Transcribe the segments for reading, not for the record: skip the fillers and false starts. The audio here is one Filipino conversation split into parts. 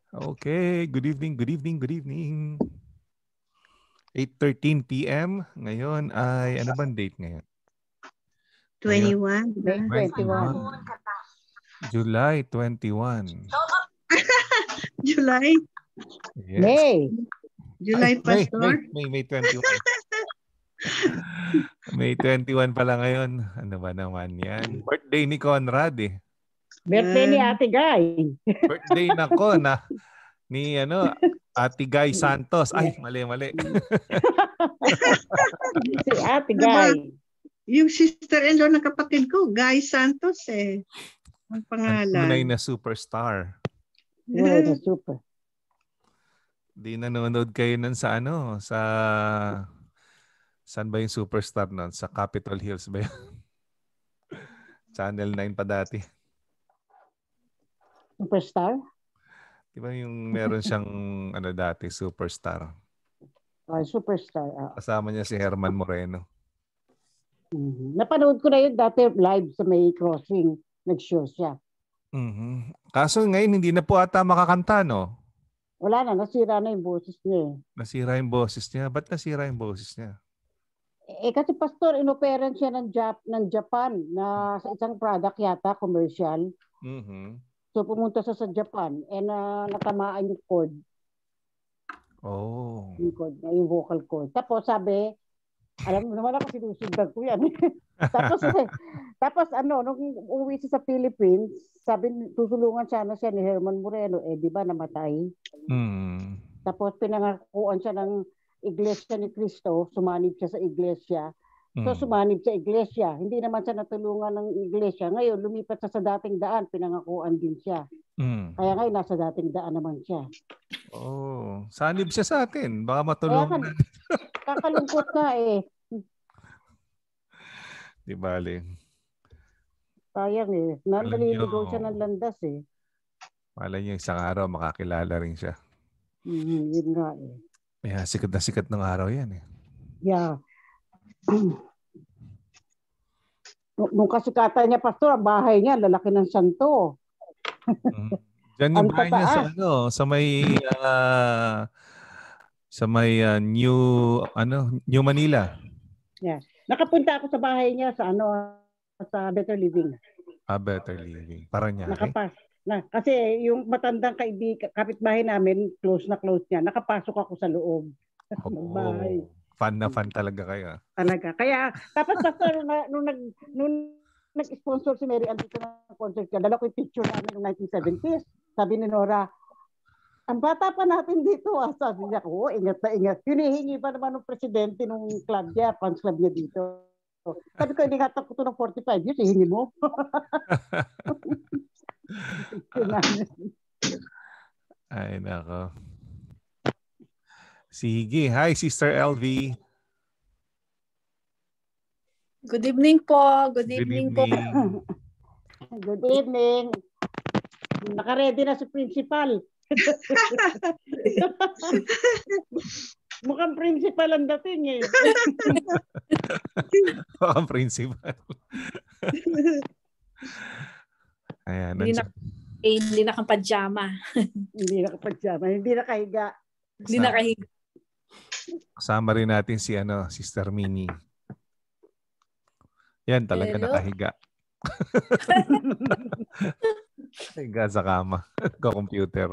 Okay, good evening, good evening, good evening. 8:13 p.m. Ngayon ay, ano bang date ngayon? 21. May 21. July 21. July? Yes. May. July, Pastor? May 21. May 21 pala ngayon. Ano ba naman yan? Birthday ni Conrad eh. Birthday ni Ate Guy. Birthday ni Ate Guy Santos. Ay, mali. Si Ate Ano ba? Guy. Yung sister-in-law ng kapatid ko, Guy Santos eh. Ang Ang tunay pangalan. na superstar. Wow, super. Di nanonood kayo nun sa saan ba yung superstar nun? Sa Capitol Hills ba yun? Channel 9 pa dati. Superstar? Di ba yung meron siyang dati, superstar. Superstar. Kasama niya si Herman Moreno. Napanood ko na yun dati live sa may crossing. Nag-show siya. Kaso ngayon hindi na po ata makakanta, no? Wala na, nasira na yung boses niya. Nasira yung boses niya. Ba't nasira yung boses niya? Kasi pastor, inoperan siya ng Japan na sa isang product yata, commercial. So pumunta siya sa Japan and natamaan yung cord. Oh. Yung vocal cord. Tapos sabi, alam mo naman ako sinusundan ko yan. tapos nung umuwi siya sa Philippines, sabi tutulungan siya ni Herman Moreno, di ba namatay? Tapos pinangakuan siya ng Iglesia ni Cristo, sumanib siya sa iglesia. So sumanib sa iglesia, hindi naman siya natulungan ng iglesia. Ngayon lumipat siya sa dating daan, pinangakuan din siya. Kaya ngayon nasa dating daan naman siya. Oh, sanib siya sa atin. Baka matulungan natin. Kakalungkot ka eh. Di bale. Sayang eh. Naliligaw siya ng landas eh. Malay niyo isang araw makakilala rin siya. Yun nga eh. Yeah, sikat na sikat ng araw yan eh. Yeah. Nung kasikatan niya, pastor, ang bahay niya, lalaki ng santo. Diyan yung bahay niya sa may New Manila. Yeah. Nakapunta ako sa bahay niya sa Better Living. Better Living. Parang niya. Kasi yung matandang kapitbahay namin, close niya. Nakapasok ako sa loob. Bahay. Fan na fan talaga kayo. Talaga. Kaya, tapos pastor, nung nag-sponsor si Mary Ann dito ng concert niya, dala ko yung picture namin noong 1970s. Sabi ni Nora, ang bata pa natin dito. Sabi niya, ingat na ingat. Hinihingi pa naman ng presidente ng club niya, fans club niya dito. Sabi ko, hindi hatap ko ito ng 45 years, hihingi mo. Ay, nako. Sige. Hi, Sister LV. Good evening po. Good evening po. Good evening. Naka-ready na si Principal. Mukhang principal ang dating eh. Mukhang principal. Ayan. Hindi nakapajama. Hindi nakapajama. Hindi nakahiga. Hindi nakahiga. Kasama rin natin si Sister Minnie. Yan talaga. Hello? Nakahiga. Higa sa kama. Computer.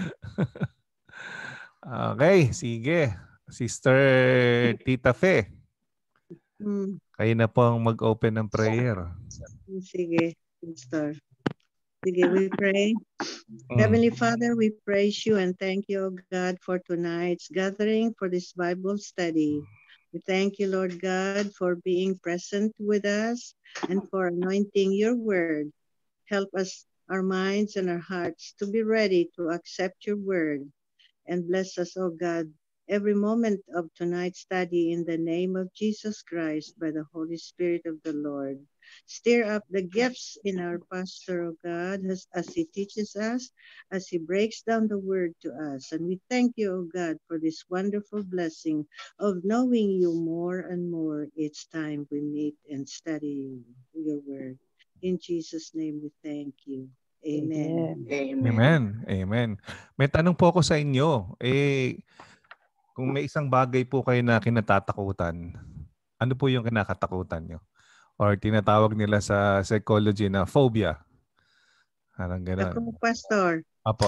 Okay, sige. Sister Tita Fe. Kayo na po ang mag-open ng prayer. Sige, Pastor. Sige, we pray. Heavenly Father, we praise you and thank you, God, for tonight's gathering for this Bible study. We thank you, Lord God, for being present with us and for anointing your word. Help us, our minds and our hearts, to be ready to accept your word. And bless us, O God, every moment of tonight's study in the name of Jesus Christ by the Holy Spirit of the Lord. Stir up the gifts in our pastor, O God, as he teaches us, as he breaks down the word to us. And we thank you, O God, for this wonderful blessing of knowing you more and more each time we meet and study your word. In Jesus' name we thank you. Amen. Amen. Amen. May tanong po ako sa inyo. Kung may isang bagay po kayo na kinatatakutan, ano po yung kinakatakutan nyo? Or tinatawag nila sa psychology na phobia. Parang gano'n. Ako, Pastor. Apo.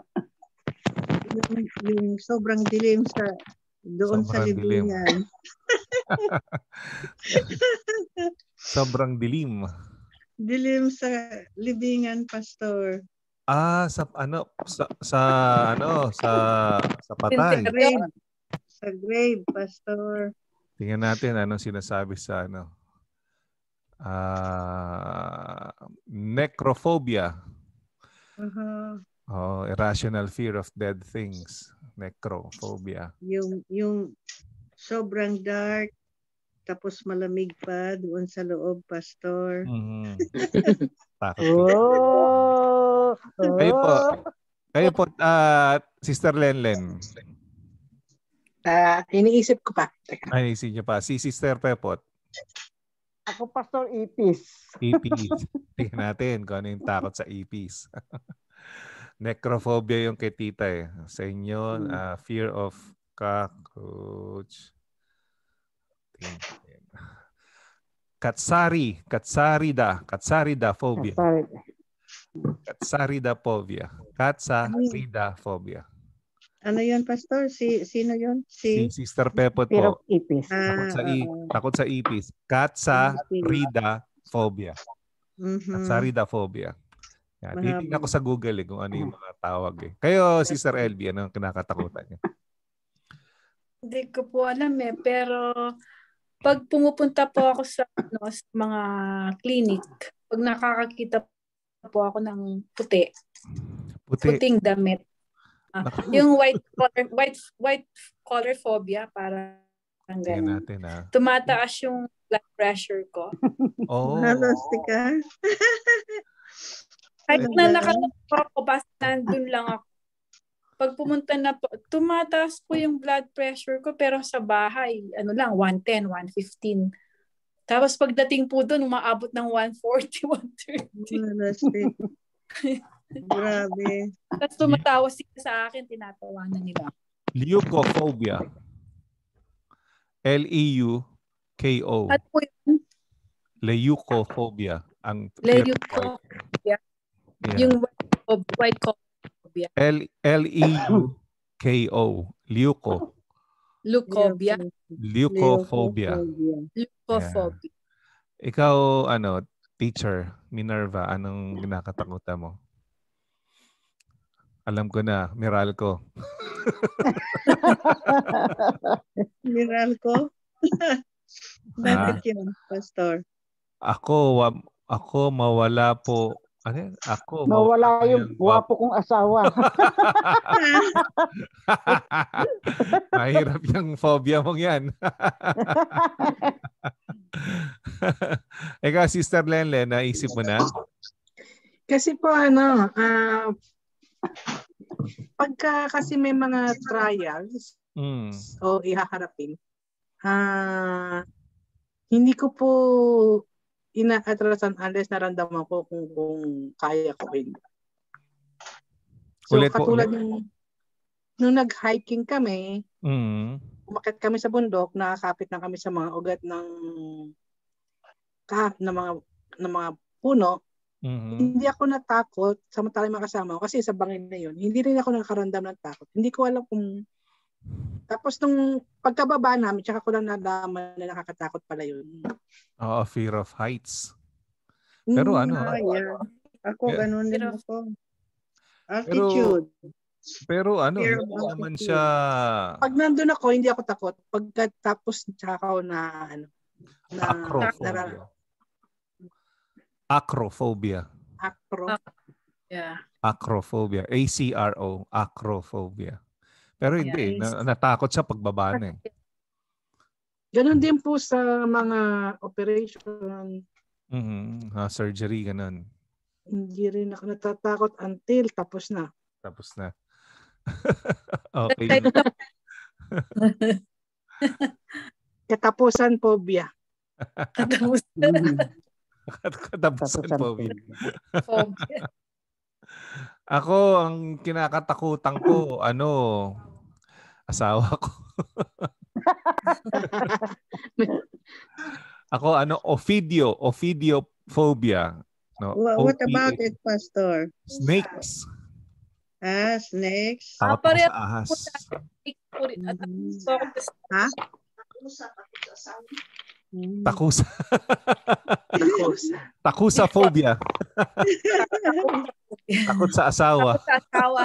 Yung sobrang dilim doon sa libingan. Sobrang dilim. Dilim sa libingan, Pastor. Sa patay. Sa grave, Pastor. Tingnan natin anong sinasabi sa necrophobia. Irrational fear of dead things. Necrophobia. Yung sobrang dark, tapos malamig pa doon sa loob, Pastor. Kayo po, Sister Lenlen. Iniisip ko pa. Iniisip niyo pa. Si Sister Pepot. Ako, Pastor, ipis. Ipis. Tingnan natin kung ano yung takot sa ipis. Necrophobia yung kay tita eh. Sa inyo, fear of cockroach. Katsarida phobia. Katsarida phobia. Katsarida phobia. Ano yun, Pastor? Sino yun? Si Sister Pepot po. Ipis. Takot sa ipis. Katsarida phobia. Katsarida phobia. Titingnan ko sa Google kung ano yung mga tawag eh. Kayo, Sister LB, ano ang kinakatakutan niyo? Hindi ko po alam pero pag pumupunta po ako sa mga clinic, pag nakakakita po ako ng puting damit. Yung white collar phobia, parang gano'n. Tumataas yung blood pressure ko. Halos ka? Kahit na nakatawa ako, basta nandun lang ako. Pag pumunta na po, tumataas po yung blood pressure ko, pero sa bahay, 110, 115. Tapos pagdating po doon, umaabot ng 140, 130. Grabe. Tapos tumatawa sila sa akin, tinatawanan nila. Leukophobia. L-E-U-K-O. At po yun? Leukophobia. Leukophobia. Yung white phobia. L-E-U-K-O. Leukophobia. Ikaw, teacher, Minerva, anong kinakatakutan mo? Alam ko na, Meralco. Meralco? Bakit yun, Pastor? Ako mawala po. Mawala yung guwapo kong asawa. Mahirap yung phobia mong yan. Ikaw, Sister Lenlen, naisip mo na? Kasi po pagka kasi may mga trials o ihaharapin, hindi ko po ina-atrasan unless naramdaman ko kung kaya ko hindi. So katulad nung nag-hiking kami, umakyat kami sa bundok, nakakapit na kami sa mga ugat ng mga puno. Hindi ako natakot samantala mga kasama ko kasi sa bangin na yun. Hindi rin ako nakaramdam ng takot. Hindi ko alam kung... Tapos nung pagkababa namin, tsaka ko lang nalaman na nakakatakot pala yun. Fear of heights. Pero yeah. Ako, ganun din ako. Altitude. Pero hindi naman siya... Pag nandun ako, hindi ako takot. Pagkatapos, tsaka ako na acrophobia. Yeah. Acrophobia. A-C-R-O. Acrophobia. Pero hindi. Natakot siya pagbaba na eh. Ganon din po sa mga operation. Surgery, ganon. Hindi rin ako natatakot until tapos na. Okay. Katapusan phobia. Katapusan phobia. Ako, ang kinakatakutan ko, asawa ko. Ako, ophidiophobia. No, What about OPH. it, Pastor? Snakes. Snakes. Takot ako Pareho sa ahas. po sa po rin. At Mhm. ako po sa Ha? Takusa. Takusa. Takusa phobia. Takot sa asawa. takot sa asawa.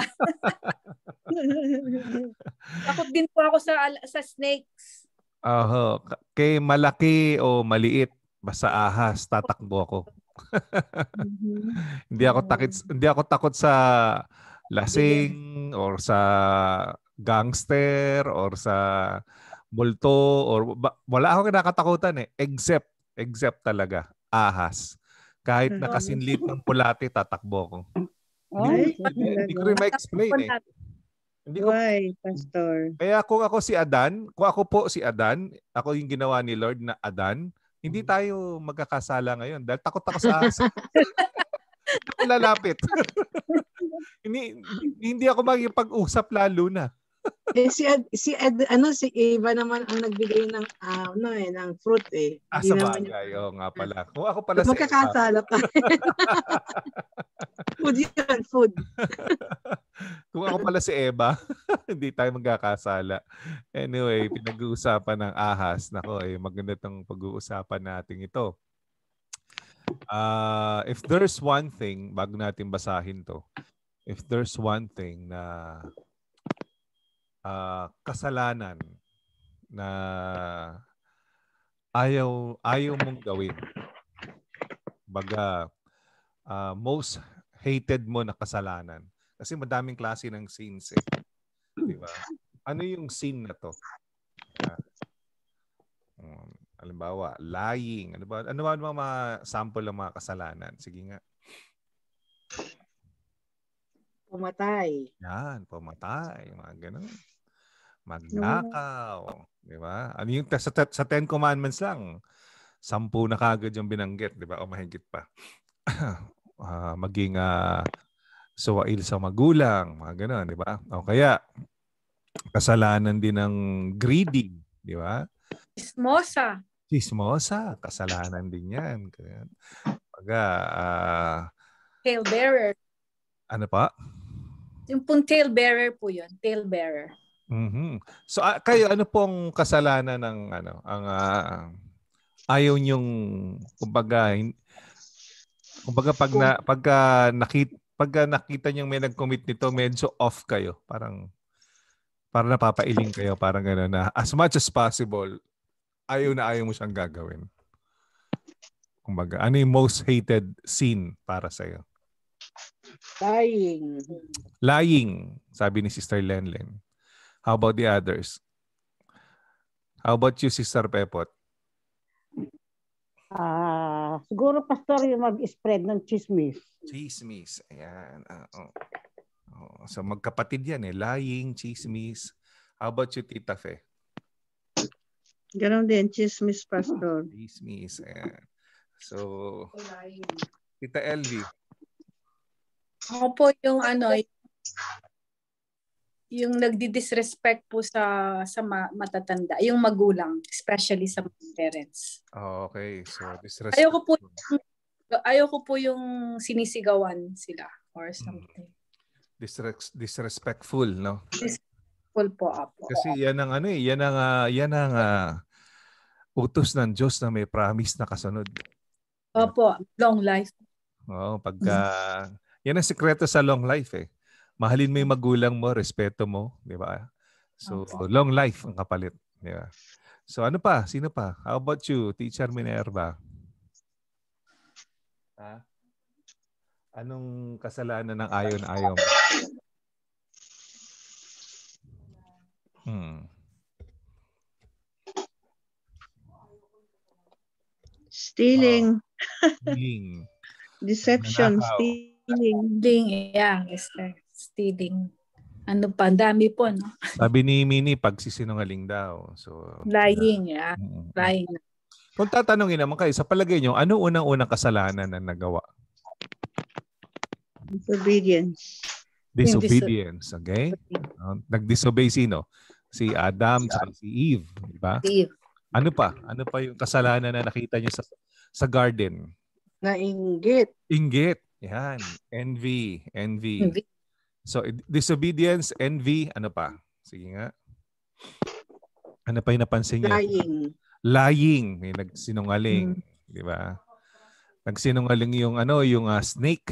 Takot din po ako sa snakes. Kay malaki o maliit, basta ahas, tatakbo ako. Hindi ako takot sa lasing or sa gangster or sa multo or wala akong kinakatakutan except talaga ahas. Kahit nakasinlit ng pulati, tatakbo ako. Ay, Hindi ko rin ma-explain eh. Why, Pastor? Kaya kung ako si Adan, ako yung ginawa ni Lord na Adan, hindi tayo magkakasala ngayon dahil takot ako sa ahas. Lalapit. hindi ako magipag-usap lalo na. Si Eva naman ang nagbigay ng ng fruit eh. Sa bagay, nga pala. Kung ako pala si Eva. Magkakasala pa. Food yan, food. Kung ako pala si Eva, hindi tayo magkakasala. Anyway, pinag-uusapan ng ahas. Nako, maganda tong pag-uusapan natin ito. If there's one thing, bago natin basahin to, if there's one thing na kasalanan na ayaw mong gawin, baga most hated mo na kasalanan, kasi madaming klase ng sins eh. Di ba? Ano yung sin na to? Halimbawa, lying. Ano ba mga sample ng mga kasalanan? Sige nga. Pumatay. Yan, pumatay. Mga ganun. Magnakaw. Di ba? Ano yung sa 10 Commandments lang? 10 na kagad yung binanggit. Di ba? O mahigit pa. Maging suwail sa magulang. Mga ganun. Di ba? O kaya, kasalanan din ng greedy. Di ba? Chismosa. Kasalanan din yan. Tail bearer. Ano pa? Yung pong tail bearer po yun. Tail bearer. Mm-hmm. So kayo, ano pong kasalanan ng ang ayaw nyong kumbaga pagka nakita nyong may nag-commit nito, medyo off kayo. Parang napapailing kayo. Parang gano'n na as much as possible, ayaw mo siyang gagawin. Kumbaga, ano yung most hated sin para sa'yo? Lying, sabi ni Sister Lenlen. How about the others? How about you, Sister Pepot? Siguro, Pastor, yung mag-spread ng chismis. Chismis. Ayan. So, magkapatid yan eh. Lying, chismis. How about you, Tita Fe? Ganon din, chismis, Pastor. Chismis. Ayan. So, Tita Elvie. Ako po yung yung nagdi-disrespect po sa matatanda, yung magulang, especially sa parents. Okay, so disrespect. Ayoko po yung sinisigawan sila or something. Disrespectful, no? Disrespectful po ako. Kasi yan ang utos ng Diyos na may promise na kasunod. Opo, long life. Yan ang sikreto sa long life eh. Mahalin mo yung magulang mo, respeto mo, di ba? So, long life ang kapalit. Di ba? So, ano pa? Sino pa? How about you, Teacher Minerva? Anong kasalanan ng ayaw mo? Stealing. Nanakaw. Deception, stealing. Yeah, stealing. Ano pa? Dami po, no? Sabi ni Minnie, pagsisinungaling daw. So, lying, yeah. Lying. Kung tatanungin naman kayo, sa palagay nyo, ano unang-unang kasalanan na nagawa? Disobedience. Disobedience. Okay? Nag-disobey sino? Si Adam at si Eve. Diba? Eve. Ano pa? Ano pa yung kasalanan na nakita niyo sa garden? Nainggit. Inggit. Yan. Envy. Envy. So, disobedience, envy, ano pa? Sige nga. Ano pa yung napansin niyo? Lying. May nagsinungaling. Di ba? Nagsinungaling yung snake.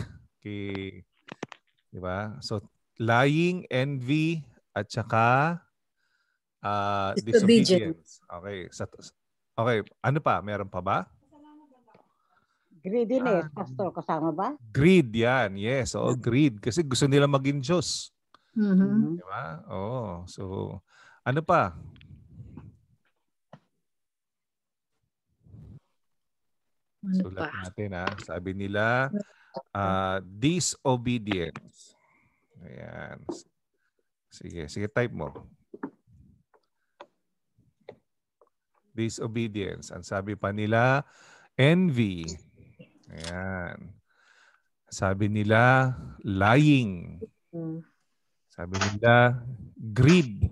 Di ba? So, lying, envy, at saka disobedience. Okay. Okay. Ano pa? Meron pa ba? Greediness, Pastor. Kasama ba? Greed, yan. Yes. Oo, greed. Kasi gusto nila maging Diyos. Mm-hmm. Di ba? Oo. So, ano pa? Sulat natin, ha? Sabi nila, disobedience. Ayan. Sige, type mo. Disobedience. Ang sabi pa nila, envy. Ayan. Sabi nila, lying. Sabi nila, greed.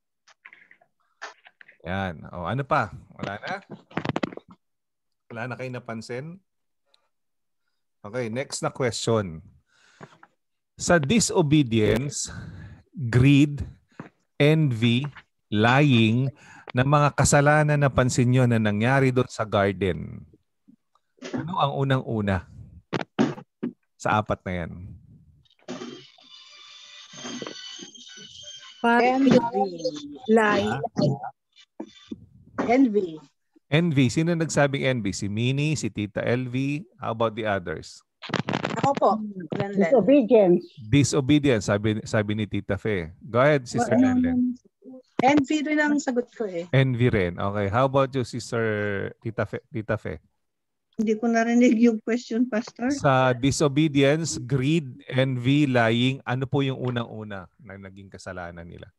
Ayan. O, ano pa? Wala na? Wala na kayo napansin? Okay, next na question. Sa disobedience, greed, envy, lying, na mga kasalanan na pansin nyo na nangyari doon sa garden, ano ang unang-una sa apat na yan? Envy. Sino nagsabing envy? Si Minnie, si Tita LV. How about the others? Ako po. Disobedience. Sabi ni Tita Fe. Go ahead, Sister Lenlen. Envy rin ang sagot ko eh. Envy rin. Okay. How about you, Sister Tita Fe? Hindi ko narinig yung question, Pastor. Sa disobedience, greed, envy, lying, ano po yung unang-una na naging kasalanan nila?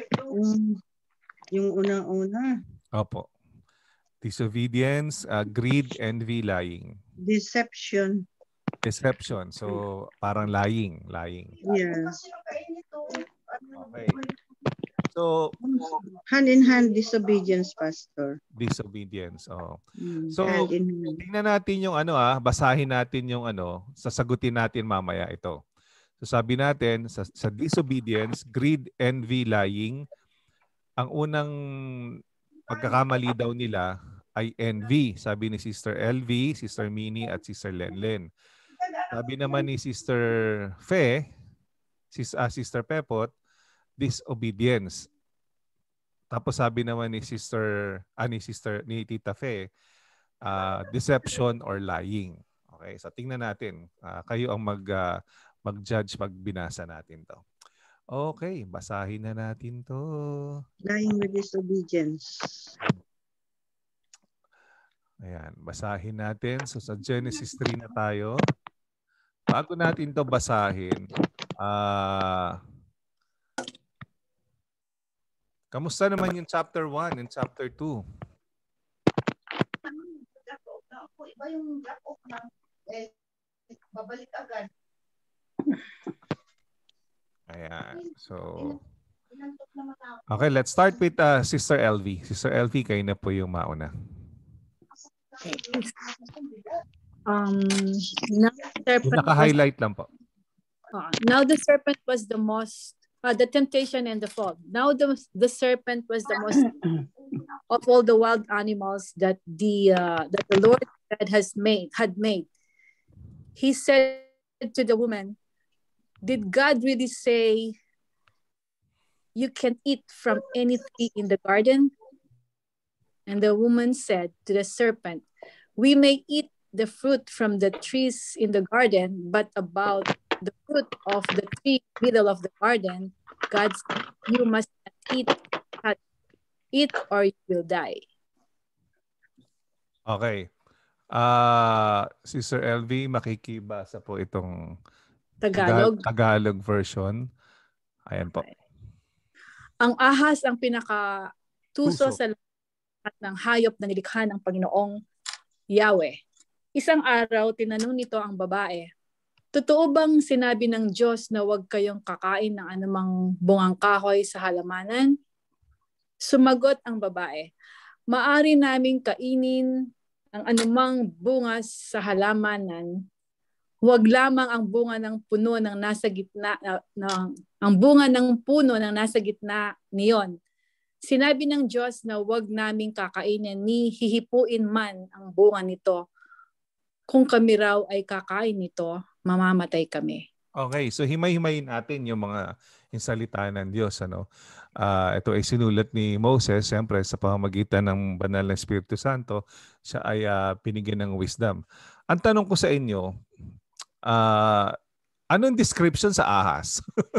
Yung unang-una. Opo. Disobedience, greed, envy, lying. Deception. So, parang lying. Yes. Okay. So, hand in hand disobedience, Pastor. Disobedience. Oh. So, hand in hand. tingnan natin yung basahin natin yung sasagutin natin mamaya ito. So, sabi natin sa disobedience, greed, envy, lying, ang unang pagkakamali daw nila ay envy. Sabi ni Sister LV, Sister Minnie, at Sister Lenlen. Sabi naman ni Sister Fe, Sister Pepot, disobedience. Tapos sabi naman ni ni Tita Fe, deception or lying. Okay, so tingnan natin. Kayo ang mag-judge pag binasa natin 'to. Okay, basahin na natin 'to. Lying with disobedience. Ayan, basahin natin. So sa Genesis 3 na tayo. Bago natin 'to basahin, kamusta naman yung chapter 1 and chapter 2? Iba yung drop off ng babalik agad. Ayan. So, okay, let's start with Sister LV. Sister LV, kayo na po yung mauna. Naka-highlight lang po. Now the serpent was the most the temptation and the fall. Now the serpent was the most of all the wild animals that the Lord had made. He said to the woman, "Did God really say you can eat from any tree in the garden?" And the woman said to the serpent, "We may eat the fruit from the trees in the garden, but about the fruit of the tree in the middle of the garden, God said, you must not eat or you will die." Okay. Sister LV, makikibasa po itong Tagalog version. Ayan po. Ang ahas ang pinaka-tuso sa lahat ng hayop na nilikha ng Panginoong Yahweh. Isang araw, tinanong nito ang babae, Totoo bang sinabi ng Diyos na huwag kayong kakain ng anumang bungang kahoy sa halamanan? Sumagot ang babae, maari naming kainin ang anumang bunga sa halamanan, huwag lamang ang bunga ng puno ng nasa gitna ang bunga ng puno ng nasa gitna niyon. Sinabi ng Diyos na huwag naming kakainin ni hihipuin man ang bunga nito. Kung kami raw ay kakain nito, mamamatay kami. Okay, so himay-himayin natin yung mga yung salita ng Diyos. Ito ay sinulat ni Moses, siyempre sa pamamagitan ng banal na Espiritu Santo, siya ay binigyan ng wisdom. Ang tanong ko sa inyo, anong description sa ahas?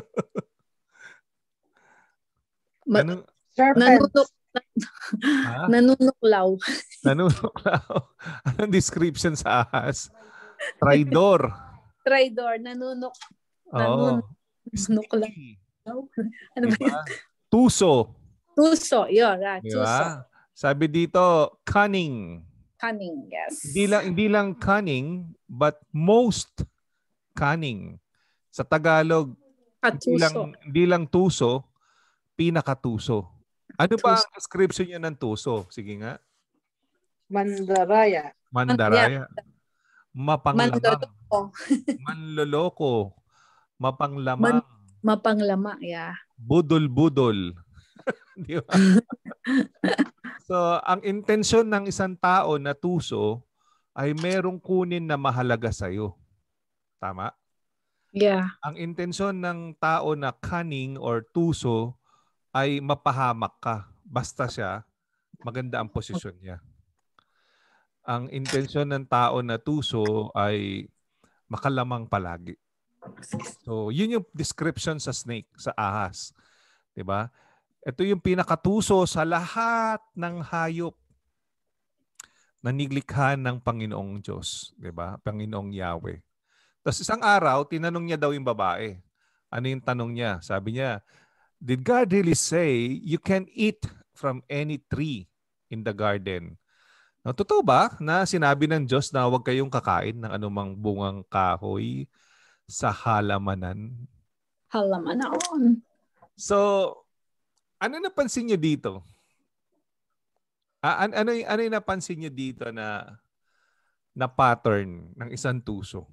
Anong, Serpents. Nanunuklaw. Nanunuklaw. Anong description sa ahas? Traidor. Traidor, Oo. nanunuklaw. Ano ba Diba? yun? Tuso. Tuso, yun. Tuso. Diba? Sabi dito, cunning. Cunning, yes. Hindi lang cunning, but most cunning. Sa Tagalog, hindi lang tuso, pinakatuso. Ano ba ang description niya ng tuso? Sige nga. Mandaraya. Mandaraya. Mapanglamang. Manloloko. Mapanglamang. Mapanglama, yeah. Budol-budol. Di ba? So, ang intensyon ng isang tao na tuso ay merong kunin na mahalaga sa'yo. Tama? Yeah. Ang intensyon ng tao na cunning or tuso ay mapahamak ka. Basta siya, maganda ang posisyon niya. Ang intensyon ng tao na tuso ay makalamang palagi. So, yun yung description sa snake, sa ahas. 'Di ba? Ito yung pinakatuso sa lahat ng hayop na nilikha ng Panginoong Diyos. 'Di ba? Panginoong Yahweh. Tapos isang araw, tinanong niya daw yung babae. Ano yung tanong niya? Sabi niya, did God really say you can eat from any tree in the garden? Now, totoo ba na sinabi ng Diyos na huwag kayong kakain ng anumang bungang kahoy sa halamanan? Halamanan. So, ano napansin niyo dito? Ano yung napansin niyo dito na pattern ng isang tuso?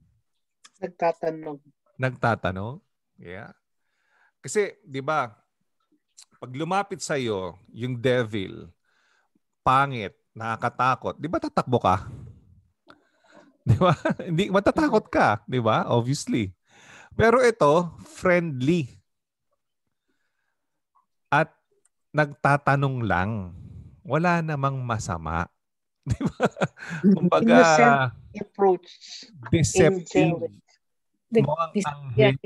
Nagtatanong? Yeah. Kasi, di ba, pag lumapit sa iyo yung devil, pangit, nakakatakot, di ba tatakbo ka? Di ba? Hindi, matatakot ka, di ba? Obviously. Pero ito, friendly. At nagtatanong lang. Wala namang masama. Di ba? Kumbaga, Innocent approach. deceptive. Mukhang anghel.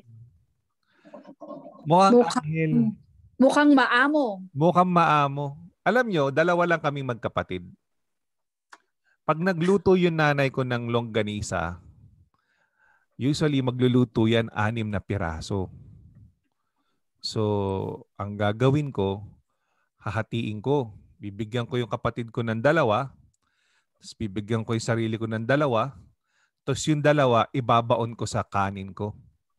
Mukhang maamo. Mukhang maamo. Alam nyo, dalawa lang kaming magkapatid. Pag nagluto yung nanay ko ng longganisa, usually magluluto yan 6 na piraso. So, ang gagawin ko, hahatiin ko. Bibigyan ko yung kapatid ko ng 2, tapos bibigyan ko yung sarili ko ng 2, tapos yung 2, ibabaon ko sa kanin ko.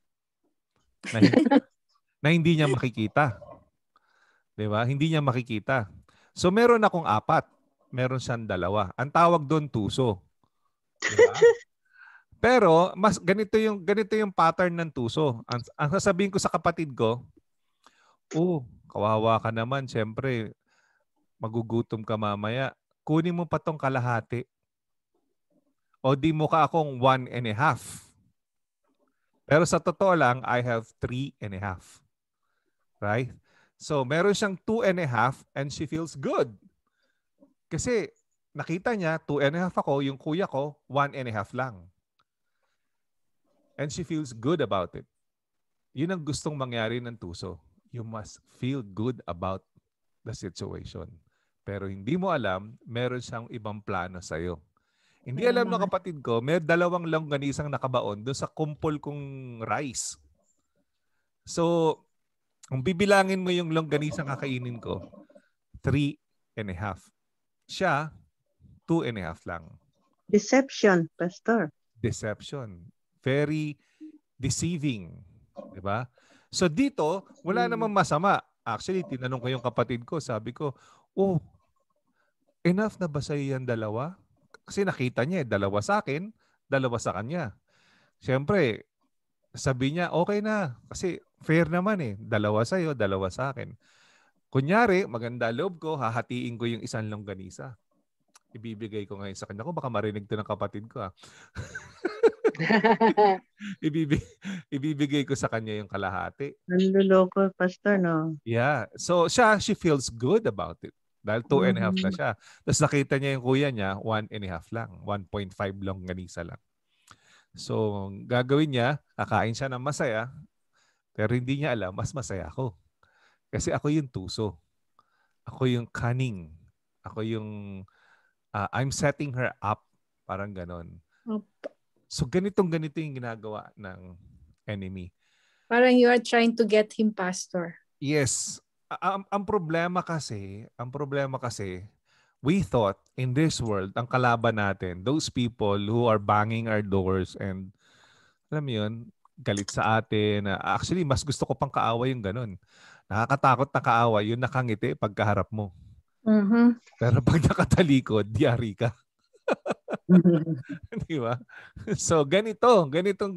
Na hindi niya makikita. Diba? Hindi niya makikita. So, meron akong 4. Meron siyang 2. Ang tawag doon, tuso. Diba? Pero, mas ganito yung pattern ng tuso. Ang sasabihin ko sa kapatid ko, kawawa ka naman. Siyempre, magugutom ka mamaya. Kunin mo pa tong kalahati. O di mo ka akong 1.5. Pero sa totoo lang, I have 3.5. Right? So, meron siyang 2.5 and she feels good. Kasi nakita niya, 2.5 ako, yung kuya ko, 1.5 lang. And she feels good about it. Yun ang gustong mangyari ng tuso. You must feel good about the situation. Pero hindi mo alam, meron siyang ibang plano sa'yo. Hindi alam ng kapatid ko, may 2 longganisang nakabaon doon sa kumpol kong rice. So, kung bibilangin mo yung longganisang kakainin ko, 3.5. Siya, 2.5 lang. Deception, Pastor. Deception. very deceiving. Diba? So dito, wala namang masama. Actually, tinanong ko yung kapatid ko, sabi ko, oh, enough na ba sa'yo yan dalawa? Kasi nakita niya, dalawa sa akin, dalawa sa kanya. Siyempre, sabi niya, okay na. Kasi fair naman eh. Dalawa sa'yo, dalawa sa akin. Kunyari, maganda loob ko, hahatiin ko yung isang longganisa. Ibibigay ko ngayon sa kanya. Baka marinig to ng kapatid ko. Ibibigay ko sa kanya yung kalahati. Naluloko, Pastor, no? Yeah. So, she feels good about it. Dahil 2.5 na siya. Tapos nakita niya yung kuya niya, 1.5 lang. 1.5 longganisa lang. So, gagawin niya, kakain siya ng masaya, pero hindi niya alam, mas masaya ako. Kasi ako yung tuso. Ako yung cunning. Ako yung, I'm setting her up. Parang ganon. So, ganito yung ginagawa ng enemy. Parang you are trying to get him, Pastor. Yes. Ang problema kasi, we thought in this world, ang kalaban natin, those people who are banging our doors and, alam mo yun, galit sa atin. Actually, mas gusto ko pang kaaway yung ganun. Nakakatakot na kaaway, yun nakangiti pagkaharap mo. Pero pag nakatalikod, diyari ka. Di ba? So, ganito.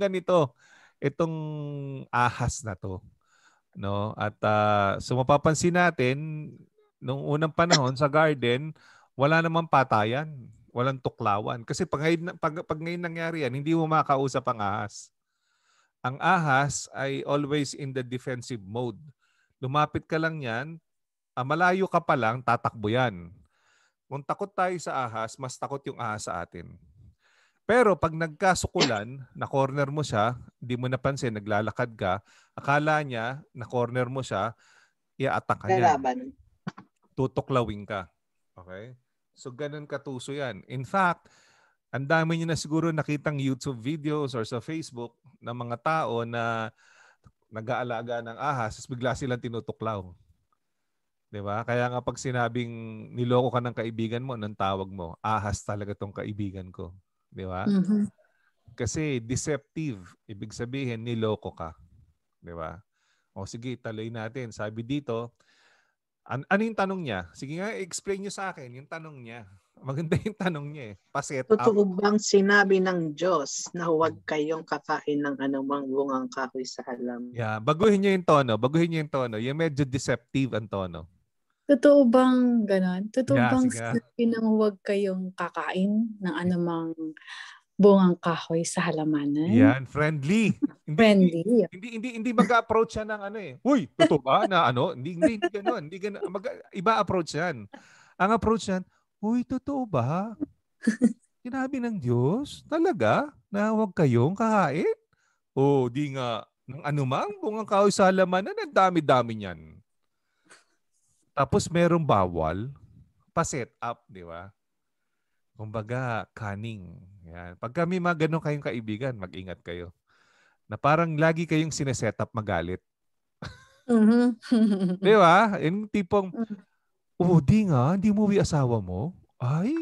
Itong ahas na to. No? At so mapapansin natin, nung unang panahon sa garden, wala namang patayan. Walang tuklawan. Kasi pag ngayon nangyari yan, hindi mo makausap ang ahas. Ang ahas ay always in the defensive mode. Lumapit ka lang yan, malayo ka pa lang, tatakbo yan. Kung takot tayo sa ahas, mas takot yung ahas sa atin. Pero pag nagkasukulan, na-corner mo siya, hindi mo napansin, naglalakad ka, akala niya, na-corner mo siya, i-attack ka niya. Tutuklawin ka. Okay? So, ganun katuso yan. In fact, ang dami niyo na siguro nakitang YouTube videos or sa Facebook ng mga tao na nag-aalaga ng ahas, bigla silang tinutuklaw. Diba? Kaya nga pag sinabing niloko ka ng kaibigan mo, anong tawag mo? Ahas talaga tong kaibigan ko. Di ba? Kasi deceptive. Ibig sabihin, niloko ka. Di ba? O sige, taloy natin. Sabi dito, ano yung tanong niya? Sige nga, explain niyo sa akin yung tanong niya. Maganda yung tanong niya eh. Pa-set up. Totoo bang sinabi ng Diyos na huwag kayong kakain ng anumang bungang kahoy sa halaman? Yeah, baguhin niyo yung tono. Yung medyo deceptive ang tono. Totoo bang ganon? Totoo bang sige. sinabi ng huwag kayong kakain ng anumang bungang kahoy sa halamanan? Yan, friendly. Friendly. Hindi mag-approach siya ng ano eh. Uy, totoo ba na ano? Hindi ganoon. Iba approach yan. Ang approach yan, uy, totoo ba? Sinabi ng Diyos, talaga, na huwag kayong kakain? O, di nga, ng anumang bungang kahoy sa halamanan, ang dami-dami niyan. Tapos merong bawal, pa-set up, di ba? Kumbaga, cunning. Yan. Pag kami mga ganun kayong kaibigan, mag-ingat kayo. Na parang lagi kayong sineset up magalit. Di ba? Yung tipong, di nga, hindi mo asawa mo? Ay,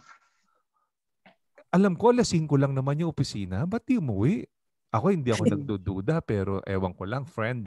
alam ko, 5 lang naman yung opisina. Ba't di umuwi? Ako, hindi ako nagdududa, pero ewan ko lang, friend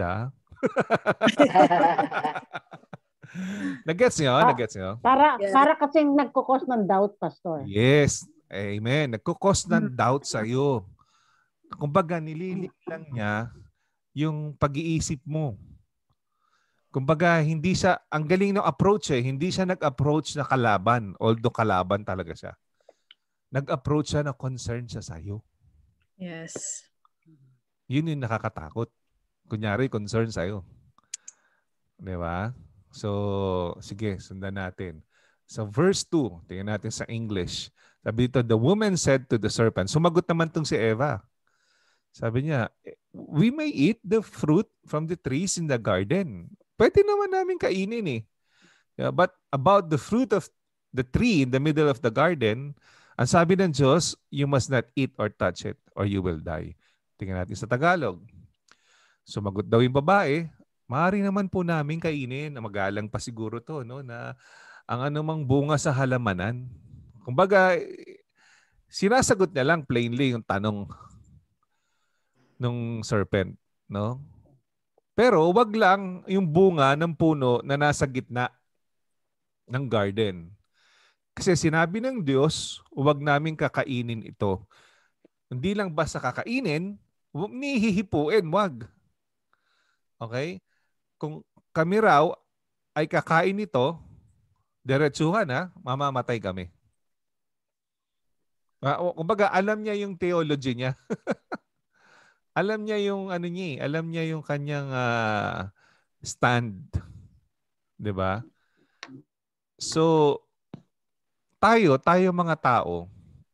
Nag-gets nyo? Para kasing nagkukos ng doubt, Pastor. Yes. Amen. Nagkukos ng doubt sa'yo. Kumbaga, nililit lang niya yung pag-iisip mo. Kumbaga, hindi siya, ang galing ng approach hindi siya nag-approach na kalaban. Although kalaban talaga siya. Nag-approach siya na concern siya sa'yo. Yes. Yun yung nakakatakot. Kunyari, concern sa'yo. Di ba? So, sige, sundan natin. So, verse 2, tingnan natin sa English. Sabi dito, the woman said to the serpent, sumagot naman tong si Eva. Sabi niya, we may eat the fruit from the trees in the garden. Pwede naman namin kainin eh. Yeah, but about the fruit of the tree in the middle of the garden, ang sabi ng Diyos, you must not eat or touch it or you will die. Tingnan natin sa Tagalog. Sumagot daw yung babae, maaari naman po namin kainin, magalang pa siguro to, no, na ang anumang bunga sa halamanan. Kumbaga, sinasagot niya lang plainly yung tanong. nung serpent, no? Pero wag lang yung bunga ng puno na nasa gitna ng garden. Kasi sinabi ng Diyos, huwag namin kakainin ito. Hindi lang basta kakainin, nihihipuin, wag. Okay? Kung kami raw ay kakain nito, diretsuhan ha, mamamatay kami. Kumbaga, alam niya yung theology niya. Alam niya yung ano niya, alam niya yung kanyang stand, 'di ba? So tayo mga tao,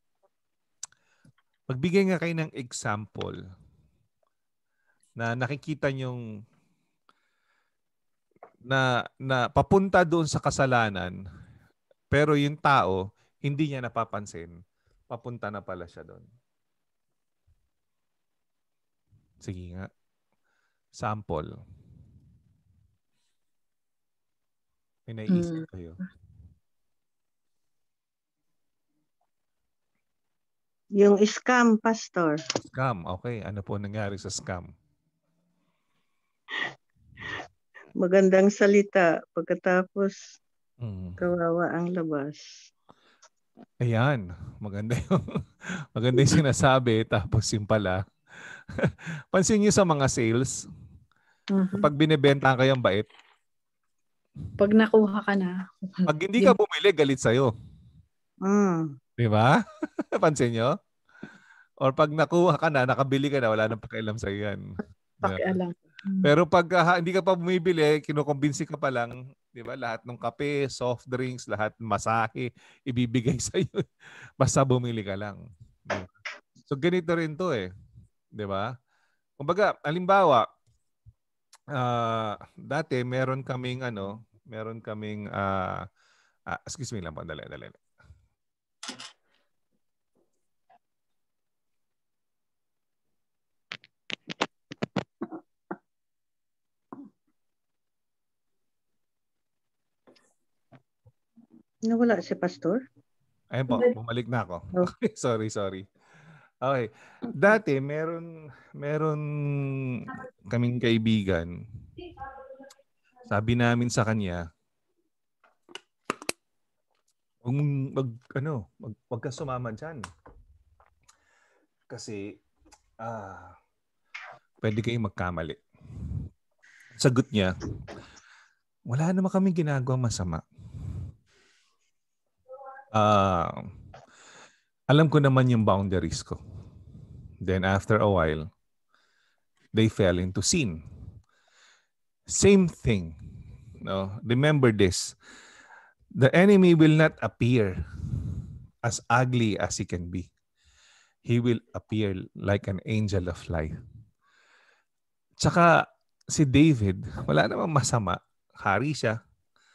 magbigay nga kayo ng example na nakikita nyong na papunta doon sa kasalanan, pero yung tao hindi niya napapansin, papunta na pala siya doon. Sige nga. Sample. May naiisip kayo? Yung scam, Pastor. Scam. Okay. Ano po nangyari sa scam? Magandang salita. Pagkatapos, kawawa ang labas. Ayan. Maganda yung sinasabi. Tapos yung pala. Pansin niyo sa mga sales, kapag binibenta kayo ang bait, pag nakuha ka na. pag hindi ka bumili, galit sa'yo. Di ba? Pansin niyo? Or pag nakuha ka na, nakabili ka na, wala nang pakialam sa'yo yan. Pakialam. Pero pag hindi ka pa bumibili, kinukumbinsi ka pa lang, di ba? Lahat ng kape, soft drinks, lahat masahe, ibibigay sa'yo. Basta bumili ka lang. Diba? So ganito rin to eh. Di ba? Kumbaga, halimbawa, dati meron kaming excuse me lang po, dali. Nawala si Pastor? Ayun po, bumalik na ako. Okay, sorry. Okay. Dati, meron kaming kaibigan. Sabi namin sa kanya, wag ka sumama dyan. Kasi, pwede kayong magkamali. Sagot niya, wala naman kami ginagawa masama. Alam ko naman yung boundaries ko. Then after a while, they fell into sin. Same thing. No? Remember this. The enemy will not appear as ugly as he can be. He will appear like an angel of light. Tsaka si David, wala namang masama. Hari siya.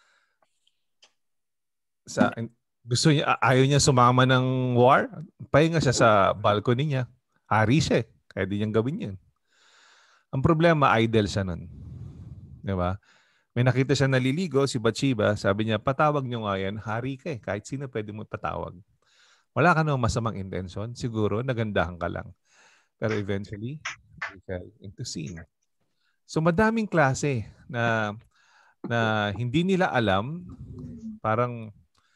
Gusto niya, ayaw niya sumama ng war. Pahinga siya sa balcony niya. Hari siya eh. Kaya di niyang gawin yun. Ang problema, idol siya nun. Di ba? May nakita siya naliligo, si Bathsheba, sabi niya, patawag niyo nga yan, hari ka eh. Kahit sino pwede mo patawag. Wala ka namang masamang intention. Siguro, nagandahan ka lang. Pero eventually, he fell into sin. So madaming klase na hindi nila alam, parang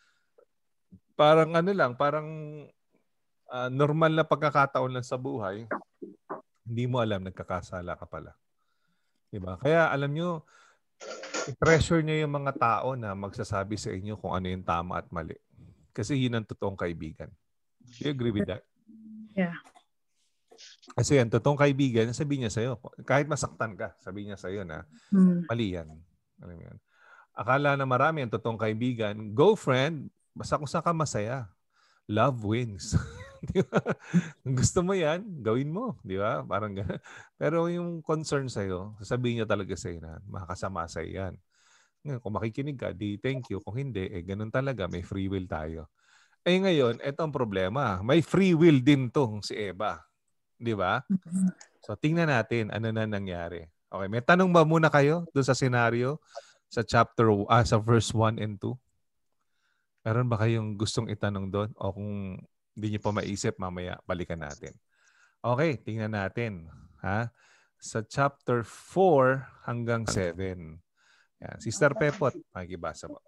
normal na pagkakataon lang sa buhay, hindi mo alam, nagkakasala ka pala. Diba? Kaya alam nyo, i-pressure nyo yung mga tao na magsasabi sa inyo kung ano yung tama at mali. Kasi yun ang totoong kaibigan. Do you agree with that? Yeah. Kasi yan, totoong kaibigan, sabihin niya sa'yo, kahit masaktan ka, sabihin niya sa'yo na mali yan. Alam mo yan. Akala na marami ang totoong kaibigan, go friend, basta kung saan ka masaya. Love wins. Kung gusto mo yan, gawin mo. Di ba? Parang gano'n. Pero yung concern sa'yo, sasabihin niya talaga sa'yo na makakasama sa'yo yan. Kung makikinig ka, di thank you. Kung hindi, ganun talaga. May free will tayo. Ngayon, eto ang problema. May free will din tong si Eva. Di ba? So, tingnan natin ano na nangyari. Okay, may tanong ba muna kayo doon sa scenario sa sa verse 1 and 2? Meron ba kayong gustong itanong doon? O kung hindi niyo pa maisip, mamaya balikan natin. Okay, tingnan natin. Ha? Sa chapter 4 hanggang 7. Yan. Sister Pepot, makikibasa po.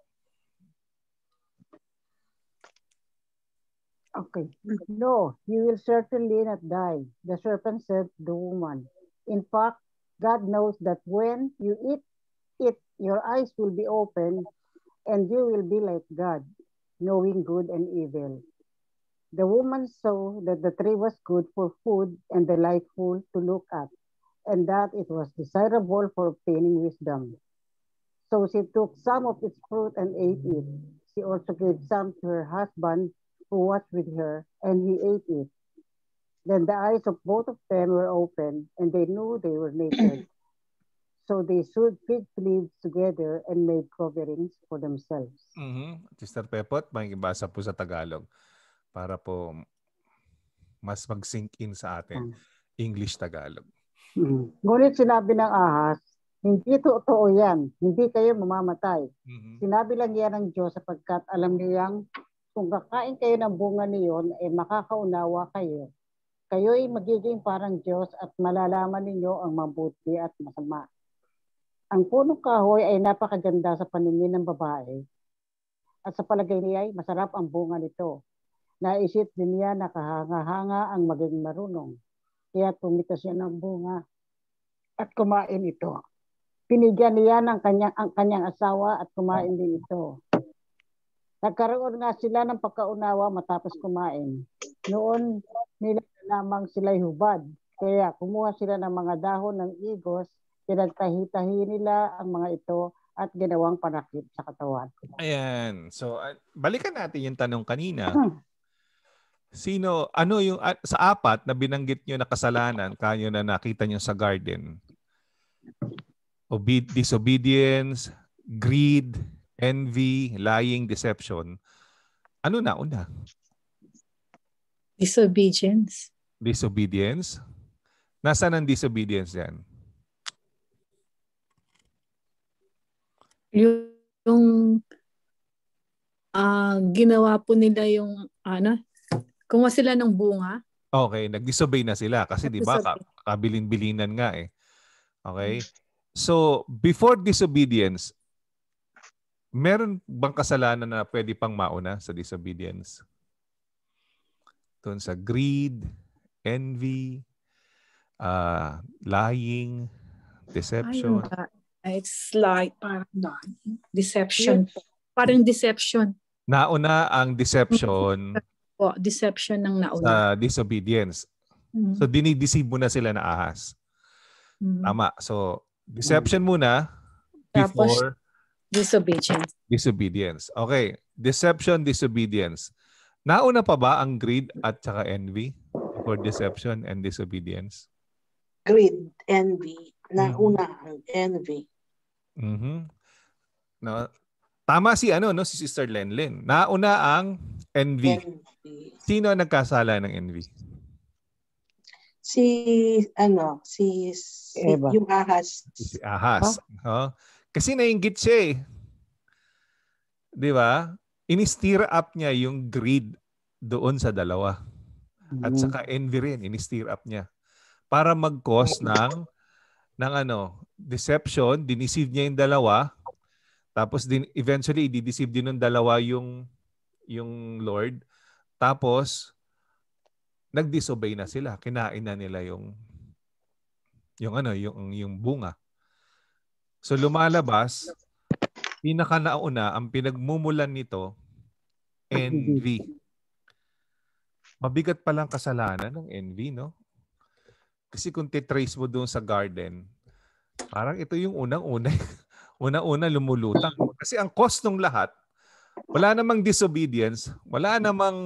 Okay. No, you will certainly not die, the serpent said to the woman. In fact, God knows that when you eat it, your eyes will be open and you will be like God, knowing good and evil. The woman saw that the tree was good for food and delightful to look at, and that it was desirable for obtaining wisdom. So she took some of its fruit and ate it. She also gave some to her husband who was with her, and he ate it. Then the eyes of both of them were opened, and they knew they were naked. So they sewed fig leaves together and made coverings for themselves. Sister Pepot, makikibasa po sa Tagalog para po mas mag-sink in sa atin. English-Tagalog. Ngunit sinabi ng ahas, hindi totoo yan. Hindi kayo mamamatay. Sinabi lang yan ng Diyos sapagkat alam niyang kung kakain kayo ng bunga niyon, ay makakaunawa kayo. Kayo'y magiging parang Diyos at malalaman ninyo ang mabuti at masama. Ang punong kahoy ay napakaganda sa paningin ng babae at sa palagay niya ay masarap ang bunga nito. Naisip din niya na kahanga-hanga ang maging marunong. Kaya tumita siya ng bunga at kumain ito. Pinigyan niya ng ang kanyang asawa at kumain din ito. Nagkaroon nga sila ng pagkaunawa matapos kumain. Noon nila lamang sila'y hubad. Kaya kumuha sila ng mga dahon ng igos, pinagtahi-tahi nila ang mga ito at ginawang panakip sa katawan. Ayan. So, balikan natin yung tanong kanina. Ano yung sa apat na binanggit nyo na kasalanan kayo na nakita nyo sa garden? Disobedience, greed, envy, lying, deception. Ano na una? Disobedience. Disobedience? Nasaan ang disobedience yan? Yung ginawa po nila yung kumuha sila ng bunga. Okay, nag-disobey na sila kasi 'di ba kabilin-bilinan nga eh. Okay? So, before disobedience, meron bang kasalanan na pwede pang mauna sa disobedience? Doon sa greed, envy, lying, deception. It's like deception. Parang deception. Nauna ang deception. Deception ng nauna. Sa disobedience. So, dinideceive mo na sila na ahas. Tama. So, deception muna before disobedience. Disobedience. Okay. Deception, disobedience. Nauna pa ba ang greed at saka envy before deception and disobedience? Greed, envy. Nauna ang envy. No? Tama si si Sister Lenlen. Nauna ang envy. Sino ang nagkasala ng envy? Yung ahas. Si ahas. Huh? Kasi nainggit siya eh. 'Di ba? In-stir up niya yung greed doon sa dalawa. At saka envy rin, in-stir up niya. Para mag-cause ng deception, diniceive niya yung dalawa. Tapos eventually i-deceive din ng dalawa yung Lord. Tapos nag-disobey na sila. Kinain na nila yung bunga. So lumalabas, pinakanauna ang pinagmumulan nito, envy. Mabigat palang kasalanan ng envy, no? Kasi kung titrace mo doon sa garden, parang ito yung unang-una lumulutang. Kasi ang cause ng lahat, wala namang disobedience, wala namang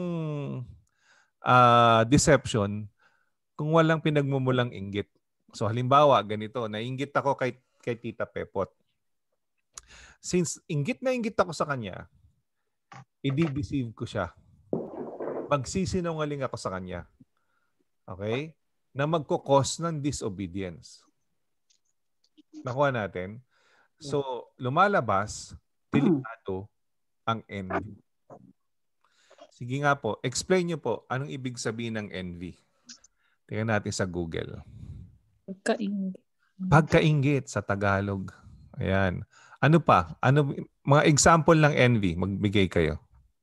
deception kung walang pinagmumulang inggit. So halimbawa, ganito, nainggit ako kay Tita Pepot. Since inggit na inggit ako sa kanya, i-deceive ko siya. Magsisinungaling ako sa kanya. Okay? Na magkukos ng disobedience. Nakuha natin. So, lumalabas, delikado ang envy. Sige nga po, explain nyo po, anong ibig sabihin ng envy? Tingnan natin sa Google. Pagkaingit. Pagkainggit sa Tagalog. Ayan. Ano pa? Ano mga example ng envy? Magbigay kayo.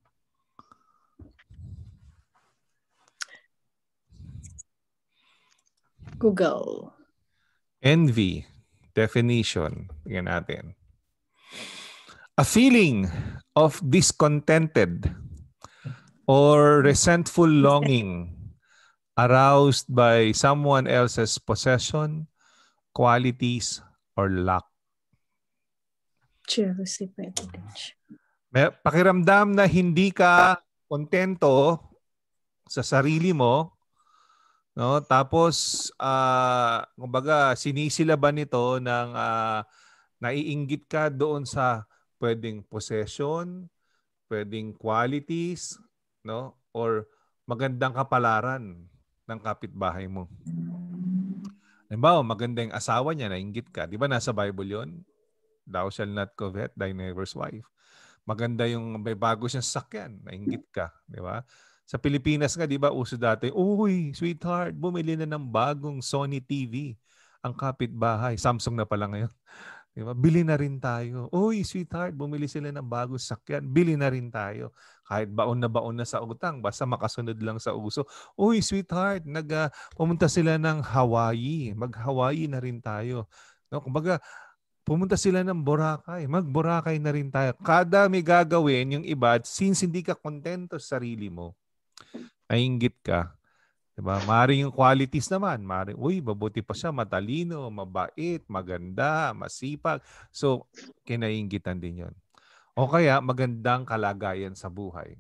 Google. Envy. Definition. Tingnan natin. A feeling of discontented or resentful longing aroused by someone else's possession, qualities, or lack. Jealousy, prejudice. May pakiramdam na hindi ka kontento sa sarili mo, no? Tapos kumbaga sinisilaban nito ng naiinggit ka doon sa pwedeng possession, pwedeng qualities, no? Or magandang kapalaran ng kapitbahay mo. Halimbawa, maganda yung asawa niya, nainggit ka. Di ba nasa Bible yon? Thou shalt not covet thy neighbor's wife. Maganda yung may bago siyang sasakyan, nainggit ka. Di ba? Sa Pilipinas nga, di ba, uso dati, uy, sweetheart, bumili na ng bagong Sony TV. Ang kapitbahay, Samsung na pala ngayon. Di ba? Bili na rin tayo. Uy, sweetheart, bumili sila ng bagong sasakyan. Bili na rin tayo. Kahit baon na sa utang, basta makasunod lang sa uso. Uy, sweetheart, pumunta sila ng Hawaii. Mag-Hawaii na rin tayo. No? Kumbaga, pumunta sila ng Boracay. Mag-Boracay na rin tayo. Kada may gagawin yung iba, since hindi ka kontento sa sarili mo, nainggit ka. Diba? Maring yung qualities naman. Maring, uy, mabuti pa siya, matalino, mabait, maganda, masipag. So, kinainggitan din yon. O kaya, magandang kalagayan sa buhay.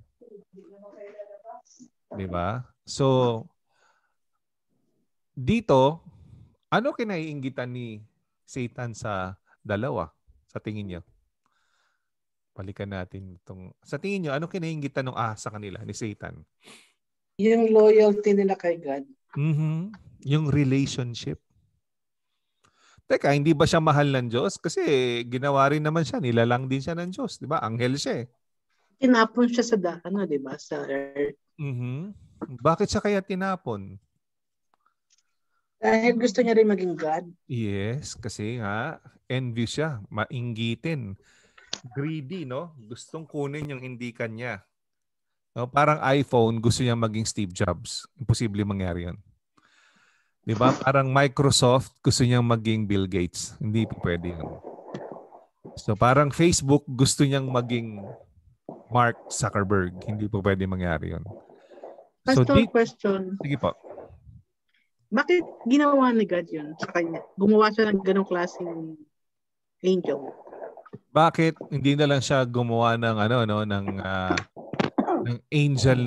Diba? So, dito, ano kinaiinggitan ni Satan sa dalawa? Sa tingin niyo? Balikan natin itong... Sa tingin niyo, ano kinainggitan ng sa kanila ni Satan? Yung loyalty nila kay God. Yung relationship. Teka, hindi ba siya mahal ng Diyos? Kasi ginawa rin naman siya, nilalang din siya ng Diyos. Di ba? Anghel siya eh. Tinapon siya sa di ba? Sa earth. Bakit siya kaya tinapon? Dahil gusto niya rin maging God. Yes, kasi nga, envy siya, mainggitin. Greedy, no? Gustong kunin yung hindi kanya. No, parang iPhone, gusto niya maging Steve Jobs. Imposible mangyari yun. Diba? Parang Microsoft, gusto niyang maging Bill Gates. Hindi po pwede yun. So parang Facebook, gusto niyang maging Mark Zuckerberg. Hindi po pwede mangyari yun. So, question. Sige po. Bakit ginawa ni God yun sa kanya? Gumawa siya ng ganong klaseng angel. Bakit hindi na lang siya gumawa ng ng angel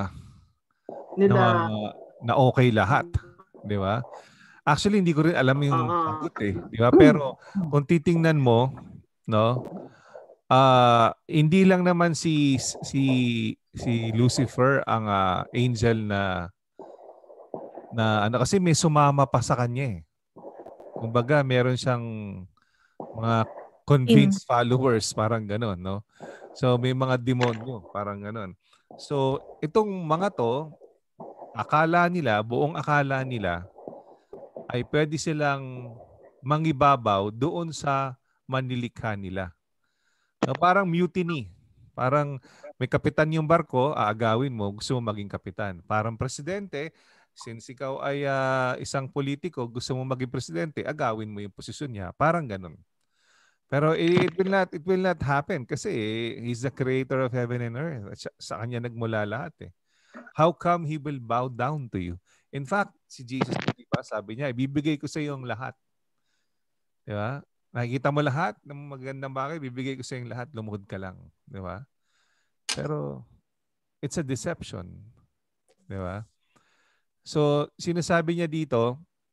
na okay lahat, 'di ba? Actually hindi ko rin alam yung sagot eh, 'di ba? Pero kung titingnan mo, no? Hindi lang naman si Lucifer ang angel na kasi may sumama pa sa kanya eh. Kumbaga meron siyang mga convinced followers, parang gano'n, no? So, may mga demonyo, parang gano'n. So, itong mga to, buong akala nila, ay pwede silang mangibabaw doon sa manilikha nila. No, parang mutiny. Parang may kapitan yung barko, aagawin mo, gusto mo maging kapitan. Parang presidente, since ikaw ay isang politiko, gusto mo maging presidente, agawin mo yung posisyon niya. Parang ganun. Pero it will not happen kasi he's the creator of heaven and earth. Sa kanya nagmula lahat eh. How come he will bow down to you? In fact, si Jesus, diba, sabi niya, ibibigay ko sa iyo ang lahat. Diba? Nakikita mo lahat ng magandang bagay, bibigay ko sa iyo ang lahat, lumuhod ka lang. Diba? Pero it's a deception. Diba? So, sinasabi niya dito,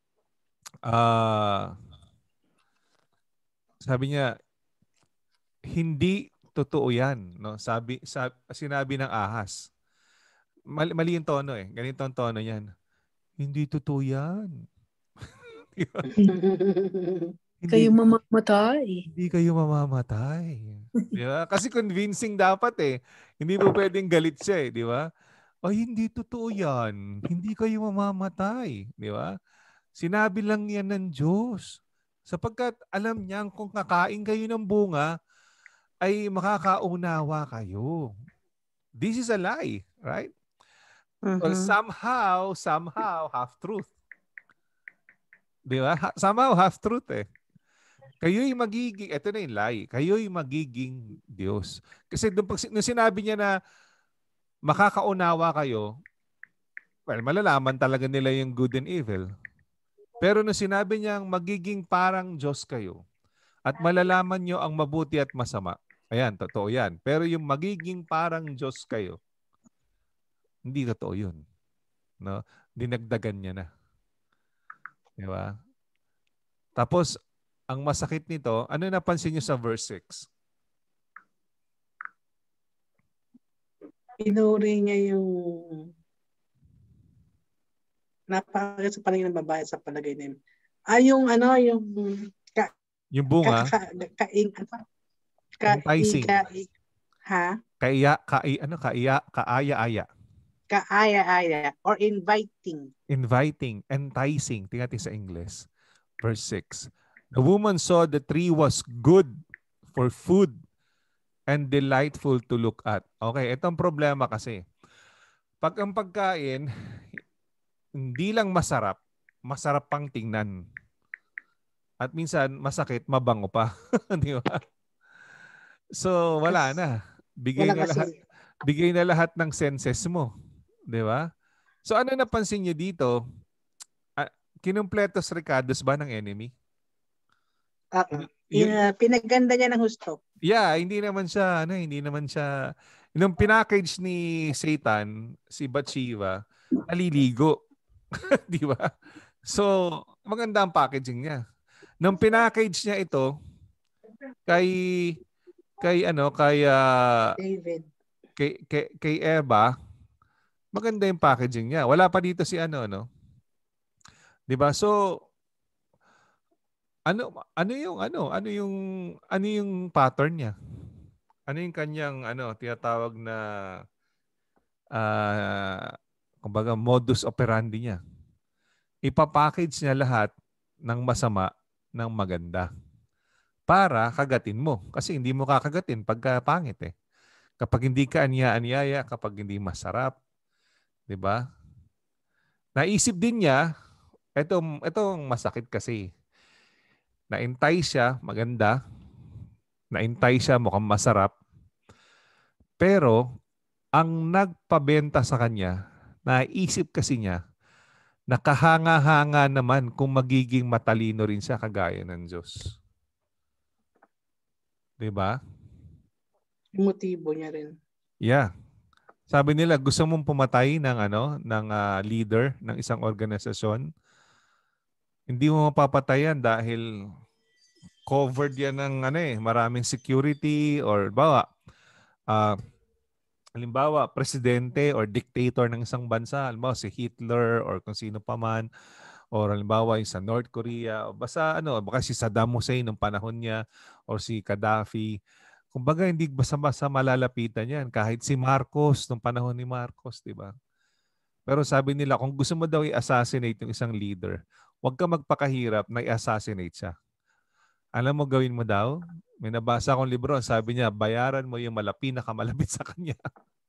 sabi niya, hindi totoo yan. No? Sinabi ng ahas. Mali yung tono eh. Ganito ang tono niyan. Hindi totoo yan. Kayo mamamatay. Hindi kayo mamamatay. Di ba? Kasi convincing dapat eh. Hindi mo pwedeng galit siya eh. Di ba? Ay, hindi totoo yan. Hindi kayo mamamatay. Di ba? Sinabi lang yan ng Diyos. Sapagkat alam niyang kung kakain kayo ng bunga, ay makakaunawa kayo. This is a lie, right? Well, somehow, half-truth. Di ba? Somehow, half-truth eh. Kayo'y magiging, ito na yung lie, kayo'y magiging Diyos. Kasi nung sinabi niya na makakaunawa kayo, well, malalaman talaga nila yung good and evil. Pero nung sinabi niyang magiging parang Diyos kayo at malalaman nyo ang mabuti at masama, ayan, totoo yan. Pero yung magiging parang Diyos kayo, hindi totoo yun. No? Dinagdagan niya na. Di ba? Tapos, ang masakit nito, ano napansin niyo sa verse 6? Pinuri niya yung napakaganda sa palagay ng babae sa palagay niya. Yung yung bunga? Enticing. Kaaya-aya. Kaaya-aya or inviting. Inviting, enticing. Tingnan natin sa English. Verse 6. The woman saw the tree was good for food and delightful to look at. Okay, itong problema kasi. Pag ang pagkain, hindi lang masarap, masarap pang tingnan. At minsan, masakit, mabango pa. Di ba? So, wala na. Bigay na lahat ng senses mo. Di ba? So, ano napansin niyo dito? Kinumpletos recados ba ng enemy? Pinaganda niya ng husto. Yeah, hindi naman siya, nung pinackage ni Satan, si Bathsheba, naliligo. Di ba? So, maganda ang packaging niya. Nung pinackage niya ito kay David. Kay Eva, maganda yung packaging niya. Wala pa dito si no? 'Di ba? So ano yung pattern niya? Ano yung kanyang tinatawag na kumbaga modus operandi niya? Ipapackage niya lahat ng masama ng maganda para kagatin mo. Kasi hindi mo kakagatin pagka pangit eh. Kapag hindi ka anya-anyaya, kapag hindi masarap, 'di ba? Naisip din niya, etong masakit kasi. Na-entice siya, maganda. Na-entice siya, mukhang masarap. Pero ang nagpabenta sa kanya, naisip kasi niya, nakahanga-hanga naman kung magiging matalino rin siya kagaya ng Diyos. 'Di ba? Yung motibo niya rin. Yeah. Sabi nila, gusto mong pumatay ng leader ng isang organisasyon. Hindi mo mapapatayan dahil covered yan ng maraming security or halimbawa, presidente or dictator ng isang bansa, halimbawa si Hitler or kung sino pa man, or halimbawa yung sa North Korea, o basta baka si Saddam Hussein ng panahon niya, or si Gaddafi. Kumbaga, hindi basta-basta malalapitan yan. Kahit si Marcos, nung panahon ni Marcos, di ba? Pero sabi nila, kung gusto mo daw i-assassinate yung isang leader, huwag ka magpakahirap na i-assassinate siya. Alam mo gawin mo daw? May nabasa akong libro, sabi niya, bayaran mo yung pinakamalapit sa kanya.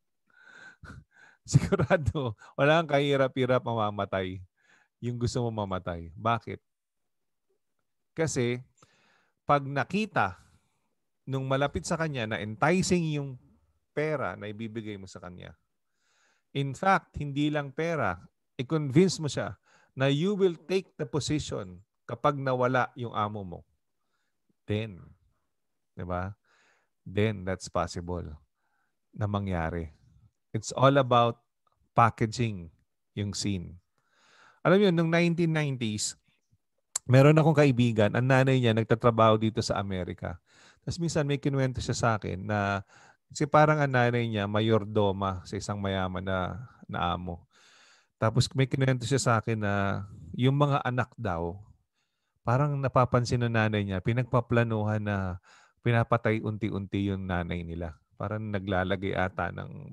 Sigurado, wala kang kahirap-hirap mamamatay yung gusto mo mamatay. Bakit? Kasi, pag nakita nung malapit sa kanya na enticing yung pera na ibibigay mo sa kanya, in fact, hindi lang pera, i-convince mo siya na you will take the position kapag nawala yung amo mo. Then, di ba? Then, that's possible na mangyari. It's all about packaging yung scene. Alam niyo, nung 1990s, meron akong kaibigan, ang nanay niya nagtatrabaho dito sa Amerika. Tapos minsan may kinuwento siya sa akin na kasi parang ang nanay niya mayordoma sa isang mayaman na amo. Tapos may kinuwento siya sa akin na yung mga anak daw, parang napapansin ng nanay niya, pinagpaplanuhan na pinapatay unti-unti yung nanay nila. Parang naglalagay ata ng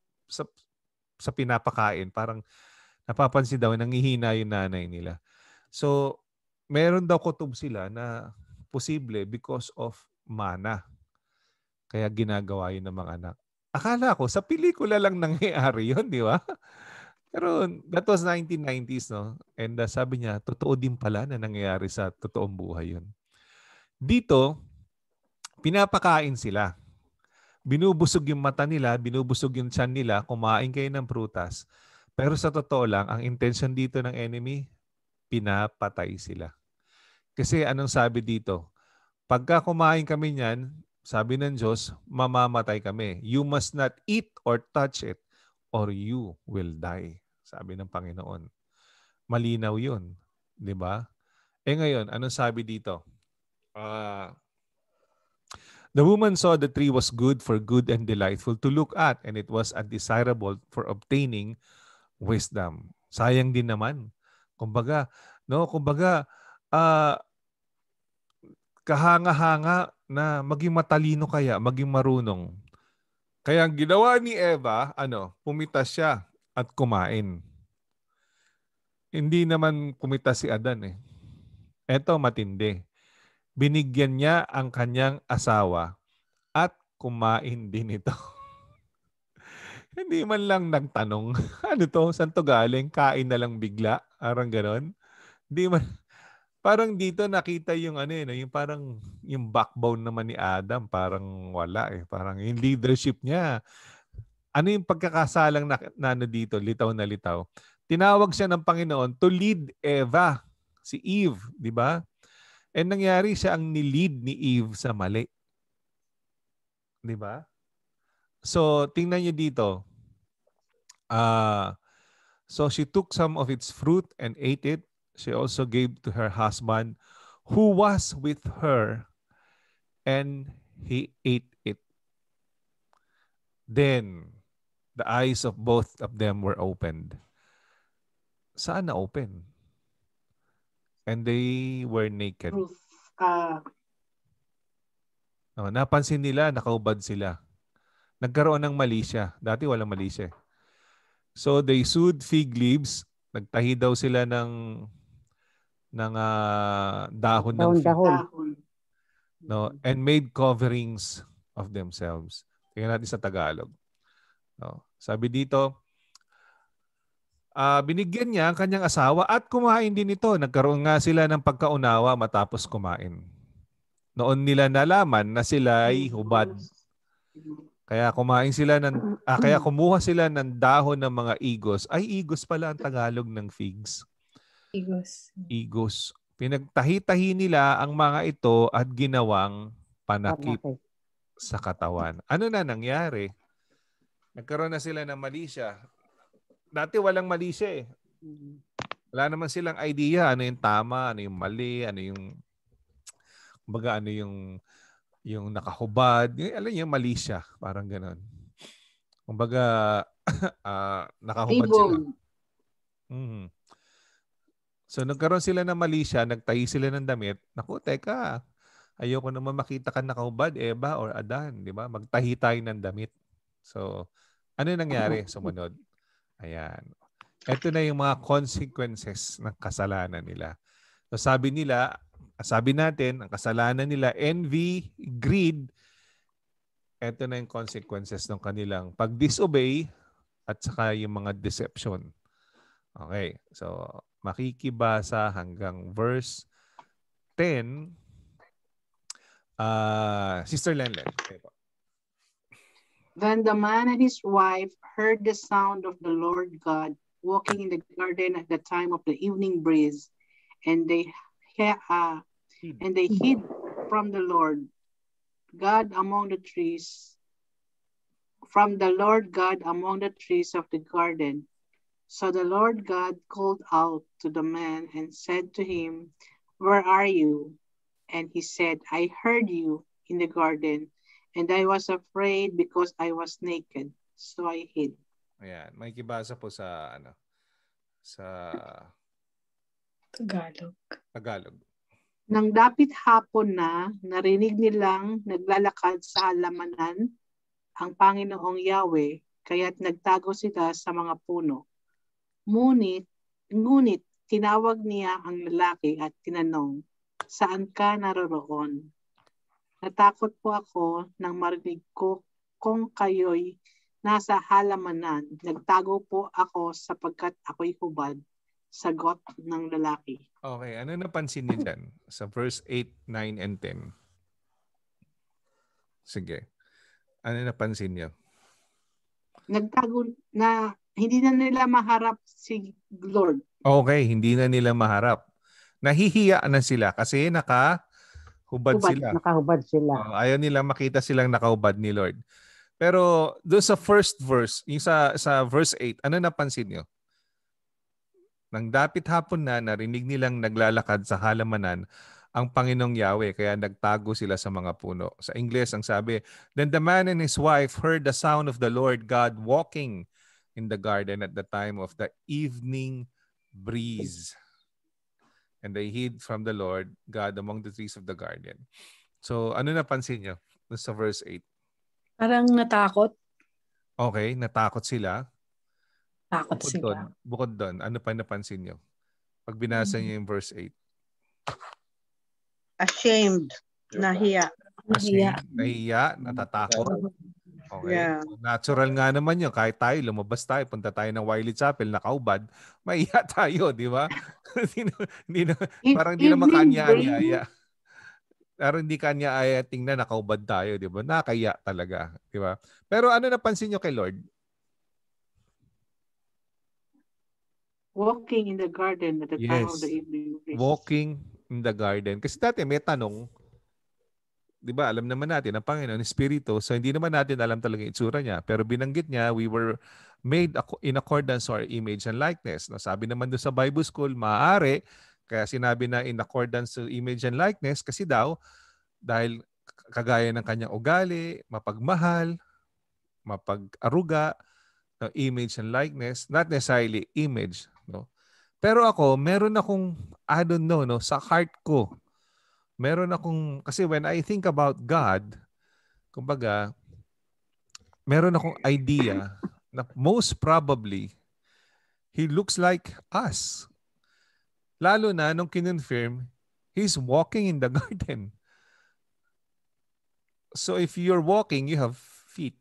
sa pinapakain, parang napapansin daw, nangihina yung nanay nila. So, meron daw kutub sila na posible because of mana. Kaya ginagawa yun ng mga anak. Akala ko, sa pelikula lang nangyayari yun, di ba? Pero that was 1990s, no? And sabi niya, totoo din pala na nangyayari sa totoong buhay yun. Dito, pinapakain sila. Binubusog yung mata nila, binubusog yung tiyan nila, kumain kayo ng prutas. Pero sa totoo lang, ang intention dito ng enemy, pinapatay sila. Kasi anong sabi dito? Pagka kumain kami niyan, sabi ng Diyos, mamamatay kami. You must not eat or touch it or you will die. Sabi ng Panginoon. Malinaw yun. Di ba? Ngayon, anong sabi dito? The woman saw the tree was good for good and delightful to look at, and it was undesirable for obtaining wisdom. Sayang din naman. Kumbaga, kahanga-hanga na maging matalino kaya, maging marunong. Kaya ang ginawa ni Eva, pumitas siya at kumain. Hindi naman pumitas si Adan eh. Eto matindi. Binigyan niya ang kanyang asawa at kumain din ito. Hindi man lang nagtanong, ano to, saan to galing? Kain na lang bigla? Parang ganon. Hindi man, parang dito nakita yung yung parang yung backbone naman ni Adam, parang wala eh. Parang yung leadership niya. Ano yung pagkakasalang na dito, litaw na litaw? Tinawag siya ng Panginoon to lead Eva, si Eve, di ba? And nangyari siya ang nilead ni Eve sa mali. Di ba? So, tingnan niyo dito. So she took some of its fruit and ate it. She also gave to her husband who was with her, and he ate it. Then the eyes of both of them were opened. Saan na open? And they were naked. Napansin nila, nakaubad sila. Nagkaroon ng mali siya. Dati walang mali siya. So they sewed fig leaves. Nagtahi daw sila ng dahon ng fig. No, and made coverings of themselves. Tingnan natin sa Tagalog. No, sabi dito, binigyan niya ang kanyang asawa at kumain din ito. Nagkaroon nga sila ng pagkaunawa matapos kumain. Noon nila nalaman na sila ay hubad. Kaya kaya kumuha sila ng dahon ng mga igos. Ay, igos pala ang Tagalog ng figs. Igos. Pinagtahi-tahi nila ang mga ito at ginawang panakip sa katawan. Ano na nangyari? Nagkaroon na sila ng mali siya. Dati walang mali siya eh. Wala naman silang idea ano yung tama, ano yung mali, ano yung nakahubad. Alam niyo, mali siya. Parang gano'n. Kumbaga, nakahubad sila. So, nagkaroon sila ng mali siya, nagtahi sila ng damit. Naku, teka, ayoko naman makita ka nakahubad, Eva or Adan. Di ba? Magtahi tayo ng damit. So, ano nangyari? Sumunod. Ayan. Ito na yung mga consequences ng kasalanan nila. So, sabi natin, ang kasalanan nila, envy, greed, ito na yung consequences ng kanilang pag-disobey at saka yung mga deception. Okay. So, makikibasa hanggang verse 10. Sister Lenlen. Okay po. Then the man and his wife heard the sound of the Lord God walking in the garden at the time of the evening breeze, and they hid from the Lord God among the trees, of the garden. So the Lord God called out to the man and said to him, "Where are you?" And he said, "I heard you in the garden, and I was afraid because I was naked, so I hid." Ayan, may kibasa po sa Tagalog. Nang dapit hapon na, narinig nilang naglalakad sa halamanan ang Panginoong Yahweh, kaya't nagtago sila sa mga puno. Ngunit tinawag niya ang lalaki at tinanong, "Saan ka naroroon?" Natakot po ako nang marinig ko kung kayo'y nasa halamanan. Nagtago po ako sapagkat ako'y hubad. Sagot ng lalaki. Okay, ano napansin niyo dyan sa verse 8, 9, and 10? Sige. Ano napansin niyo? Nagtago na hindi na nila maharap si Lord. Okay, hindi na nila maharap. Nahihiya na sila kasi nakahubad sila. Nakahubad sila. Ayaw nila makita silang nakahubad ni Lord. Pero doon sa first verse, yung sa verse 8, ano napansin niyo? Nang dapit hapon na, narinig nilang naglalakad sa halamanan ang Panginoong Yahweh, kaya nagtago sila sa mga puno. Sa Ingles, ang sabi, "Then the man and his wife heard the sound of the Lord God walking in the garden at the time of the evening breeze. And they hid from the Lord God among the trees of the garden." So, ano napansin niyo sa verse 8? Parang natakot. Okay, natakot sila. Takot sila. Bukod doon, ano pa napansin niyo? Pag binasa niyo yung verse 8. Ashamed. Nahiya. Nahiya, natatakot. Okay. Yeah. Natural nga naman yun. Kahit tayo, lumabas tayo, punta tayo ng Wiley Chapel, nakaubad, maiya tayo, di ba? Parang hindi naman kanya-anya. Pero hindi kanya-aya tingnan, nakaubad tayo, di ba? Nakaya talaga, di ba? Pero ano napansin nyo kay Lord? Walking in the garden at the time of the evening breeze. Walking in the garden. Kasi dati may tanong, di ba, alam naman natin, ang Panginoon, Espiritu, so hindi naman natin alam talaga yung itsura niya. Pero binanggit niya, we were made in accordance to our image and likeness. No, sabi naman doon sa Bible School, maaari, kaya sinabi na in accordance to image and likeness, kasi daw, dahil kagaya ng kanyang ugali, mapagmahal, mapag-aruga, no, image and likeness, not necessarily image. No? Pero ako, meron akong, I don't know, no, sa heart ko, meron akong, kasi when I think about God, kumbaga, meron akong idea na most probably, He looks like us. Lalo na nung kinonfirm, He's walking in the garden. So if you're walking, you have feet.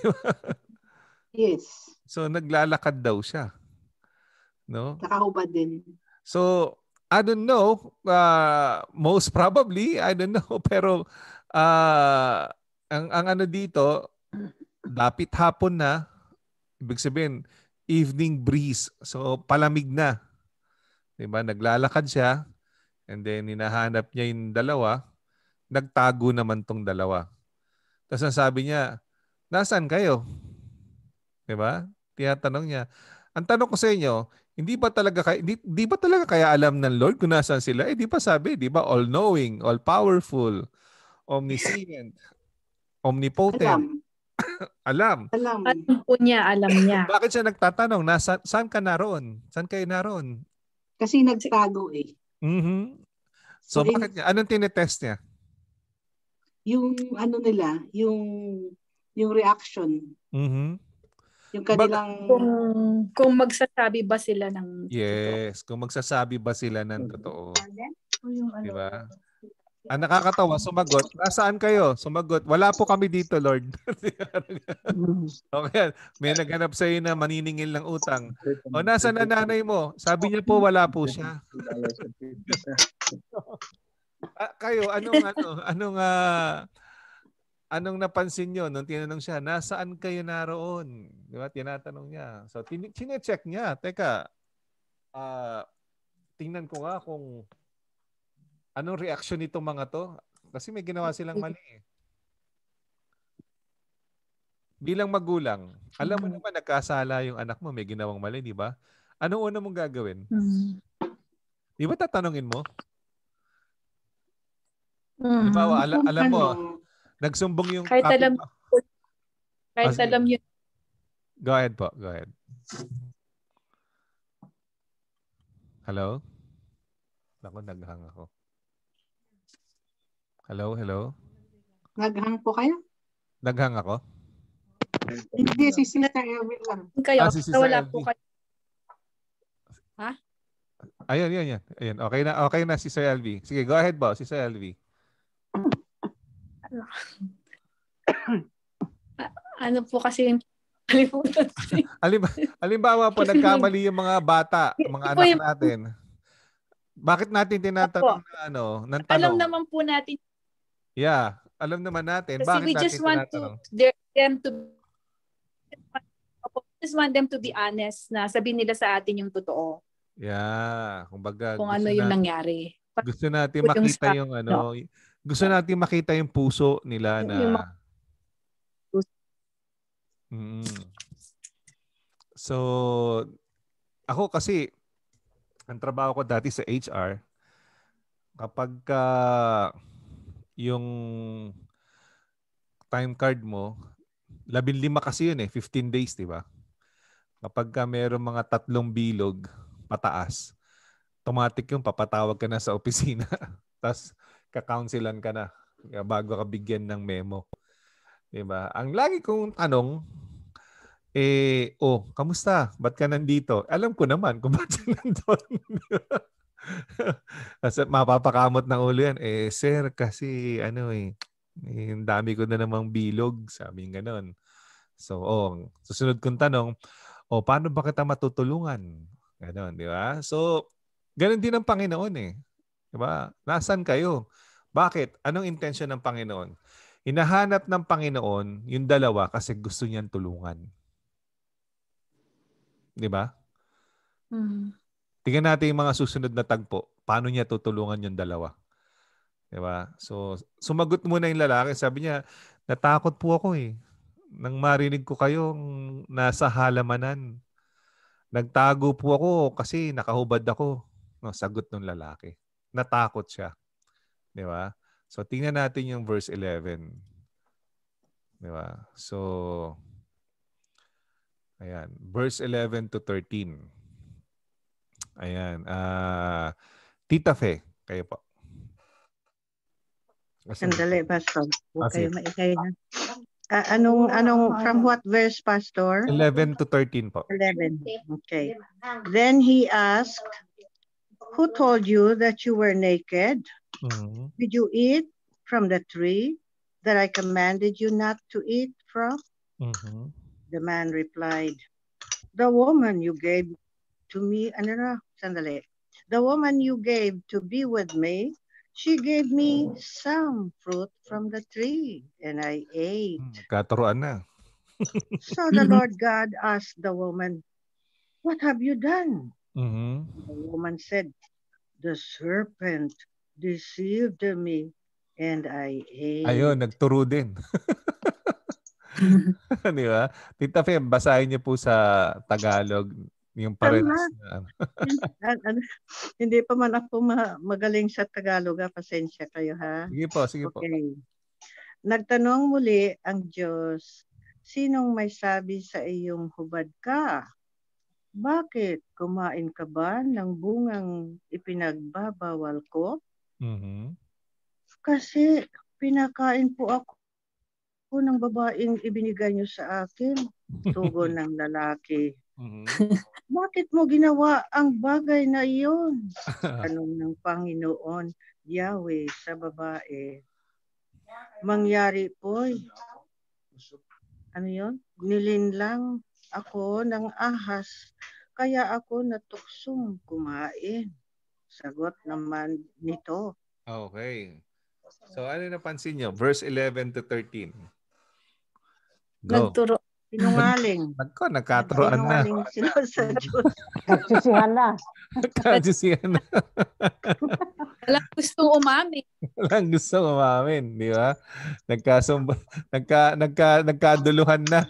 Yes. So naglalakad daw siya. No? Nakahubad din. So, I don't know. Most probably, I don't know. Pero, ang ano dito, dapit hapon na, ibig sabihin, evening breeze. So, palamig na. Diba? Naglalakad siya, and then hinahanap niya yung dalawa, nagtago naman tong dalawa. Tapos ang sabi niya, nasaan kayo? Diba? Tinatanong niya. Ang tanong ko sa inyo, hindi ba talaga kaya alam ng Lord kung nasaan sila? Di ba sabi, di ba, all-knowing, all-powerful, omniscient, omnipotent. Alam. Alam po niya, alam niya. Bakit siya nagtatanong, saan ka naroon? Saan kayo naroon? Kasi nagtago eh. Mm-hmm. So bakit niya? Anong tinetest niya? Yung ano nila, yung reaction. Mm-hmm. Yung kanilang... Kung magsasabi ba sila ng Yes, kung magsasabi ba sila ng totoo. Diba? Ang nakakatawa, sumagot, nasaan kayo? Sumagot, wala po kami dito, Lord. Okay, may naghanap sa iyo na maniningil ng utang. O, nasaan na nanay mo? Sabi niya po, wala po siya. Kayo, anong napansin nyo nung tinanong siya, nasaan kayo naroon? Di ba? Tinatanong niya. So, chinecheck niya. Teka, tingnan ko nga kung anong reaction nitong mga to. Kasi may ginawa silang mali. Bilang magulang, alam mo naman nagkasala yung anak mo, may ginawang mali, di ba? Anong una mong gagawin? Di ba tatanungin mo? Di ba, alam mo, nagsumbong yung kahit alam yun. Go ahead po. Go ahead. Hello? Ako, naghang ako. Hello? Naghang po kayo? Naghang ako? Hindi, si Sister Elvin lang. Kayo, si Sister wala LV. po kayo. Ha? Ayun, yan. Ayun, okay na si Sir LV. Sige, go ahead po, si Sir LV. Ano po kasi yung kalimutan ko. Halimbawa po, nagkamali yung mga bata, mga Ito po anak yung, natin. Bakit natin tinatanong opo, na ng alam tanong? naman po natin Yeah, alam naman natin. kasi Bakit we just natin want to tinatanong? them to just want them to be honest na sabihin nila sa atin yung totoo Yeah, kumbaga kung ano yung nangyari. gusto natin Po yung makita start, yung no? gusto natin makita yung puso nila na Yung mga mm. So, ako kasi ang trabaho ko dati sa HR, kapag yung time card mo, 15 kasi yun 15 days, di ba? Kapag mayroong mga 3 bilog pataas, automatic yung papatawag ka na sa opisina. Tapos ka-counselan ka na bago ka bigyan ng memo. Diba? Ang lagi kong tanong, kamusta? Ba't ka nandito? Alam ko naman kung ba't siya nandun. Kasi mapapakamot ng ulo yan. Sir, kasi ang dami ko na namang bilog. Sabi ng ganon. So, susunod kong tanong, paano ba kita matutulungan? Ganon, di ba? So, ganon din ang Panginoon Di ba? Nasaan kayo? Bakit? Anong intention ng Panginoon? Hinahanap ng Panginoon yung dalawa kasi gusto niyang tulungan. Di ba? Tingnan natin yung mga susunod na tagpo. Paano niya tutulungan yung dalawa? Di ba? So, sumagot muna yung lalaki. Sabi niya, natakot po ako nang marinig ko kayong nasa halamanan. Nagtago po ako kasi nakahubad ako. No, sagot ng lalaki. Natakot siya. Di ba? So, tingnan natin yung verse 11. Di ba? So, ayan. Verse 11 to 13. Ayan. Tita Fe, kayo po. Sandali, Pastor. Huwag kayo sige. maikay na. From what verse, Pastor? 11 to 13 po. 11. Okay. Then he asked, who told you that you were naked? Mm-hmm. Did you eat from the tree that I commanded you not to eat from? Mm-hmm. The man replied, the woman you gave to me, the woman you gave to be with me, she gave me some fruit from the tree, and I ate. Katuruan na. So the Lord God asked the woman, what have you done? Mm-hmm. The woman said, the serpent deceived me, and I ate. Ayun, nagturo din. Di ba? Tita Fe, basahin niyo po sa Tagalog yung parehas na. Hindi pa man ako magaling sa Tagalog. Pasensya kayo, ha? Sige po. Okay. Nagtanong muli ang Diyos, sinong may sabi sa iyong hubad ka? Bakit? Kumain ka ba ng bungang ipinagbabawal ko? Mm-hmm. Kasi pinakain po ako ng babaeng ibinigay niyo sa akin. Tugon ng lalaki. Mm-hmm. Bakit mo ginawa ang bagay na iyon? Tanong ng Panginoon, Yahweh sa babae. Mangyari po, nilinlang ako ng ahas, kaya ako natuksong kumain. Sagot naman nito. Okay. So, ano napansin nyo? Verse 11 to 13. Go. Nagturo. Sinungaling. Nagkaturoan na. Sinungaling sila sa Diyos. Nagsisihan na. Nagkasisihan na. Walang gustong umamin. Walang gusto umamin, di ba? Nagkaduluhan na.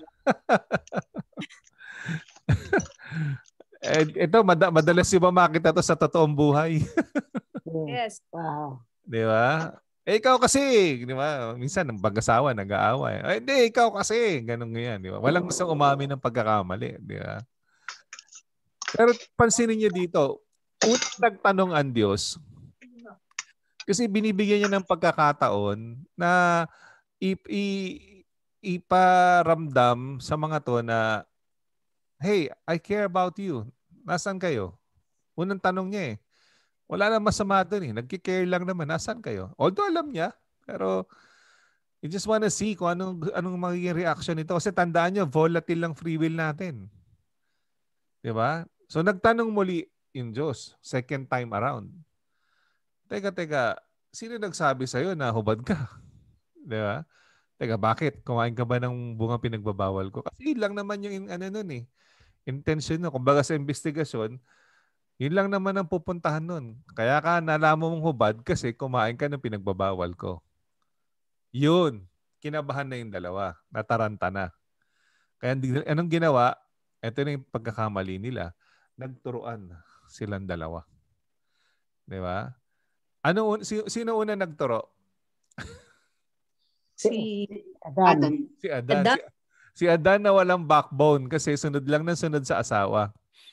Ito, madalas yung makita to sa totoong buhay. Yes. Wow. Di ba? Ikaw kasi, di ba? Minsan, ng pag-asawa, nag-aaway. Hindi, ikaw kasi. Ganun ganyan, di ba? Walang gustong umamin ng pagkakamali, di ba? Pero pansinin niyo dito, unang nagtanong ang Diyos, kasi binibigyan niya ng pagkakataon na iparamdam sa mga to na, hey, I care about you. Nasaan kayo? Unang tanong niya Wala na masama doon eh. Nagki-care lang naman. Nasaan kayo? Although alam niya, pero you just wanna see kung anong magiging reaction nito. Kasi tandaan nyo, volatile lang free will natin. Di ba? So nagtanong muli yung Diyos, second time around. Teka, sino nagsabi sa'yo na hubad ka? Di ba? Teka, bakit? Kumain ka ba ng bunga pinagbabawal ko? Kasi yun lang naman yung nun eh. Intention nun. Kumbaga sa investigasyon, yun lang naman ang pupuntahan nun. Kaya ka nalaman mong hubad kasi kumain ka ng pinagbabawal ko. Yun. Kinabahan na yung dalawa. Nataranta na. Kaya anong ginawa? Ito na yung pagkakamali nila. Nagturuan silang dalawa. Di ba? Sino una nagturo? Si Adan. Si Adan. Adan. Si Adan na walang backbone kasi sunod lang ng sunod sa asawa.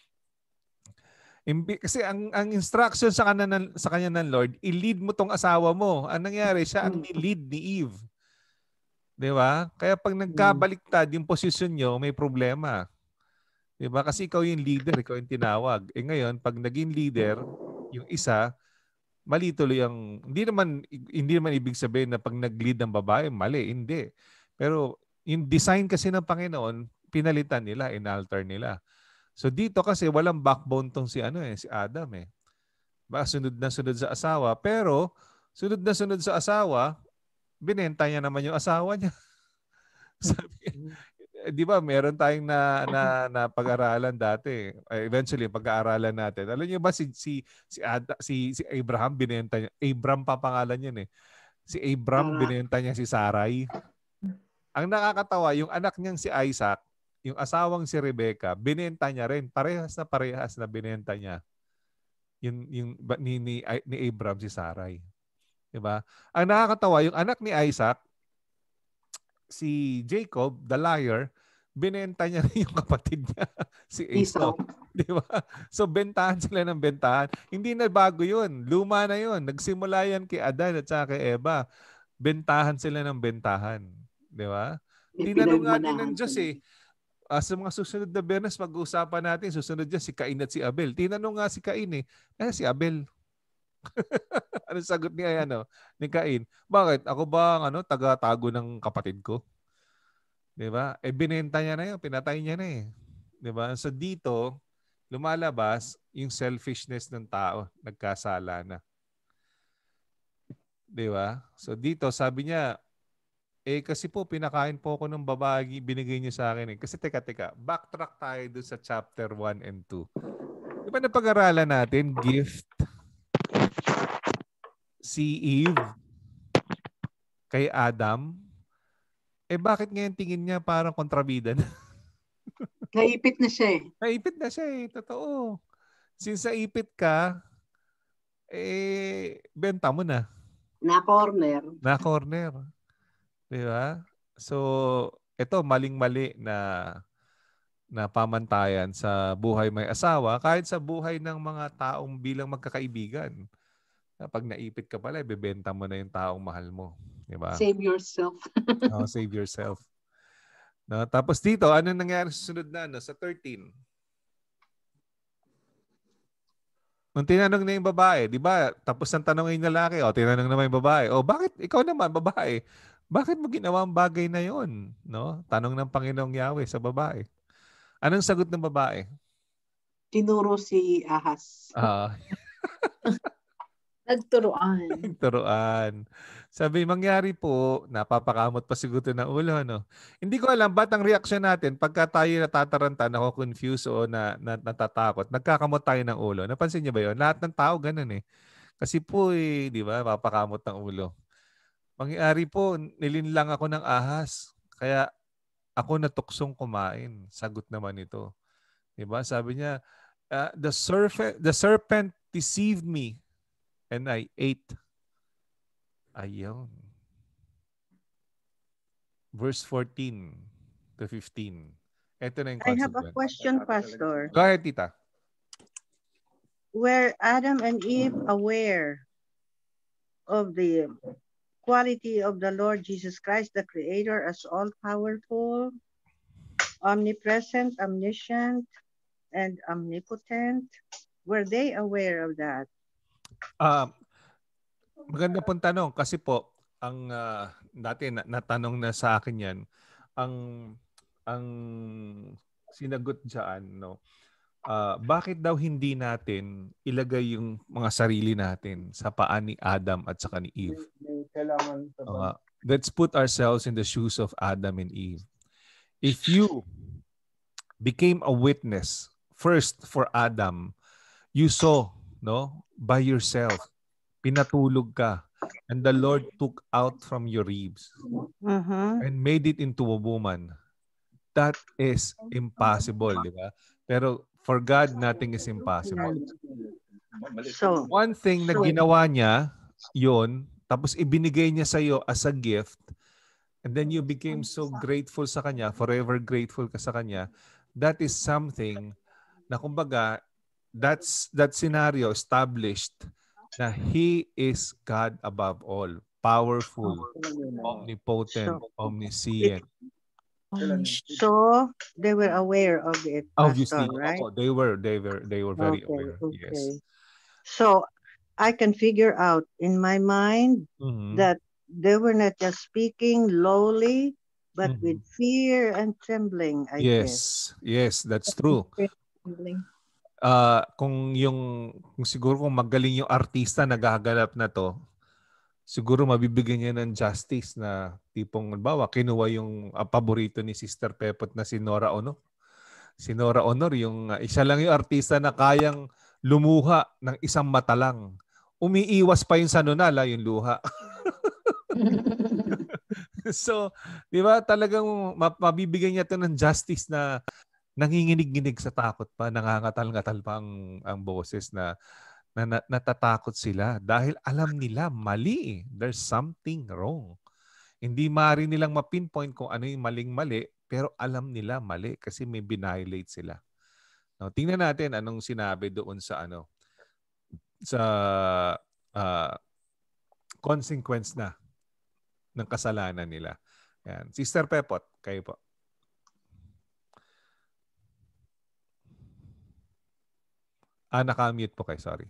Kasi ang instruction sa kanya ng Lord, i-lead mo tong asawa mo. Ang nangyari, siya ang ni-lead ni Eve. Di ba? Kaya pag nagkabaliktad yung posisyon nyo, may problema. Di ba? Kasi ikaw yung leader, ikaw yung tinawag. Ngayon, pag naging leader, yung isa, mali tuloy ang... Hindi naman ibig sabihin na pag nag-lead ng babae, mali. Hindi. Pero yung design kasi ng Panginoon, pinalitan nila, inalter nila. So dito kasi walang backbone tong si Adam eh. Ba sunod na sunod sa asawa, pero sunod na sunod sa asawa, binenta niya naman yung asawa niya. Sabi, di ba, meron tayong na pag-aralan dati. Eventually pag-aaralan natin. Alam niyo ba si Abraham binenta niya. Abram pa pangalan niya eh. Si Abram binenta niya si Sarai. Ang nakakatawa, yung anak niyang si Isaac, yung asawang si Rebecca, binenta niya rin. Parehas na binenta niya. Ni Abraham si Sarai. Diba? Ang nakakatawa, yung anak ni Isaac, si Jacob, the liar, binenta niya rin yung kapatid niya, si Esau. Diba? So, bentahan sila ng bentahan. Hindi na bago yun. Luma na yun. Nagsimula yan kay Adan at saka kay Eva. Bentahan sila ng bentahan. Diba? Tinanong nga din ng Diyos eh. Sa mga susunod na Bernes, mag-uusapan natin. Susunod dyan, si Cain at si Abel. Tinanong nga si Cain eh. Si Abel. Anong sagot niya ni Cain? Bakit? Ako ba taga-tago ng kapatid ko? Diba? Binenta niya na yun. Pinatay niya na eh. Diba? So dito, lumalabas yung selfishness ng tao. Nagkasala na. Diba? So dito, sabi niya, kasi po, pinakain po ako ng babae, binigay niyo sa akin eh. Kasi teka, backtrack tayo doon sa chapter 1 and 2. Di ba napag-aralan natin, gift, si Eve, kay Adam, bakit ngayon tingin niya parang kontrabida na? Naipit na siya eh. Naipit na siya eh, totoo. Since naipit ka, benta mo na. Na-corner. Na-corner. Di ba? So, ito maling-mali na pamantayan sa buhay may asawa, kahit sa buhay ng mga taong bilang magkakaibigan. Pag naipit ka pala, ibebenta mo na yung taong mahal mo. Diba? Save yourself. Save yourself. No? Tapos dito, ano nangyari sa sunod na? Sa 13. Nung tinanong na yung babae, di ba? Tapos ang tanongin yung lalaki, tinanong naman yung babae, bakit ikaw naman, babae? Bakit mo ginawa ang bagay na yon? No? Tanong ng Panginoong Yahweh sa babae. Anong sagot ng babae? Tinuro si Ahas. Nagturuan. Nagturuan. Sabi, mangyari po, napapakamot pa siguro ng ulo. No? Hindi ko alam ba't ang reaksyon natin pagka tayo natataranta, nako-confuse o natatakot, nagkakamot tayo ng ulo. Napansin niyo ba yun? Lahat ng tao ganun eh. Kasi po di ba, papakamot ng ulo. Mangyari po, nilinlang ako ng ahas. Kaya ako natuksong kumain. Sagot naman ito. Diba? Sabi niya, the serpent deceived me and I ate. Ayun. Verse 14 to 15. Ito na yung I have a consequence. question, Pastor. Go ahead, tita. Were Adam and Eve aware of the quality of the Lord Jesus Christ, the Creator, as all-powerful, omnipresent, omniscient, and omnipotent? Were they aware of that? Maganda pong tanong kasi po ang dati natanong na sa akin 'yan. Ang sinagot diyan, no. Bakit daw hindi natin ilagay yung mga sarili natin sa paa ni Adam at saka ni Eve? Let's put ourselves in the shoes of Adam and Eve. If you became a witness first for Adam, you saw, no, by yourself, pinatulog ka, and the Lord took out from your ribs and made it into a woman. That is impossible, di ba? Pero for God, nothing is impossible. So, One thing na ginawa niya, yun, tapos ibinigay niya sa iyo as a gift, and then you became so grateful sa Kanya, forever grateful ka sa Kanya, that is something na kumbaga, that scenario established na He is God above all, powerful, omnipotent, omniscient. So they were aware of it, Obviously, Pastor, right? they were very aware. Yes. So I can figure out in my mind that they were not just speaking lowly, but with fear and trembling, I guess. Yes, that's true. Kung siguro kung magaling yung artista na gaganap na to, siguro mabibigyan niya ng justice na tipong, halimbawa, kinuha yung paborito ni Sister Pepot na si Nora Honor. Si Nora Honor, yung isa lang yung artista na kayang lumuha ng isang mata lang. Umiiwas pa yung sa nunala, yung luha. So, di ba, talagang mabibigyan niya ito ng justice na nanginginig-ginig sa takot pa, nangangatal-ngatal pa ang boses na natatakot sila dahil alam nila mali. There's something wrong. Hindi maaari nilang ma-pinpoint kung ano yung maling-mali, pero alam nila mali kasi may binviolate sila. Now, tingnan natin anong sinabi doon sa consequence na ng kasalanan nila. Yan. Sister Pepot, kayo po. Naka-mute po kayo, sorry.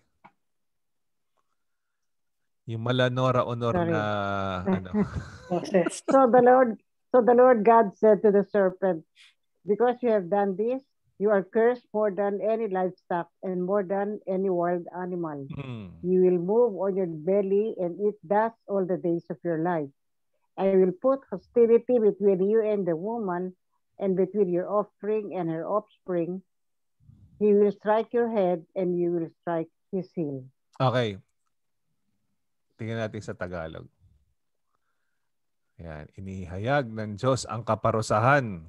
Yung Nora Honor Sorry. na ano. So the Lord God said to the serpent, because you have done this, you are cursed more than any livestock and more than any wild animal. You will move on your belly and eat dust all the days of your life. I will put hostility between you and the woman, and between your offspring and her offspring. He will strike your head and you will strike his heel. Okay. Tingnan natin sa Tagalog. Ayan. Inihayag ng Diyos ang kaparusahan.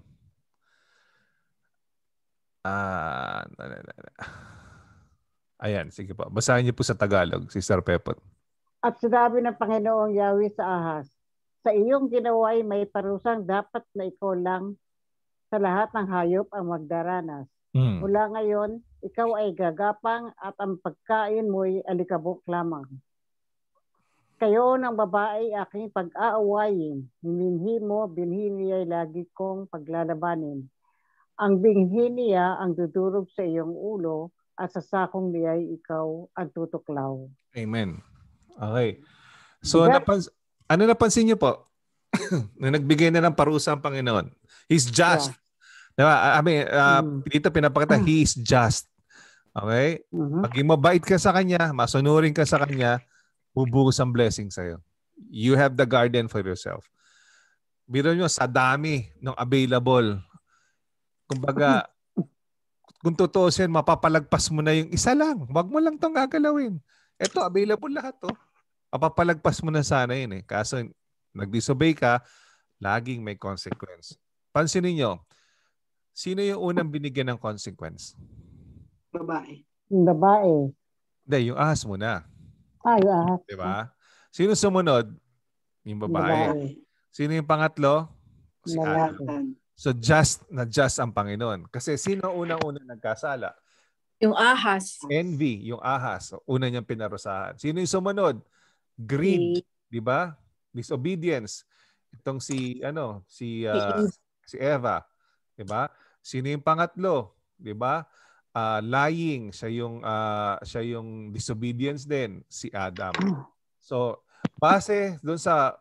Ayan, sige po. Basahin niyo po sa Tagalog, Sister Pepot. At sinabi ng Panginoong Yahweh sa ahas, sa iyong ginawa ay may parusang dapat na ikaw lang sa lahat ng hayop ang magdaranas. Mula ngayon, ikaw ay gagapang at ang pagkain mo ay alikabok lamang. Kayo ng babae aking pag-aawayin, himinhi mo, binhi niya ay lagi kong paglalabanin. Ang binhi niya ang dudurog sa iyong ulo at sa sakong niya ay ikaw ang tutuklaw. Amen. Okay. So, ano napansin niyo po? Na nagbigay na ng parusa ang Panginoon. He's just. Yeah. Diba? I mean, dito pinapakita, He is just. Okay? Pag mabait ka sa Kanya, masunurin ka sa Kanya, bubuhos ang blessing sa'yo. You have the garden for yourself. Biro nyo, sa dami ng available. Kumbaga, kung tutusin, mapapalagpas mo na yung isa lang. Wag mo lang itong gagalawin. Ito, available lahat. Oh. Mapapalagpas mo na sana yun. Kaso, nag-disobey ka, laging may consequence. Pansinin nyo, sino yung unang binigyan ng consequence? Babae. Babae. Hindi, yung ahas muna. Yung ahas. Diba? Sino sumunod? Yung babae. Sino yung pangatlo? Si Adam. So just ang Panginoon. Kasi sino unang-unang nagkasala? Yung ahas. Envy, yung ahas. Una niyang pinarusahan. Sino yung sumunod? Greed. Diba? Disobedience. Itong si Eva. Diba? Sino yung pangatlo? Diba? lying, siya yung disobedience din, si Adam. So, base doon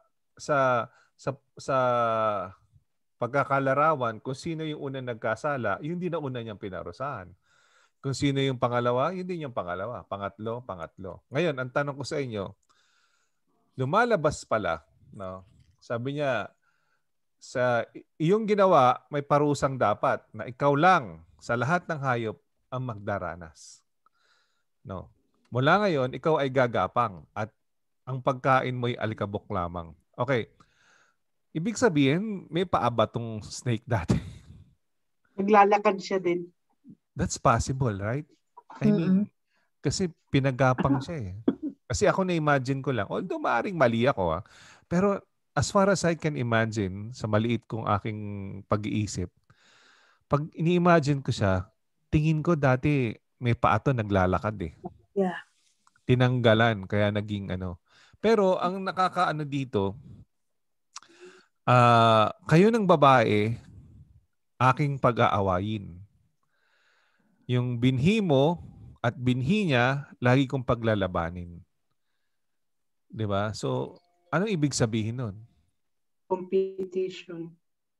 sa pagkakalarawan, kung sino yung unang nagkasala, yun din ang una niyang pinarusahan. Kung sino yung pangalawa, yun din yung pangalawa. Pangatlo. Ngayon, ang tanong ko sa inyo, lumalabas pala, no? Sabi niya, sa iyong ginawa, may parusang dapat na ikaw lang sa lahat ng hayop ang magdaranas. No? Mula ngayon, ikaw ay gagapang at ang pagkain mo'y alikabok lamang. Okay. Ibig sabihin, may paa ba tong snake dati? Naglalakad siya din. That's possible, right? I mean, kasi pinagapang siya eh. Kasi ako na-imagine ko lang, although maaaring mali ako pero as far as I can imagine, sa maliit kong aking pag-iisip, pag ini-imagine ko siya, tingin ko dati may paa to naglalakad eh. Yeah. Tinanggalan, kaya naging ano. Pero ang nakakaano dito, kayo ng babae, aking pag-aawayin. Yung binhi mo at binhi niya, lagi kong paglalabanin. 'Di ba? So, anong ibig sabihin nun? Competition.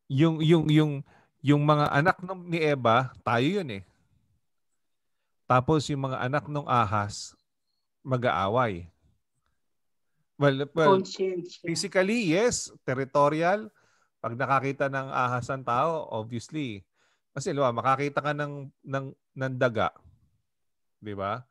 Yung mga anak ni Eva, tayo yun eh. Tapos yung mga anak ng ahas, mag-aaway. Well, physically, yes. Territorial. Pag nakakita ng ahas ang tao, obviously. Kasi makakita ka ng daga. Di ba?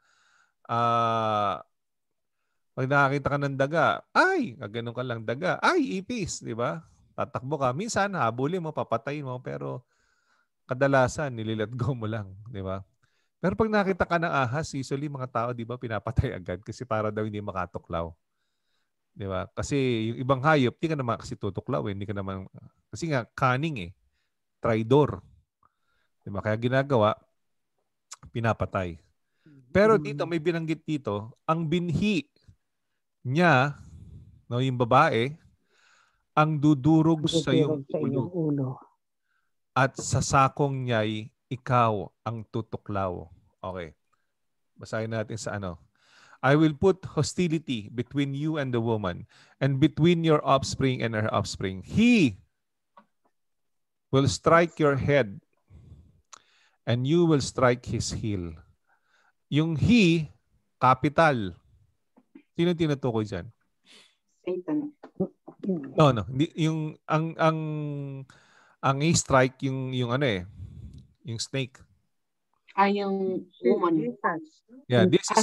Pag nakakita ka ng daga, ay, ganun ka lang daga. Ay, ipis. Di ba? Tatakbo ka. Minsan, habulin mo, papatayin mo, pero kadalasan, nililet go mo lang. Di ba? Pero pag nakita ka ng ahas, usually mga tao, di ba, pinapatay agad kasi para daw hindi makatuklaw. Di ba? Kasi yung ibang hayop, di ka naman kasi tutuklaw. Hindi ka naman, kasi nga, cunning eh. Traidor. Di ba? Kaya ginagawa, pinapatay. Pero dito, may binanggit dito, ang binhi niya, no, yung babae, ang dudurog sa iyong ulo. At sa sakong niya'y ikaw ang tutuklaw. Okay. Basahin natin sa ano. I will put hostility between you and the woman, and between your offspring and her offspring. He will strike your head, and you will strike his heel. Yung he, capital. Sino tinutukoy dyan? Satan. No. Yung ang i-strike yung ano eh, yung snake. Yung woman. Yeah, this is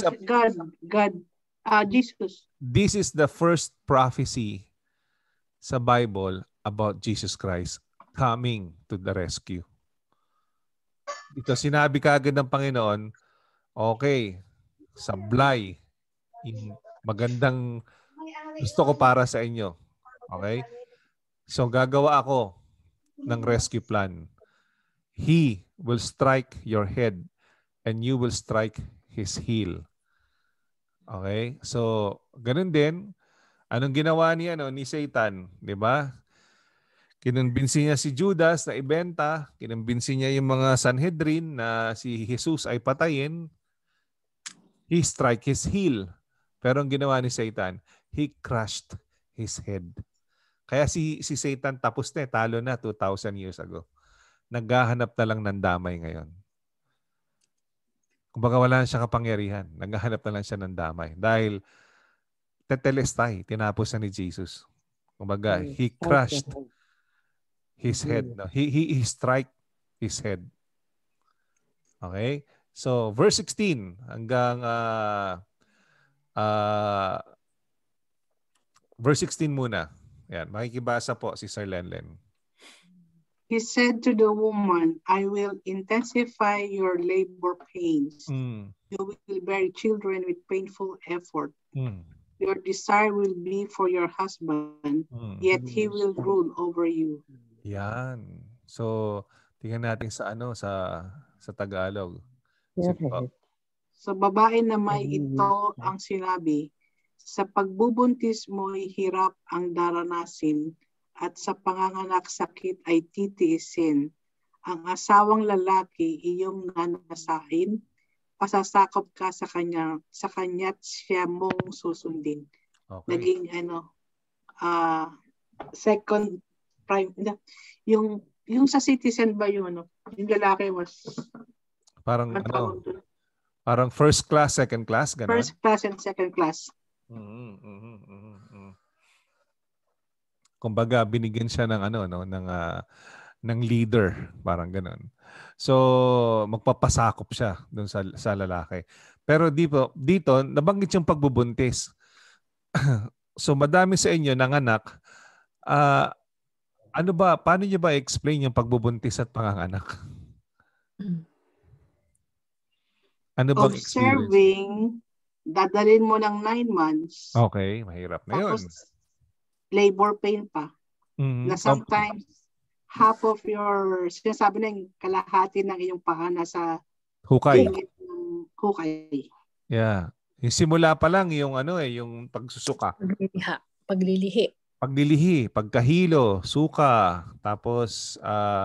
Jesus. This is the first prophecy sa Bible about Jesus Christ coming to the rescue. Ito sinabi kaagad ng Panginoon, okay, sablay, magandang gusto ko para sa inyo. Okay? So gagawa ako ng rescue plan. He will strike your head and you will strike his heel. Okay? So, ganun din, anong ginawa ni Satan, 'di ba? Kinumbinsi niya si Judas na ibenta, kinumbinsi niya yung mga Sanhedrin na si Jesus ay patayin. He strike his heel. Pero ang ginawa ni Satan, he crushed his head. Kaya si Satan tapos na, talo na 2,000 years ago. Naghahanap na lang ng damay ngayon. Kumbaga wala na siya kapangyarihan. Naghahanap na lang siya ng damay. Dahil tetelestai, tinapos na ni Jesus. Kumbaga, he crushed his head. No? He strike his head. Okay? So, verse 16 hanggang verse 16 muna. Yan, makikibasa po si Sir Lenlen. He said to the woman, I will intensify your labor pains. You will bear children with painful effort. Your desire will be for your husband, yet he will rule over you. Yan. So, tingnan natin sa sa Tagalog. Sa babae na may ito ang sinabi, sa pagbubuntis mo'y hirap ang daranasin, at sa panganganak sakit ay titiisin. ang asawang lalaki iyong nanasain, pasasakop ka sa kanya't siya mong susundin. Okay. Naging second prime, yung sa citizen ba yun, yung lalaki was Parang parang first class, second class, gano'n? First class and second class. Kumbaga binigyan siya ng ng leader, parang gano'n. So magpapasakop siya doon sa lalaki. Pero dito nabanggit yung pagbubuntis. So madami sa inyo nanganak. Paano niyo ba explain yung pagbubuntis at panganganak? Ano bang Observing, dadalhin mo ng 9 months. Okay, mahirap na yun. Tapos, labor pain pa. Na sometimes, half of your, sinasabi na yung kalahati ng iyong paa nasa hukay. Hukay. Yeah. Yung simula pa lang yung yung pagsusuka. Paglilihi, pagkahilo, suka, tapos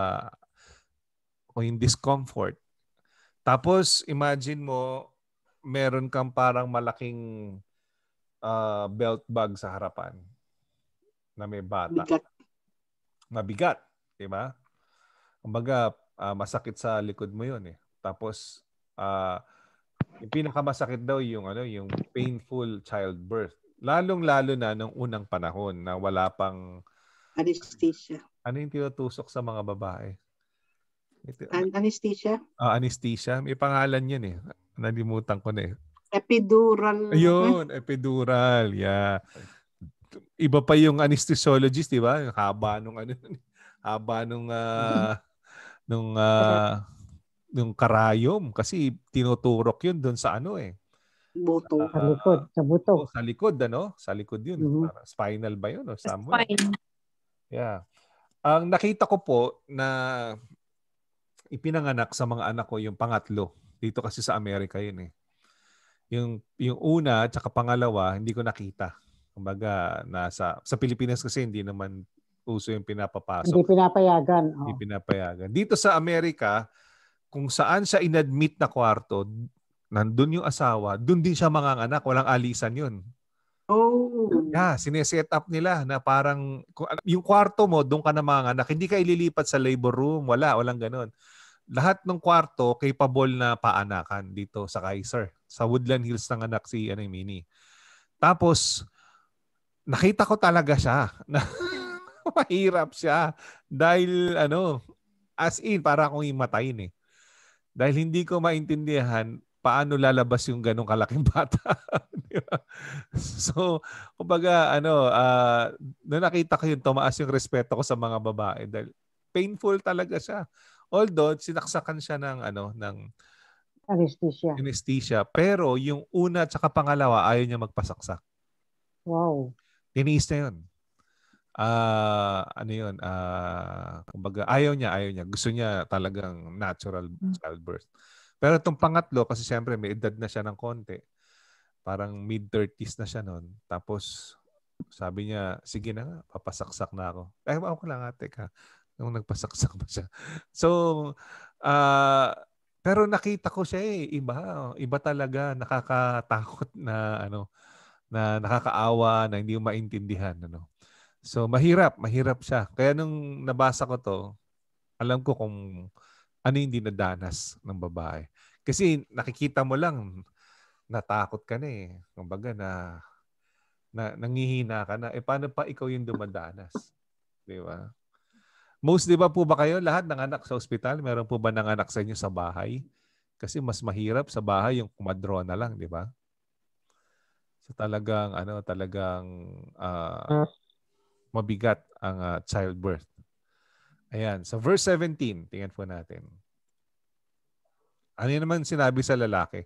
yung discomfort. Tapos imagine mo meron kang parang malaking belt bag sa harapan na may bata. Mabigat, 'di ba? Kumbaga masakit sa likod mo 'yun eh. Tapos yung pinakamasakit daw yung yung painful childbirth. Lalong-lalo na nung unang panahon na wala pang anesthesia. Ano yung tinutusok sa mga babae? Anesthesia? Anesthesia. May pangalan yun eh. Nalimutan ko na eh. Epidural. Ayun, epidural. Yeah. Iba pa yung anesthesiologist, di ba? Haba nung nung karayom kasi tinuturok yun doon sa buto. Sa buto. Sa likod, Sa likod yun. Spinal ba yun? Somewhere. Spine. Yeah. Ang nakita ko po na ipinanganak sa mga anak ko yung pangatlo. Dito kasi sa Amerika yun eh. Yung una at saka pangalawa, hindi ko nakita. Kumbaga, sa Pilipinas kasi hindi naman uso yung pinapapasok. Hindi pinapayagan. Hindi pinapayagan. Dito sa Amerika, kung saan siya inadmit na kwarto, nandun yung asawa, dun din siya manganganak. Walang alisan yun. Oh. Yeah, sineset up nila na parang yung kwarto mo, doon ka na manganganak. Hindi ka ililipat sa labor room. Walang ganun. Lahat ng kwarto capable na paanakan dito sa Kaiser. Sa Woodland Hills nanganak si Minnie. Tapos, nakita ko talaga siya na mahirap siya. Dahil as in, para akong imatayin eh. Dahil hindi ko maintindihan paano lalabas yung ganong kalaking bata. So, kumbaga, nung nakita ko yun, tumaas yung respeto ko sa mga babae dahil painful talaga siya. Although, sinaksakan siya ng anesthesia. Pero yung una at saka pangalawa, ayaw niya magpasaksak. Wow. Tiniis na yun. Kumbaga, ayaw niya. Gusto niya talagang natural childbirth. Pero itong pangatlo, kasi siyempre may edad na siya ng konti. Parang mid-30s na siya noon. Tapos, sabi niya, sige na nga, papasaksak na ako. Ako lang ate ka. Nung nagpasaksak ba siya. So, pero nakita ko siya Iba talaga. Nakakatakot na, na nakakaawa, na hindi mo maintindihan. So, mahirap siya. Kaya nung nabasa ko to, alam ko kung ano yung dinadanas ng babae. Kasi nakikita mo lang, natakot ka na eh. Kumbaga na nangihina ka na. Paano pa ikaw yung dumadanas? Di ba? Di ba po ba kayo lahat ng anak sa ospital? Meron po ba ng anak sa inyo sa bahay? Kasi mas mahirap sa bahay yung kumadrona lang, di ba? So talagang mabigat ang childbirth. Ayan. So verse 17, tingnan po natin. Ano naman sinabi sa lalaki?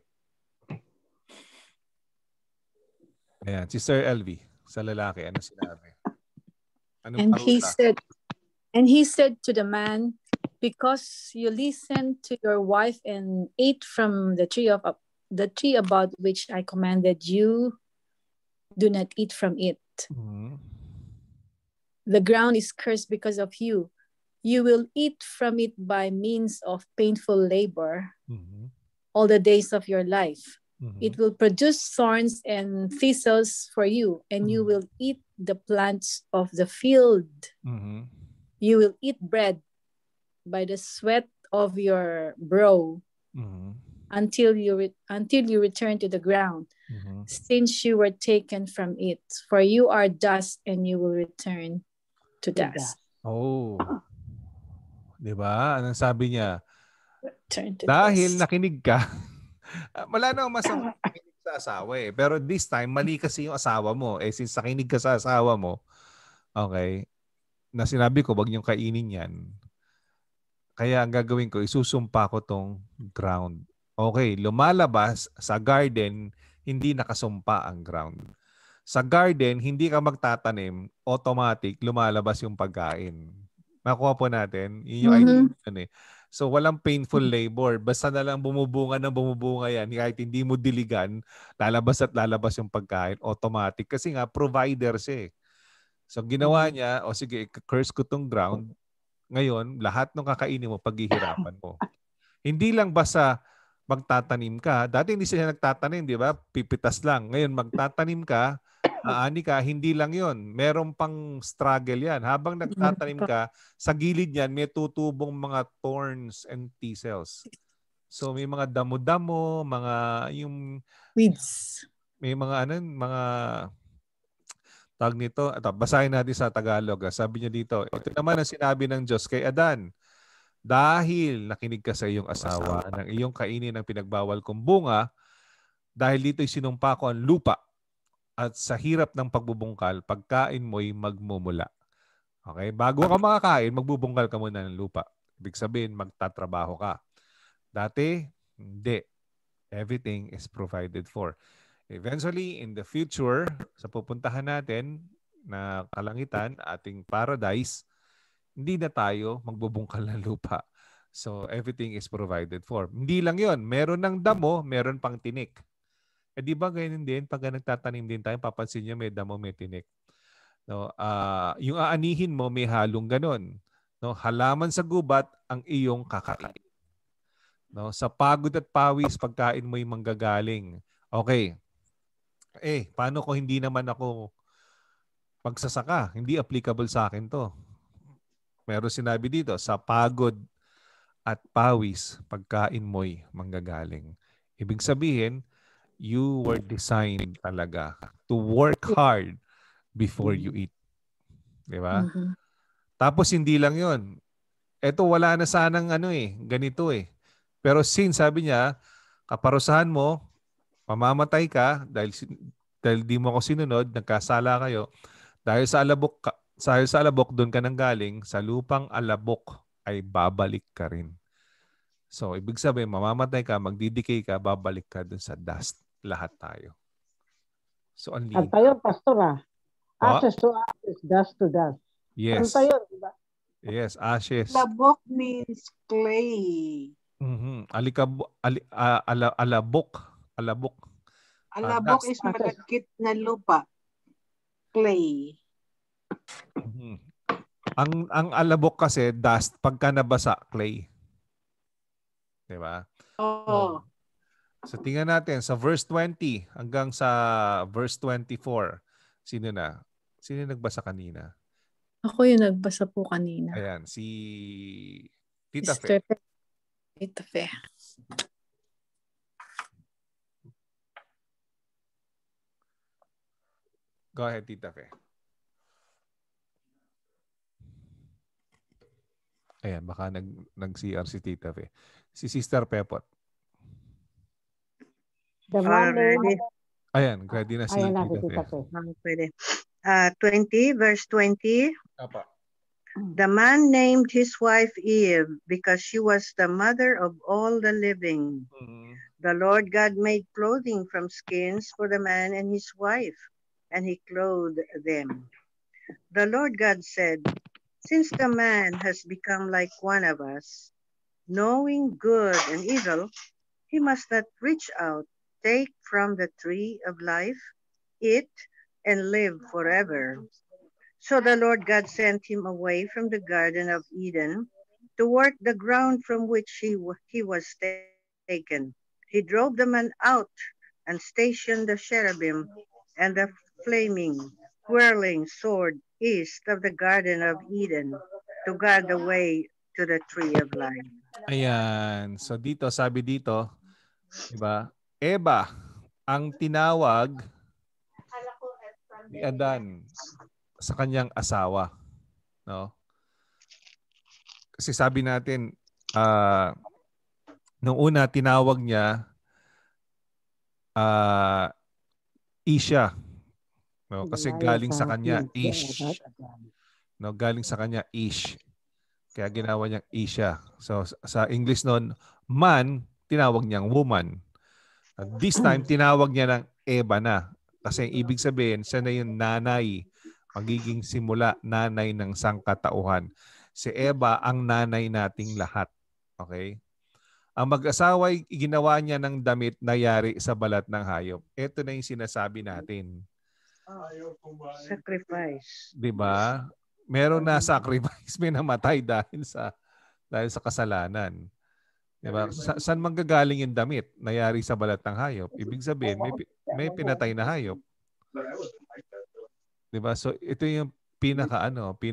Ayan, si Sir LV, sa lalaki, ano sinabi? And he said to the man, because you listened to your wife and ate from the tree about which I commanded you, do not eat from it. Mm-hmm. The ground is cursed because of you. You will eat from it by means of painful labor Mhm. all the days of your life. Mhm. It will produce thorns and thistles for you, and you Mhm. will eat the plants of the field. Mhm. You will eat bread by the sweat of your brow Mhm. until you return to the ground, Mhm. since you were taken from it. For you are dust, and you will return to dust. Oh. 'Di ba? Anong sabi niya? Return to Dahil dust. nakinig ka. Wala namang masama makinig sa asawa eh. Pero this time, mali kasi yung asawa mo. Eh, since nakinig ka sa asawa mo, okay, na sinabi ko, wag niyong kainin yan. Kaya ang gagawin ko, isusumpa ko tong ground. Okay, lumalabas sa garden, hindi nakasumpa ang ground. Sa garden, hindi ka magtatanim, automatic, lumalabas yung pagkain. Nakuha po natin. Yun yung idea yun eh. So, walang painful labor. Basta na lang bumubunga ng bumubunga yan. Kahit hindi mo diligan, lalabas at lalabas yung pagkain. Automatic. Kasi nga, provider siya eh. So, ginawa niya, o sige, curse ko tong ground. Ngayon, lahat ng kakainin mo, paghihirapan mo. Hindi lang basta magtatanim ka. Dati hindi sila nagtatanim, di ba? Pipitas lang. Ngayon, magtatanim ka, aani ka, hindi lang yon. Meron pang struggle yan. Habang nagtatanim ka, sa gilid yan, may tutubong mga thorns and thistles. So, may mga damo-damo, mga yung Weeds. may mga mga tawag nito. Ito, basahin natin sa Tagalog. Sabi niya dito, ito naman ang sinabi ng Diyos kay Adan. Dahil nakinig ka sa iyong asawa ng iyong kainin ng pinagbawal kong bunga, dahil dito'y sinumpa ko ang lupa at sa hirap ng pagbubungkal, pagkain mo'y magmumula. Okay? Bago ka makakain, magbubungkal ka muna ng lupa. Ibig sabihin, magtatrabaho ka. Dati, hindi. Everything is provided for. Eventually, in the future, sa pupuntahan natin na kalangitan, ating paradise, hindi na tayo magbubungkal ng lupa. So, everything is provided for. Hindi lang yon, meron ng damo, meron pang tinik. Eh di ba ganyan din, pag nagtatanim din tayo, papansin nyo may damo, may tinik. No, yung aanihin mo, may halong ganon. No, halaman sa gubat ang iyong kakain. No, sa pagod at pawis, pagkain mo yung manggagaling. Okay. Paano ko hindi naman ako magsasaka? Hindi applicable sa akin to. Meron sinabi dito, sa pagod at pawis, pagkain mo'y manggagaling. Ibig sabihin, you were designed talaga to work hard before you eat. Di ba? Tapos hindi lang yon. Eto wala na sanang ganito eh. Pero since sabi niya, kaparusahan mo, mamamatay ka dahil di mo ako sinunod, nagkasala kayo. Dahil sa alabok doon ka nang galing, sa lupang alabok ay babalik ka rin. So, ibig sabihin, mamamatay ka, magdidikay ka, babalik ka doon sa dust. Lahat tayo. So, ang At liit. tayo, pastor Po? ashes to ashes, dust to dust. Yes. Ano tayo, diba? Yes, ashes. Labok means clay. Alabok. Alabok Dust. is malagkit na lupa. Clay. Ang alabok kasi dust pagka nabasa clay. 'Di ba? Oh. So tingnan natin sa verse 20 hanggang sa verse 24. Sino na? Sino nagbasa kanina? Ako yung nagbasa po kanina. Ayan, si Tita Fe. Tita Fe. Go ahead, Tita Fe. Ayan, baka nag-CR si Tita Fe. Si Sister Pepot. The man named... Ayan, ready na si Tita Fe. Pwede. 20, verse 20. Apa. The man named his wife Eve because she was the mother of all the living. The Lord God made clothing from skins for the man and his wife, and he clothed them. The Lord God said, since the man has become like one of us, knowing good and evil, he must not reach out, take from the tree of life, eat, and live forever. So the Lord God sent him away from the Garden of Eden to work the ground from which he was taken. He drove the man out and stationed the cherubim and the flaming, whirling sword east of the Garden of Eden to guard the way to the tree of life. Ayan. So dito, sabi dito, di ba? Eva ang tinawag ni Adan sa kanyang asawa. No? Kasi sabi natin, nung una tinawag niya Isha. No? Kasi galing sa kanya Ish. No? Galing sa kanya Ish. Kaya ginawa niyang Isha. So sa English noon, man, tinawag niyang woman. This time, tinawag niya ng Eva na. Kasi ibig sabihin, siya na yung nanay. Magiging simula, nanay ng sangkatauhan. Si Eva ang nanay nating lahat. Okay? Ang mag-asawa ay ginawa niya ng damit na yari sa balat ng hayop. Ito na yung sinasabi natin. Sacrifice. Diba? Meron na sacrifice, may namatay dahil sa kasalanan. Diba? Saan manggagaling yung damit na yari sa balat ng hayop? Ibig sabihin, may pinatay na hayop. Diba? So ito yung pinaka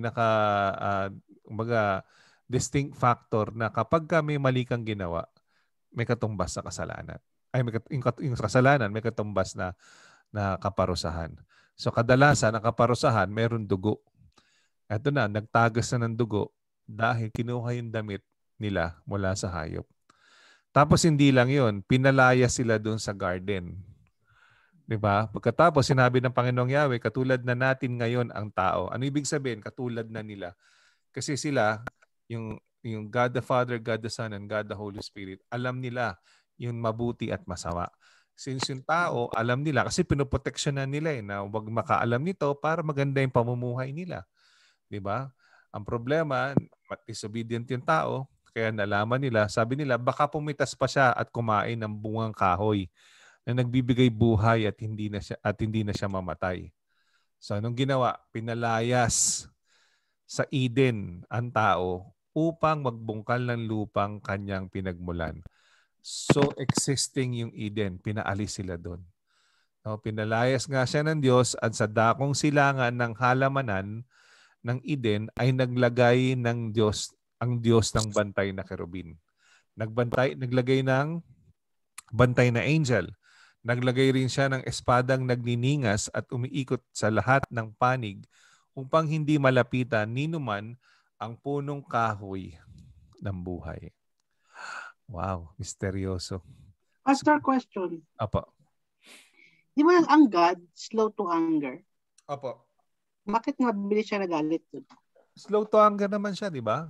distinct factor na kapag may mali kang ginawa, may katumbas sa kasalanan. Ay, yung kasalanan, may katumbas na kaparusahan. So kadalasan, ang kaparusahan, meron dugo. Ito na, nagtagas na ng dugo dahil kinuha yung damit nila mula sa hayop. Tapos hindi lang yun, pinalaya sila doon sa garden. Diba? Pagkatapos, sinabi ng Panginoong Yahweh, katulad na natin ngayon ang tao. Ano ibig sabihin? Katulad na nila. Kasi sila, yung God the Father, God the Son, and God the Holy Spirit, alam nila yung mabuti at masama. Since yung tao, alam nila, kasi pinoproteksyonan nila na huwag makaalam nito para maganda yung pamumuhay nila. Diba? Ang problema, disobedient yung tao, kaya nalaman nila, sabi nila, baka pumitas pa siya at kumain ng bungang kahoy na nagbibigay buhay at hindi na siya mamatay. So anong ginawa? Pinalayas sa Eden ang tao upang magbungkal ng lupang kanyang pinagmulan. So existing yung Eden, pinaalis sila doon. No, pinalayas nga siya ng Diyos at sa dakong silangan ng halamanan ng Eden ay naglagay ng Diyos, ang Diyos ng bantay na kerubin. Naglagay ng bantay na angel. Naglagay rin siya ng espadang nagniningas at umiikot sa lahat ng panig upang hindi malapitan ninuman ang punong kahoy ng buhay. Wow, misteryoso. Pastor, question. Apo. Di ba ang God, slow to anger? Apo. Bakit mabilis siya nagalit doon? Slow to anger naman siya, di ba?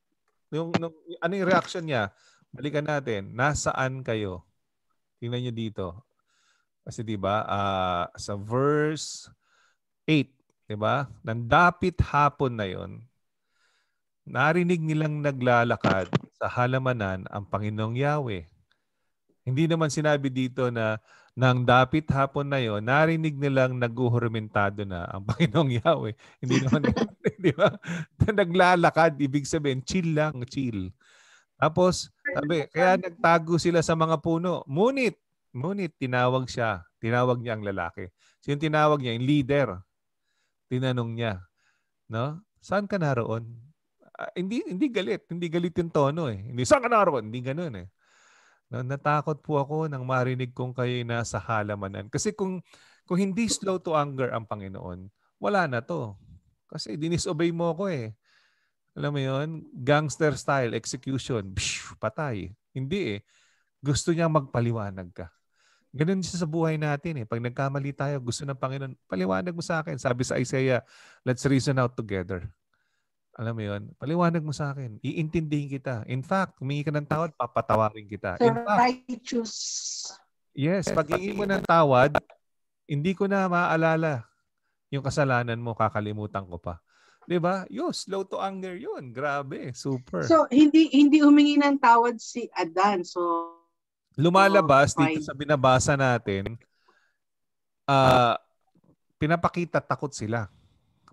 Ano yung reaction niya? Balikan natin. Nasaan kayo? Tingnan niyo dito. Kasi di ba, sa verse 8, di ba? Nandapit hapon na yon, narinig nilang naglalakad sa halamanan ang Panginoong Yahweh. Hindi naman sinabi dito na nang dapit hapon na yon, narinig nilang naguhurmentado na ang Panginoong Yahweh. Hindi naman, di ba? Naglalakad, ibig sabihin, chill lang, chill. Tapos, sabi, kaya nagtago sila sa mga puno. Ngunit, tinawag siya. Tinawag niya ang lalaki. Sino tinawag niya? Yung leader. Tinanong niya, no? Saan ka naroon? Hindi galit. Hindi galit yung tono eh. Hindi, saan ka naroon? Hindi ganun eh. No, natakot po ako nang marinig kong kayo nasa halamanan. Kasi kung hindi slow to anger ang Panginoon, wala na to. Kasi dinisobey mo ko eh. Alam mo yun? Gangster style, execution, patay. Hindi eh. Gusto niya magpaliwanag ka. Ganun siya sa buhay natin eh. Pag nagkamali tayo, gusto ng Panginoon, paliwanag mo sa akin. Sabi sa Isaiah, let's reason out together. Alam mo yun? Paliwanag mo sa akin. Iintindihin kita. In fact, humingi ka ng tawad, papatawarin kita. In fact, righteous. Yes, pag hingi mo ng tawad, hindi ko na maaalala yung kasalanan mo, kakalimutan ko pa. 'Di ba? Yo, slow to anger 'yun. Grabe, super. So, hindi humingi ng tawad si Adan. So, lumalabas dito sa binabasa natin, pinapakita takot sila.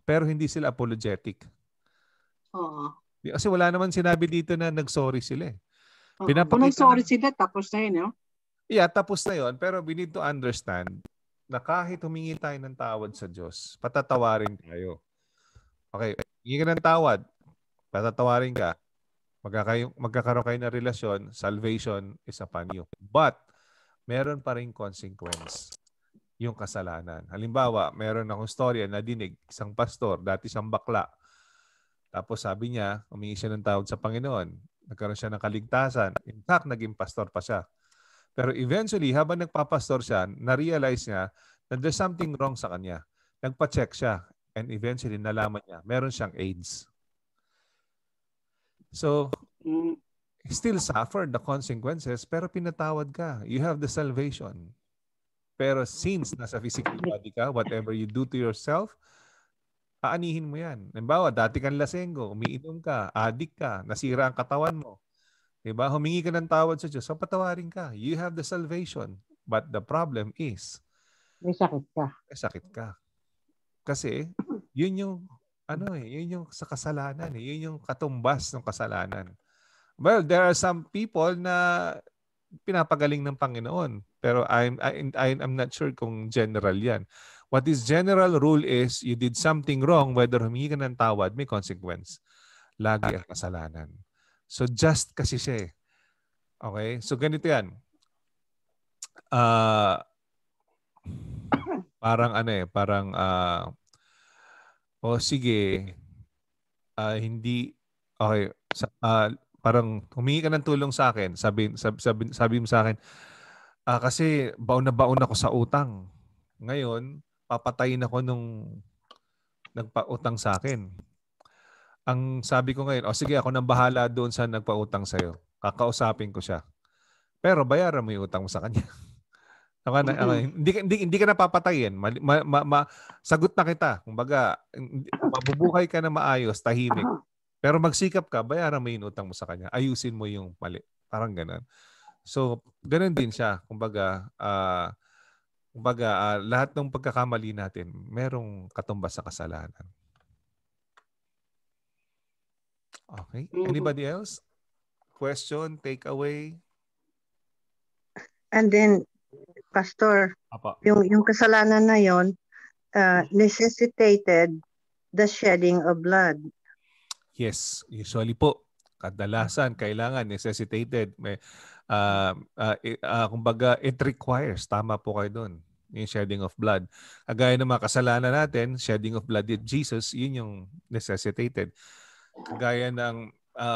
pero hindi sila apologetic. Oo. Kasi wala naman sinabi dito na nag-sorry sila eh. Kung nag-sorry sila, tapos na yun, no? Yeah, tapos na yun. Pero we need to understand na kahit humingi tayo ng tawad sa Diyos, patatawarin tayo. Okay, hingi ka ng tawad, patatawarin ka. Magkakaroon kayo ng relasyon, salvation is upon you. But, meron pa rin consequence yung kasalanan. Halimbawa, meron akong storya na dinig, isang pastor, dati siyang bakla. Tapos sabi niya, humingi siya ng tawad sa Panginoon. Nagkaroon siya ng kaligtasan. In fact, naging pastor pa siya. Pero eventually, habang nagpapastor siya, na-realize niya na there's something wrong sa kanya. Nagpa-check siya. And eventually, nalaman niya, meron siyang AIDS. So, still suffer the consequences, pero pinatawad ka. You have the salvation. Pero since nasa physical body ka, whatever you do to yourself, aanihin mo yan. Halimbawa, dati kang lasenggo, umiinom ka, addict ka, nasira ang katawan mo. Diba? Humingi ka ng tawad sa Diyos, so patawarin ka. You have the salvation. But the problem is, may sakit ka. May sakit ka. Kasi, yun yung, yun yung sa kasalanan. Yun yung katumbas ng kasalanan. Well, there are some people na pinapagaling ng Panginoon. Pero I'm not sure kung general yan. What is general rule is, you did something wrong, whether humingi ka ng tawad, may consequence. Lagi ang kasalanan. So, just kasi siya eh. Okay? So, ganito yan. Sige, hindi, okay, parang humingi ka ng tulong sa akin, sabi mo sa akin, kasi baon na baon ako sa utang. Ngayon, papatayin ako nung nagpautang sa akin. Ang sabi ko ngayon, sige, ako nang bahala doon sa nagpautang sa'yo. Kakausapin ko siya. Pero bayaran mo yung utang mo sa kanya. Hindi ka na papatayin. Sagot na kita. Kumbaga, mabubuhay ka na maayos, tahimik. Pero magsikap ka, bayaran mo yung utang mo sa kanya. Ayusin mo yung mali. Parang ganun. So, ganun din siya. Kumbaga, lahat ng pagkakamali natin, merong katumbas sa kasalanan. Okay. Anybody else? Question, takeaway? And then, Pastor, yung kasalanan na yon necessitated the shedding of blood. Yes, usually po. Kadalasan, kailangan, necessitated. Kumbaga, it requires. Tama po kayo doon. Yung shedding of blood. Kagaya ng mga kasalanan natin, shedding of blood with Jesus, yun yung necessitated. Kagaya ng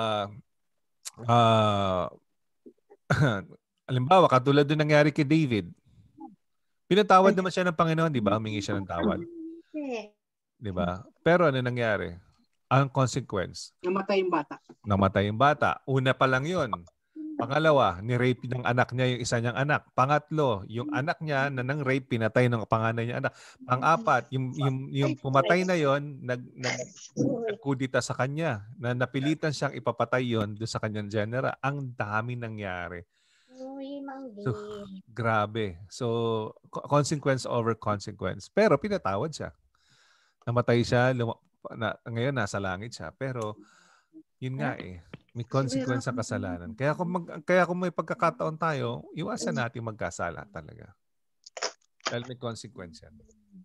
halimbawa, katulad doon nangyari kay David. Pinatawad naman siya ng Panginoon, di ba? Humingi siya ng tawad. Di ba? Pero ano nangyari? Ang consequence? Namatay yung bata. Una pa lang yun. Pangalawa, ni-rape ng anak niya yung isa niyang anak. Pangatlo, yung anak niya na nang-rape, pinatay ng panganay niya anak. Pang-apat, yung pumatay na yon nagkudita sa kanya. Na napilitan siyang ipapatay yon doon sa kanyang genera. Ang dami nangyari. So, grabe. So, consequence over consequence. Pero pinatawad siya. Namatay siya, ngayon nasa langit siya. Pero, yun nga eh. May consequence sa kasalanan. Kaya kung may pagkakataon tayo, iwasan natin magkasala talaga. Dahil may consequence yan.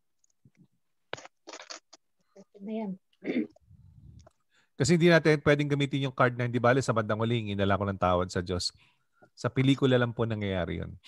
Kasi hindi natin pwedeng gamitin yung card na hindi bale sa bandang huli, hinala ko ng tawad sa Diyos. Sa pelikula lang po nangyayari yun.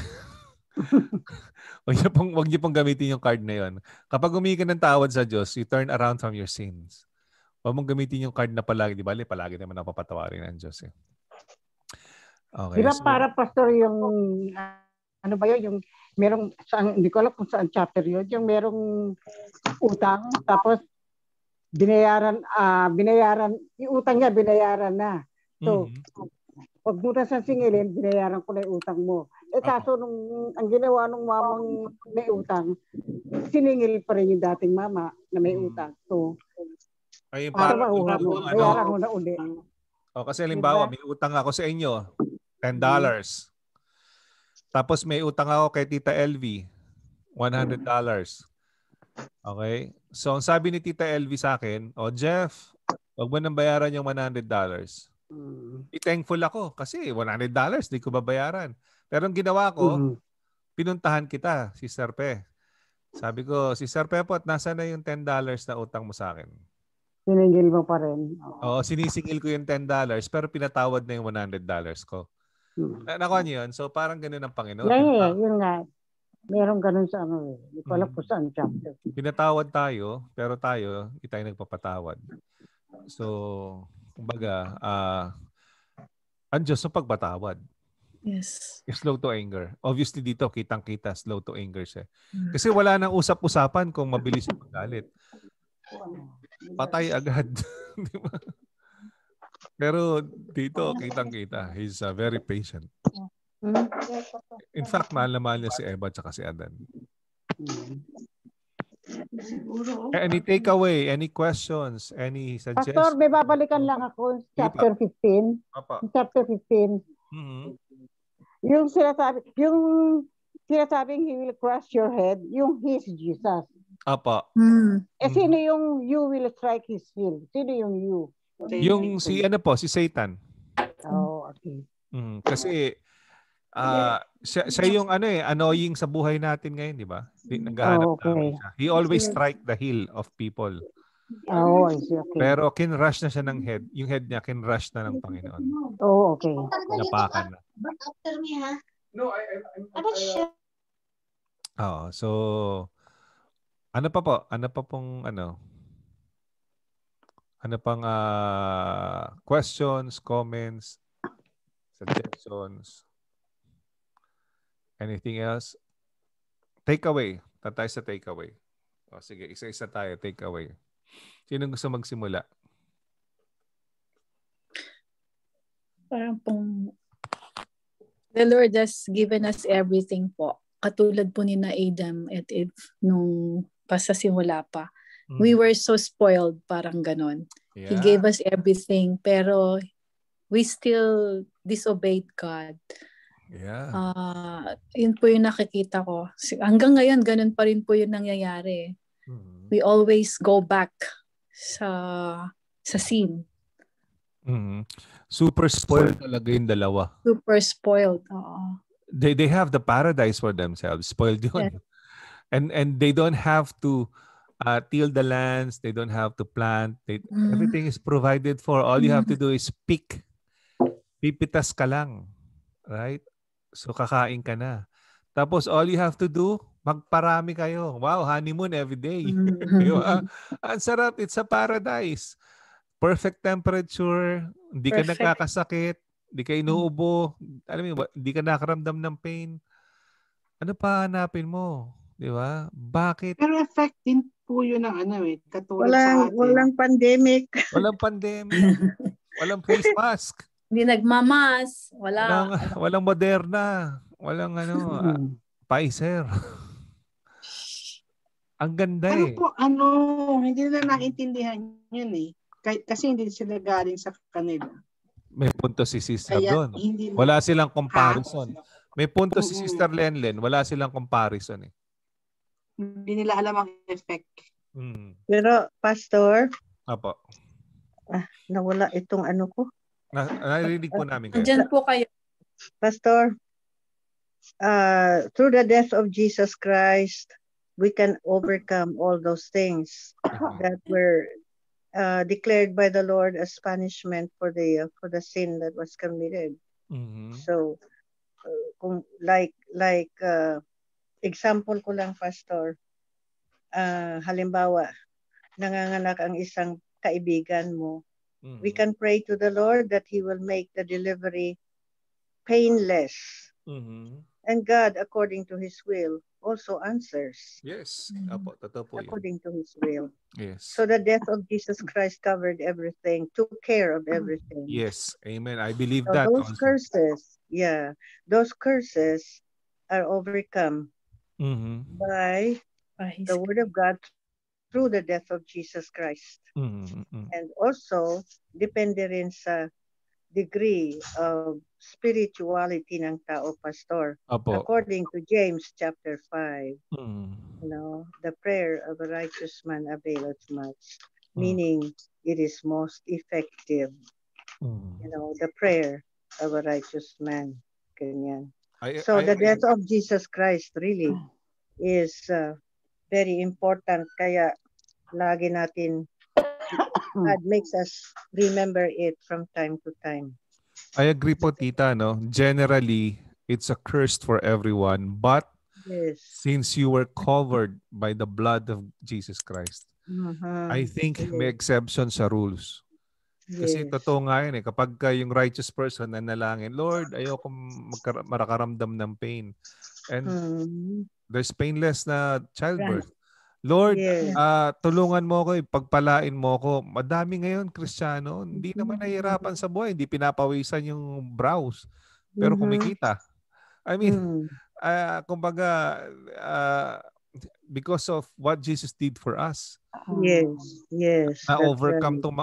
Huwag niyo pong gamitin yung card na yun. Kapag humingi ka ng tawad sa Diyos, you turn around from your sins. Huwag mong gamitin yung card na palagi. Di ba? Palagi naman ang papatawarin ng Diyos. Eh. Okay. Di ba para pastor yung, ano ba yun, yung merong, hindi ko alam kung saan chapter yun, yung merong utang, tapos binayaran, yung utang niya, binayaran na. So, pag muna sa singilin, binayaran ko na yung utang mo. Kaso ang ginawa ng mamang may utang, siningil pa rin yung dating mama na may utang. So, ay, bayaran mo na uli. Kasi halimbawa, may utang ako sa inyo, $10. Tapos may utang ako kay Tita LV, $100. Okay? So, ang sabi ni Tita LV sa akin, Jeff, wag mo nang bayaran yung $100. Thankful ako kasi $100 di ko babayaran. Pero ang ginawa ko, pinuntahan kita, Sister Pe. Sabi ko, Sister Pepot, nasa na yung $10 na utang mo sa akin? Siningil mo pa rin. Oo, sinisingil ko yung $10 pero pinatawad na yung $100 ko. Nakuha niyo yun? So parang ganun ang Panginoon. Yeah, yun nga. Meron ganun sa ano eh. Hindi ko alam kung saan chapter. Pinatawad tayo, pero tayo, hindi tayo nagpapatawad. So, kumbaga, ang Diyos sa pagpatawad. Yes. Slow to anger. Obviously dito, kitang-kita, slow to anger siya. Kasi wala nang usap-usapan kung mabilis yung magalit. Patay agad. Di ba? Pero dito, kitang-kita. He's very patient. In fact, mahal na mahal niya si Eva at si Adan. Any takeaway? Any questions? Any suggestions? Pastor, may babalikan lang ako chapter 15. Chapter 15. Yung sinasabing he will crush your head, yung he's Jesus. Apa. Sino yung you will strike his heel? Sino yung you? Yung si Satan. Oh, okay. Kasi siya yung annoying sa buhay natin ngayon, di ba? Naghahanap okay. siya. He always strike the heel of people. Oh, I see. Okay. Pero kinrush na siya ng head. Yung head niya kinrush na ng Panginoon. Oh, okay. Napakan na. After me, ha? No, So ano pa po? Ano pa pong Ano pang questions, comments, suggestions? Anything else? Takeaway. Tatay sa takeaway. Sige, isa-isa tayo. Takeaway. Sino gusto magsimula? Parang pong the Lord has given us everything po. Katulad po ni na Adam at Eve nung pasasimula pa. We were so spoiled, parang ganon. Yeah. He gave us everything, pero we still disobeyed God. Yeah. Yun po yung nakikita ko. Hanggang ngayon, ganun pa rin po yung nangyayari. We always go back sa sin. Super spoiled talaga yung dalawa. Super spoiled. Oo. They have the paradise for themselves. Spoiled yun. Yeah. And they don't have to till the lands. They don't have to plant. Everything is provided for. All you have to do is pick. Pipitas ka lang. Right? So kakain ka na. Tapos all you have to do, magparami kayo. Wow, honeymoon every day. Diba? Ang sarap. It's a paradise. Perfect temperature. Hindi ka nagkakasakit. Hindi ka inuubo. Alam mo, hindi ka nakaramdam ng pain. Ano pa hanapin mo? Di ba? Bakit? Pero effect din po yun ng katulad sa atin. Walang pandemic. Walang pandemic. Walang face mask. Hindi nagmamas. Walang Moderna. Walang Pfizer. Ang ganda hindi na naintindihan yun eh. Kasi hindi sila galing sa kanila. May punto si Sister doon. Wala silang comparison. May punto si Sister Lenlen. Wala silang comparison eh. Hindi nila alam ang effect. Pero, Pastor, Apo. nawala itong ko. Narinig po namin kayo. Diyan po kayo. Pastor, through the death of Jesus Christ, we can overcome all those things that were declared by the Lord as punishment for the sin that was committed. So, kung like example ko lang, Pastor, halimbawa, nanganganak ang isang kaibigan mo, we can pray to the Lord that He will make the delivery painless. And God, according to His will, also answers. Yes. Apo, totoo po yun. According to His will. Yes. So the death of Jesus Christ covered everything, took care of everything. Yes. Amen. I believe so that those also. Those curses are overcome by the Word of God through the death of Jesus Christ. And also, depende rin sa degree of spirituality ng tao, Pastor. Opo. According to James chapter 5, Mm. the prayer of a righteous man availeth much, meaning it is most effective. The prayer of a righteous man. Ganyan. So the death of Jesus Christ really is very important. Kaya lagi natin, God makes us remember it from time to time. I agree po, Tita. No? Generally, it's a curse for everyone. But since you were covered by the blood of Jesus Christ, I think may exception sa rules. Kasi totoo nga yun kapag yung righteous person nanalangin, Lord, ayoko makaramdam ng pain. And there's painless na childbirth. Lord, tulungan mo ako, pagpalain mo ako. Madami ngayon, Kristiyano, hindi naman nahihirapan sa buhay. Hindi pinapawisan yung brows. Pero kumikita. I mean, kumbaga, because of what Jesus did for us. Yes. Na-overcome tong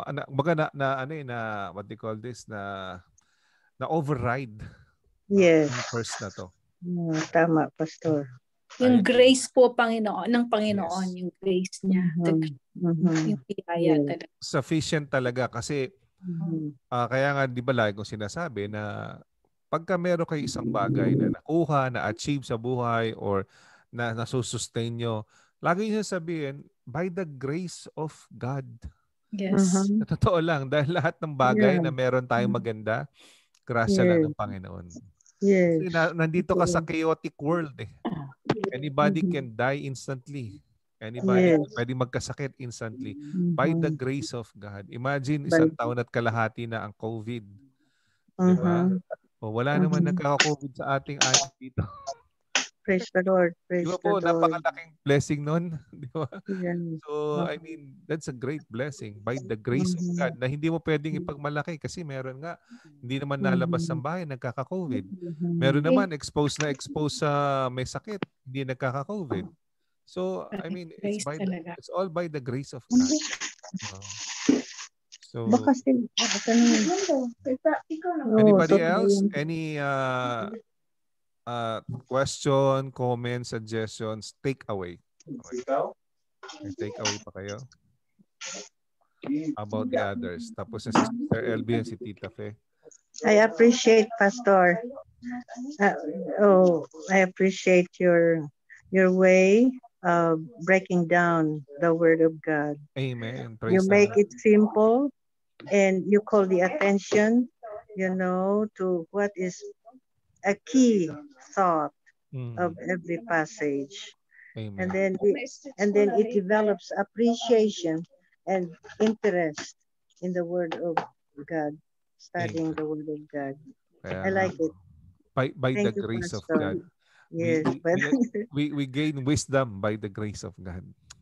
what they call this, na override. Yung curse na to. Tama, Pastor. Yung grace po ng Panginoon, yung grace niya. Yung biyaya talaga. Sufficient talaga kasi kaya nga di ba lagi kong sinasabi na pagka meron kayo isang bagay na nakuha, na-achieve sa buhay or na nasusustain nyo, lagi nyo sabihin, by the grace of God. Yes. Totoo lang, dahil lahat ng bagay na meron tayong maganda, grasya lang ng Panginoon. Kasi nandito ka sa chaotic world eh. Anybody can die instantly. Anybody pwede magkasakit instantly. By the grace of God. Imagine, 1 taon at kalahati na ang COVID. Diba? O, wala naman nagkaka-COVID sa ating anak dito. Praise the Lord. Praise diba po, the Lord. napakalaking blessing nun. Diba? So, I mean, that's a great blessing by the grace of God na hindi mo pwedeng ipagmalaki kasi meron nga, hindi naman nalabas ng bahay, nagkaka-COVID. Meron naman, exposed sa may sakit, hindi nagkaka-COVID. So, I mean, it's all by the grace of God. So, anybody else? Any question, comments, suggestions, take away? Okay. Take away pa kayo? About the others. Tapos si Sister LB and si Tita Fe. I appreciate, Pastor. I appreciate your way of breaking down the Word of God. Amen. You make it simple and you call the attention, to what is a key thought of every passage. Amen. And then it develops appreciation and interest in the Word of God, studying the Word of God. I like it. By the grace of God. Yes, we gain wisdom by the grace of God.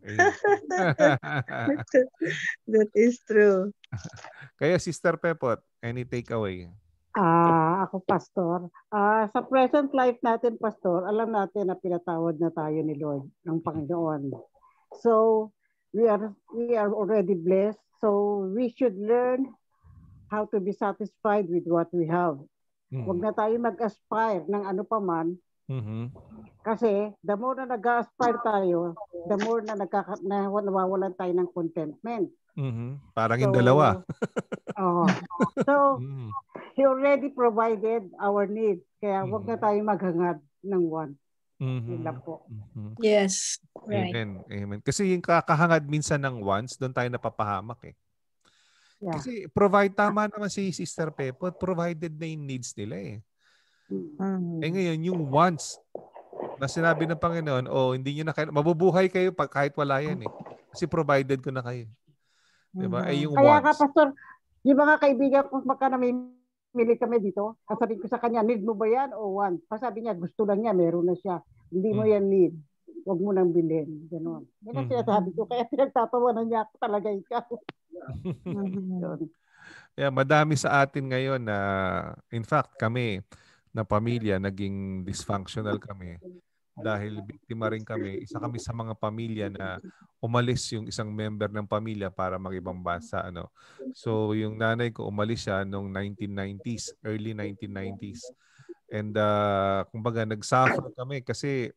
That is true. Kaya Sister Pepot, any takeaway? Ako, Pastor. Sa present life natin, Pastor, alam natin na pinatawad na tayo ni Lord, ng Panginoon. So, we are already blessed. So, we should learn how to be satisfied with what we have. Huwag na tayo mag-aspire ng ano pa man. Kasi, the more na nag-aspire tayo, the more na nawawalan tayo ng contentment. Parang yung dalawa. So, He already provided our needs. Kaya huwag na tayo maghangad ng want. Yun lang po. Yes. Right. Amen. Amen. Kasi yung kakahangad minsan ng wants, doon tayo napapahamak eh. Yeah. Kasi tama naman si Sister Pepot, provided na yung needs nila eh. Eh ngayon, yung wants na sinabi ng Panginoon, hindi nyo na kayo, mabubuhay kayo kahit wala yan eh. Kasi provided ko na kayo. Diba? Eh yung Kaya wants. ka, Pastor, yung mga kaibigan kung baka namimili kami dito, sasabihin ko sa kanya, need mo ba yan o want? Sabi niya, gusto lang niya, meron na siya. Hindi mo yan need. Huwag mo nang bilhin. Ganon. Yan ang sinasabi ko. Kaya pinagtatawanan niya ako talaga ikaw. Yeah, madami sa atin ngayon na, in fact, kami na pamilya, naging dysfunctional kami. dahil biktima rin kami. Isa kami sa mga pamilya na umalis yung isang member ng pamilya para mag-ibang bansa. Ano. So yung nanay ko umalis siya noong 1990s, early 1990s. And kumbaga nag-suffer kami kasi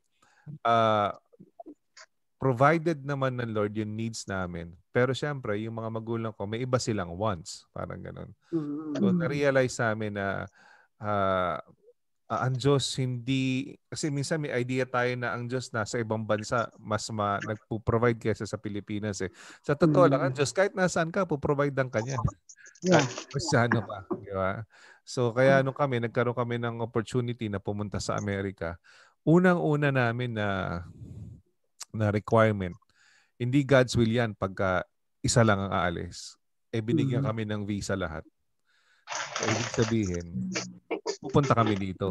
provided naman ng Lord yung needs namin. Pero syempre, yung mga magulang ko, may iba silang wants. Parang ganun. So na-realize namin na ang Diyos hindi, kasi minsan may idea tayo na ang Diyos nasa ibang bansa, mas nagpo-provide kaysa sa Pilipinas eh. Sa totoo lang, ang Diyos kahit nasaan ka, po-provide ang kanya. Kahit Kristyano ka, di ba? So kaya nagkaroon kami ng opportunity na pumunta sa Amerika, unang-una namin na requirement, hindi God's will yan pagka isa lang ang aalis. Binigyan kami ng visa lahat. So, ibig sabihin, pupunta kami dito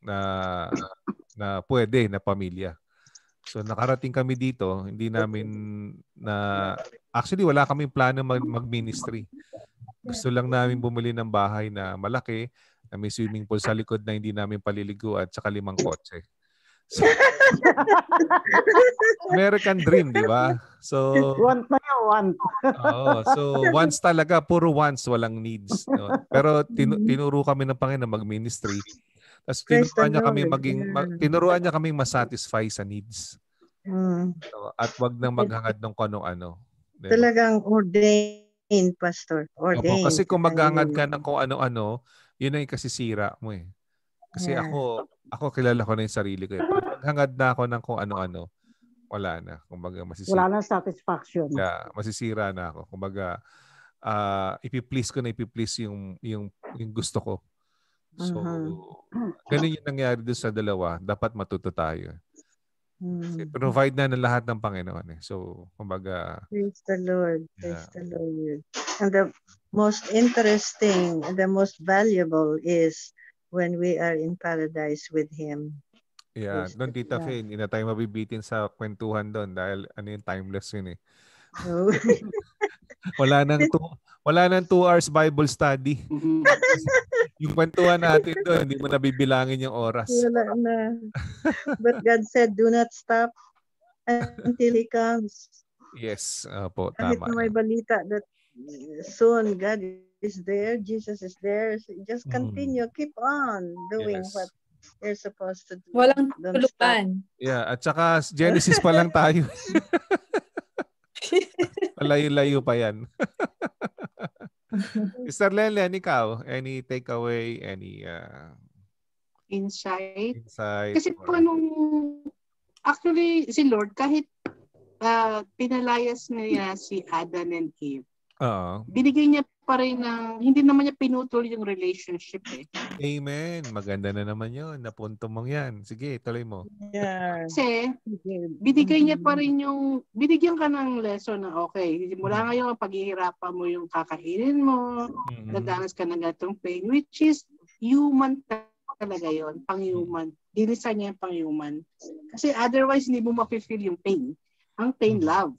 na pwede na pamilya. So nakarating kami dito, hindi namin actually wala kaming plano mag-ministry. Gusto lang namin bumili ng bahay na malaki, na may swimming pool sa likod na hindi namin paliligo at saka 5 kotse. So, American dream, di ba? So, want na yun, want. So wants talaga, puro wants, walang needs. No? Pero tinuro kami ng Panginoon mag-ministry. Tapos tinuruan niya kami masatisfy sa needs. So, at wag nang maghangad ng ano-ano. Diba? Talagang ordained, Pastor. Ordained. Opo, kasi kung maghangad ka ng kung ano-ano, yun ay kasisira mo eh. Kasi ako kilala ko na yung sarili ko. Pag maghangad na ako ng kung ano-ano, wala na. Kumbaga, masisira. Wala na satisfaction. Yeah, masisira na ako. Kumbaga, ipiplease ko na yung gusto ko. So, ganun yung nangyari doon sa dalawa. Dapat matuto tayo. Kasi provide na ng lahat ng Panginoon. Eh. So, kumbaga... Praise the Lord. Praise the Lord. And the most interesting and the most valuable is when we are in paradise with Him. Yeah, doon Tita Faye, hindi na tayo mabibitin sa kwentuhan doon dahil yung timeless yun eh. Oh. Wala nang 2 hours Bible study. Yung kwentuhan natin doon, hindi mo nabibilangin yung oras. Wala na. But God said, do not stop until He comes. Yes, po, Kahit tama. na may balita that soon God is there, Jesus is there, so just continue, keep on doing what you're supposed to do. Walang tulugan. Yeah, at saka Genesis pa lang tayo. Malayo-layo pa yan. Mr. Lenlen, ikaw, any takeaway, any insight? Insight? Kasi po actually si Lord kahit pinalayas niya si Adam and Eve, binigay niya pa rin hindi naman niya pinutol yung relationship eh. Amen. Maganda na naman yun. Napunto mong yan. Sige, tuloy mo. Yeah. Kasi binigay niya pa rin binigyan ka ng lesson na okay, mula ngayon paghihirapan mo yung kakainin mo, dadanas ka ng gatong pain, which is human talaga yun, pang-human. Dinisan niya yung pang-human. Kasi otherwise, hindi mo mapifeel yung pain. Ang pain, love.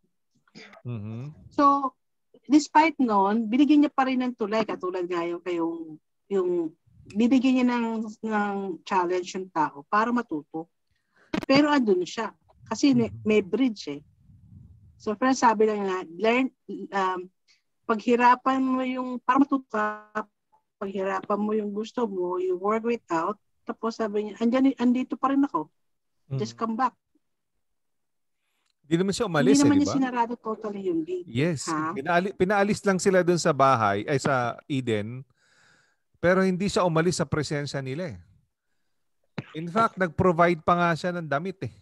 So, despite noon, binigyan niya pa rin ng tulay, katulad nga yung binigyan niya ng challenge yung tao para matuto. Pero andun siya. Kasi may bridge eh. So, friends, sabi lang nga, paghirapan mo para matuto ka, paghirapan mo yung gusto mo, you work it out, tapos sabi niya, andito pa rin ako. Just come back. Hindi naman siya umalis, hindi naman diba? niya sinarado totally yung gate. Yes. Pinaalis lang sila dun sa bahay, sa Eden, pero hindi siya umalis sa presensya nila eh. In fact, nag-provide pa nga siya ng damit eh.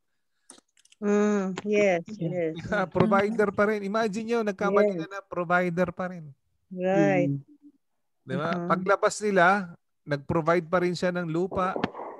Yes. Provider pa rin. Imagine nyo, nagkamali na provider pa rin. Right. Diba? Paglabas nila, nag-provide pa rin siya ng lupa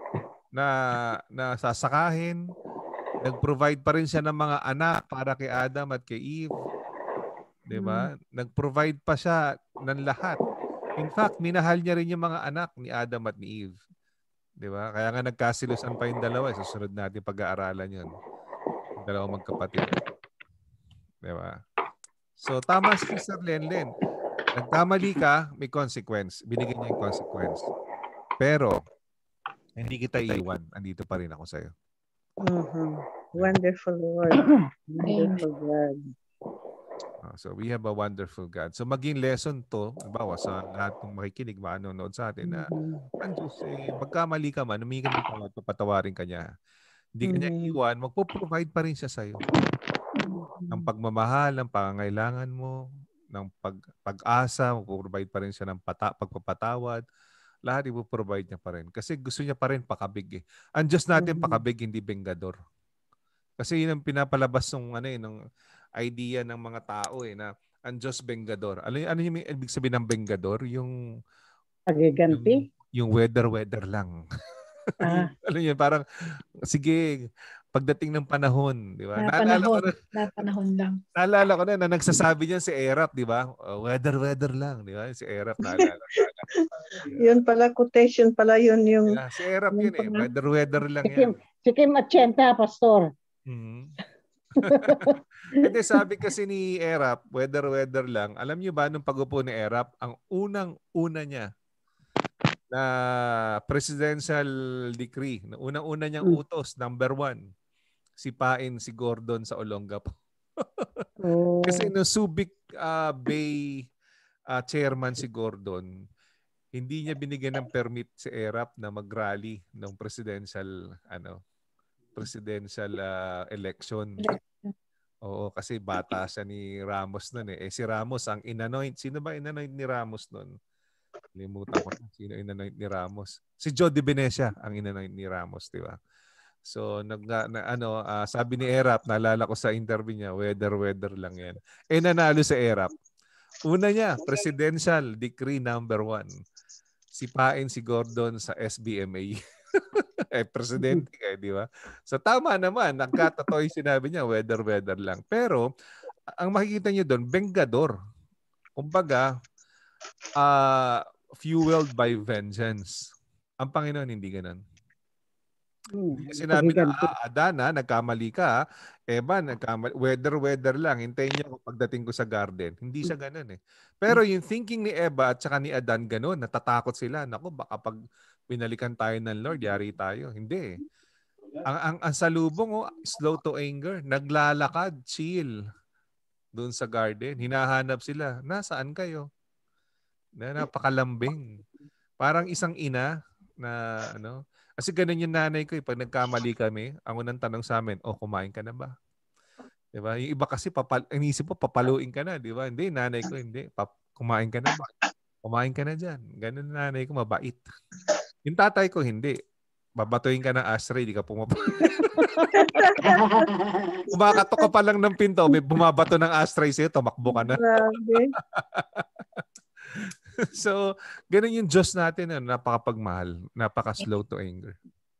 na sasakahin. Nag-provide pa rin siya ng mga anak para kay Adam at kay Eve. Diba? Nag-provide pa siya ng lahat. In fact, minahal niya rin yung mga anak ni Adam at ni Eve. Diba? Kaya nga nagkasilusan pa yung dalawa. Susunod natin pag-aaralan yun. Yung dalawang magkapatid. Diba? So, tama si Sir Lenlen. Nagkamali ka, may consequence. Binigyan niya yung consequence. Pero, Hindi kita iiwan. Andito pa rin ako sa'yo. Wonderful Lord. Wonderful God. So we have a wonderful God. So maging lesson to, halimbawa sa lahat ng makikinig, manonood sa atin na ang Diyos, magkamali ka man, humingi ka ng tawad, papatawarin ka niya. Hindi ka niya iwan, magpo-provide pa rin siya sa'yo. Ng pagmamahal, ng pangangailangan mo, ng pag-asa, magpo-provide pa rin siya ng pagpapatawad. Lahat ipo-provide niya pa rin. Kasi gusto niya pa rin pakabig. Ang Diyos natin pakabig, hindi bengador. Kasi yun ang pinapalabas ng idea ng mga tao na ang Diyos bengador. Ano yung ibig sabihin ng bengador? Yung weather lang. Ano yun, parang sige, pagdating ng panahon, di ba? Panahon lang. Naalala ko na nagsasabi niyan si Erap, di ba? Weather lang, di ba? Si Erap, naalala. Yun pala, quotation pala yun yung... Yeah, si Erap yun weather lang yan. Si Kim Atienta, pastor. Hindi, sabi kasi ni Erap, weather lang. Alam niyo ba, nung pag-upo ni Erap, ang unang-una niya na presidential decree, na unang-una niyang utos, number 1, sipain si Gordon sa Olongapo. Kasi no Subic Bay chairman si Gordon, hindi niya binigyan ng permit si Erap na mag-rally ng presidential election. Oo, kasi bata siya ni Ramos noon . Si Ramos ang inanoint. Sino ba inanoint ni Ramos noon? Limutan ko na sino inanoint ni Ramos. Si Joe de Venecia ang inanoint ni Ramos, di ba? So sabi ni Erap, naalala ko sa interview niya, weather lang yan. Nanalo si Erap. Una niya, presidential decree number 1. Sipain si Gordon sa SBMA. Presidente di ba? So tama naman, nagkatotoo yung sinabi niya, weather lang. Pero ang makikita niyo doon, bengador. Kumbaga, fueled by vengeance. Ang Panginoon hindi ganoon. Sinabi na, Adana, nagkamali ka. Eva, weather lang. Hintayin niyo pagdating ko sa garden. Hindi siya ganoon . Pero yung thinking ni Eva at saka ni Adan ganoon, natatakot sila. Naku, baka pag pinalikan tayo ng Lord, yari tayo. Hindi . Ang salubong, slow to anger. Naglalakad, chill. Doon sa garden. Hinahanap sila. Nasaan kayo? Napakalambing. Parang isang ina na kasi ganun yung nanay ko pag nagkamali kami, ang unang tanong sa amin, kumain ka na ba? Diba? Yung iba kasi inisip po papaluin ka na, di ba? Hindi, nanay ko hindi. Kumain ka na ba? Kumain ka na dyan. Ganun nanay ko, mabait. Yung tatay ko hindi. Babatuin ka ng ashtray, di ka pumapayag. Kumakatok ka pa lang ng pinto, may bumabato ng ashtray sa'yo, tumakbo ka na. So, ganun yung Diyos natin, napakapagmahal, napaka-slow to anger.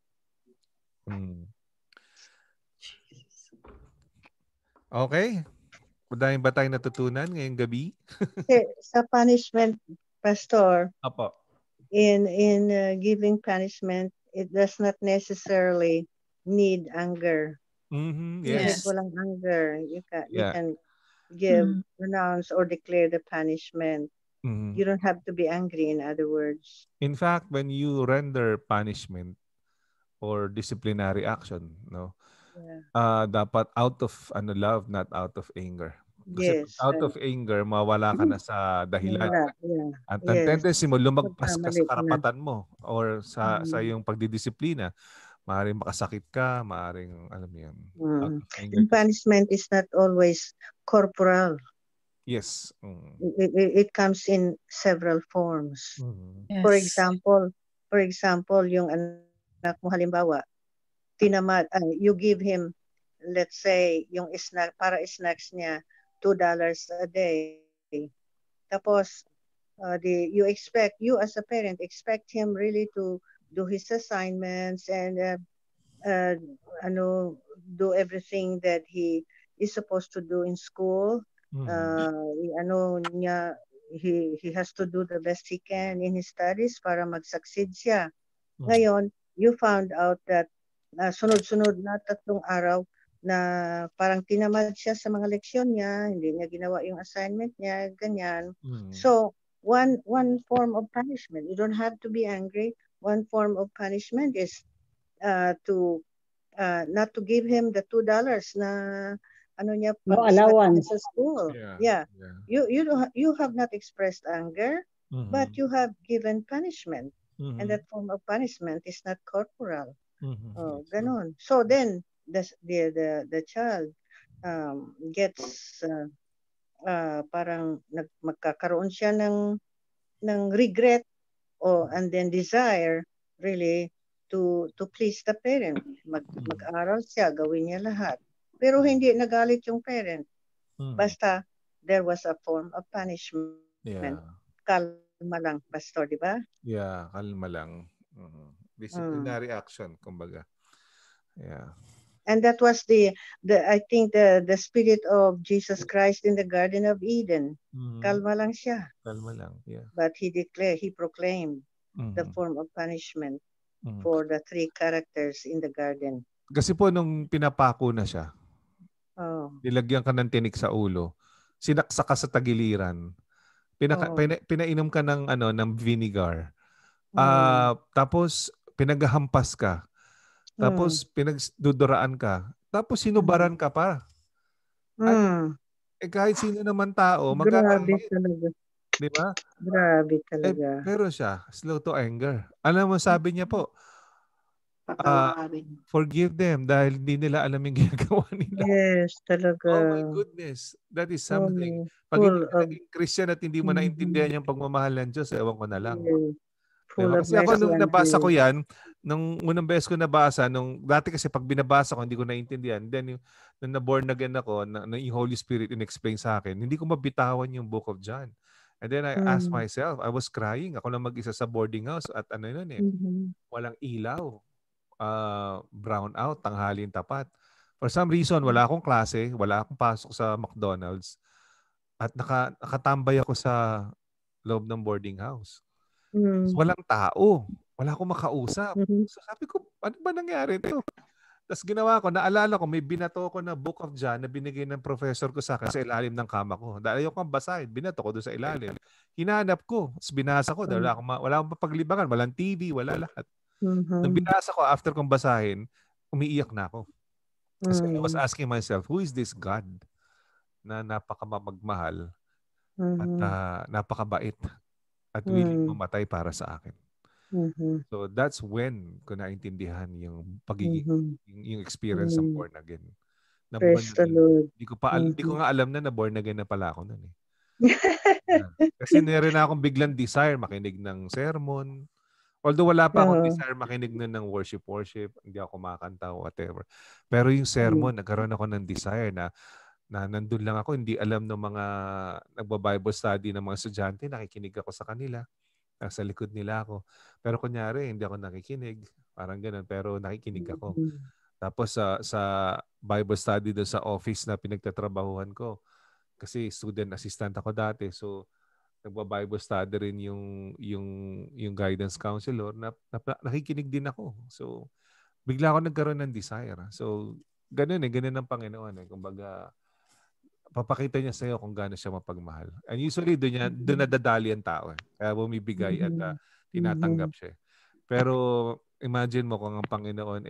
Okay? Madaming ba tayong natutunan ngayong gabi? Sa punishment, Pastor, Apo. In giving punishment, it does not necessarily need anger. Yes. Walang anger. You can give, pronounce, or declare the punishment. You don't have to be angry, in other words. In fact, when you render punishment or disciplinary action, dapat out of love, not out of anger. Kasi out of anger, mawala ka na sa dahilan. At ang tendency mo, lumagpas ka sa karapatan mo or sa iyong pagdidisiplina. Maaaring makasakit ka, maaaring, alam mo yan. And punishment is not always corporal. Yes. It comes in several forms. Yes. For example, yung anak mo halimbawa, tinamad, you give him, let's say, yung para snacks niya, $2 a day. Tapos, you as a parent, expect him really to do his assignments and do everything that he is supposed to do in school. He has to do the best he can in his studies para mag-succeed siya. Ngayon, you found out that sunod-sunod na 3 araw na parang tinamad siya sa mga leksyon niya, hindi niya ginawa yung assignment niya, ganyan. So, one form of punishment. You don't have to be angry. one form of punishment is to not to give him the $2 na ano niya No pag allowance. sa school. Yeah. You have not expressed anger, but you have given punishment. And that form of punishment is not corporal. Oh, ganon. So then the child gets parang magkakaroon siya ng regret and then desire really to please the parent. Mag-aral siya, gawin niya lahat. Pero hindi nagalit yung parent. Basta there was a form of punishment. Yeah. Kalma lang, pastor, di ba? Yeah, kalma lang. Disciplinary action, kumbaga. Yeah. And that was I think the spirit of Jesus Christ in the Garden of Eden. Kalma lang siya. Kalma lang, yeah. But he proclaimed the form of punishment for the 3 characters in the garden. Kasi po nung pinapako na siya, nilagyan ka ng tinik sa ulo, sinaksa ka sa tagiliran, pinainom ka ng vinegar, tapos pinaghahampas ka, tapos pinagduduraan ka, tapos sinubaran ka pa. Kahit sino naman tao, grabe talaga. Di ba? Grabe talaga. Pero siya, slow to anger. Alam mo, sabi niya po, forgive them dahil hindi nila alam yung ginagawa nila. Yes, talaga. Oh my goodness. That is something. Pag hindi ka naging Christian at hindi mo naintindihan yung pagmamahal ng Diyos, ewan ko na lang. Kasi ako nung nabasa ko yan, nung unang beses ko nabasa, dati kasi pag binabasa ko, hindi ko naintindihan. Then, nung na-born again ako, yung Holy Spirit in-explain sa akin, hindi ko mabitawan yung Book of John. And then I asked myself, I was crying. Ako lang mag-isa sa boarding house at walang ilaw. Brown out, tanghalin tapat. For some reason, wala akong klase, wala akong pasok sa McDonald's. At nakatambay ako sa loob ng boarding house. So, walang tao. Wala akong makausap. So sabi ko, ano ba nangyari ito? Tapos ginawa ko, naalala ko, may binato ko na Book of John na binigay ng professor ko sa akin sa ilalim ng kama ko. Dahil ayoko kang basahin, binato ko doon sa ilalim. Hinanap ko, binasa ko, dahil wala akong paglibangan, walang TV, wala lahat. Nung binasa ko, after kong basahin, umiiyak na ako. Kasi I was asking myself, who is this God na napakamagmahal at napakabait at willing mamatay para sa akin? So that's when ko naintindihan yung pagiging yung experience ng born again. Na born again. Hindi ko nga alam na born again na pala ako noon eh. Kasi meron na akong biglang desire makinig ng sermon. Although wala pa akong desire makinig ng worship, hindi ako kumakanta o whatever. Pero yung sermon, nagkaroon ako ng desire na nandun lang ako, hindi alam ng mga nagba-Bible study ng mga estudyante, nakikinig ako sa kanila. Sa likod nila ako. Pero kunyari, hindi ako nakikinig. Parang ganun. Pero nakikinig ako. Tapos sa Bible study doon sa office na pinagtatrabahuhan ko. Kasi student assistant ako dati. So, nagba-Bible study rin yung guidance counselor na nakikinig din ako. So, bigla ako nagkaroon ng desire. So, ganun ang Panginoon. Kumbaga, papakita niya sa iyo kung gaano siya mapagmahal. And usually, doon nadadali ang tao. Kaya bumibigay at tinatanggap siya. Pero, imagine mo kung ang Panginoon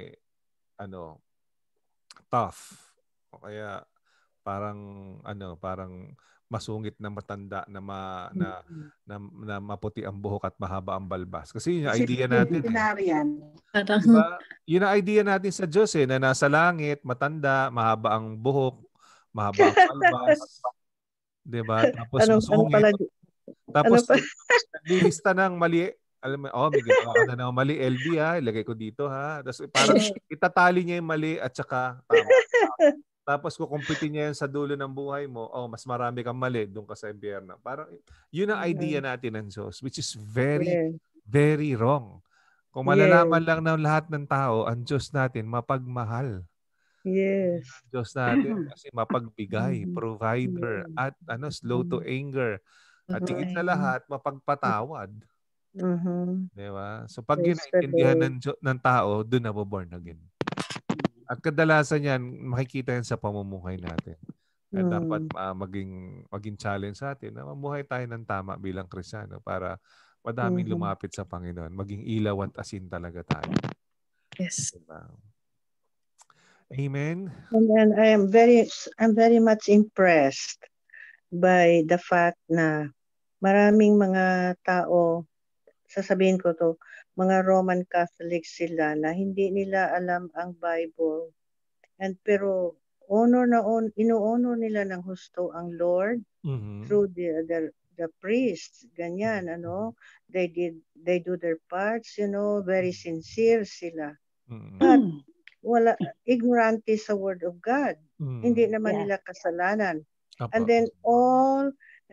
tough. O kaya, parang masungit na matanda na maputi ang buhok at mahaba ang balbas. Kasi yun yung idea natin. Diba? Yun ang idea natin sa Diyos na nasa langit, matanda, mahaba ang buhok, mahaba ang balbas. Diba? Tapos masungit. Tapos naglilista ng mali. Alam mo, may ginawa ka na ng mali. LB ilagay ko dito Tapos parang itatali niya yung mali at saka tama. Tapos kukumpitin niya yan sa dulo ng buhay mo, mas marami kang mali, doon ka sa impyerno. Parang yun ang idea natin ng Diyos, which is very, very wrong. Kung malalaman lang ng lahat ng tao, ang Diyos natin mapagmahal. Yes. Ang Diyos natin kasi mapagbigay, provider, at slow to anger. At higit sa lahat, mapagpatawad. Diba? So pag yun naintindihan ng tao, doon na born again. At kadalasan yan, makikita yan sa pamumuhay natin. At dapat maging challenge sa atin na mamuhay tayo ng tama bilang Kristiyano para madaming lumapit sa Panginoon. Maging ilaw at asin talaga tayo. Yes. Diba? Amen. And then I'm very much impressed by the fact na maraming mga tao, sasabihin ko to, mga Roman Catholics sila na hindi nila alam ang Bible. Pero ino-honor nila ng husto ang Lord through the priests. Ganyan, they do their parts, very sincere sila. But wala, ignorante sa word of God. Hindi naman nila kasalanan. And then all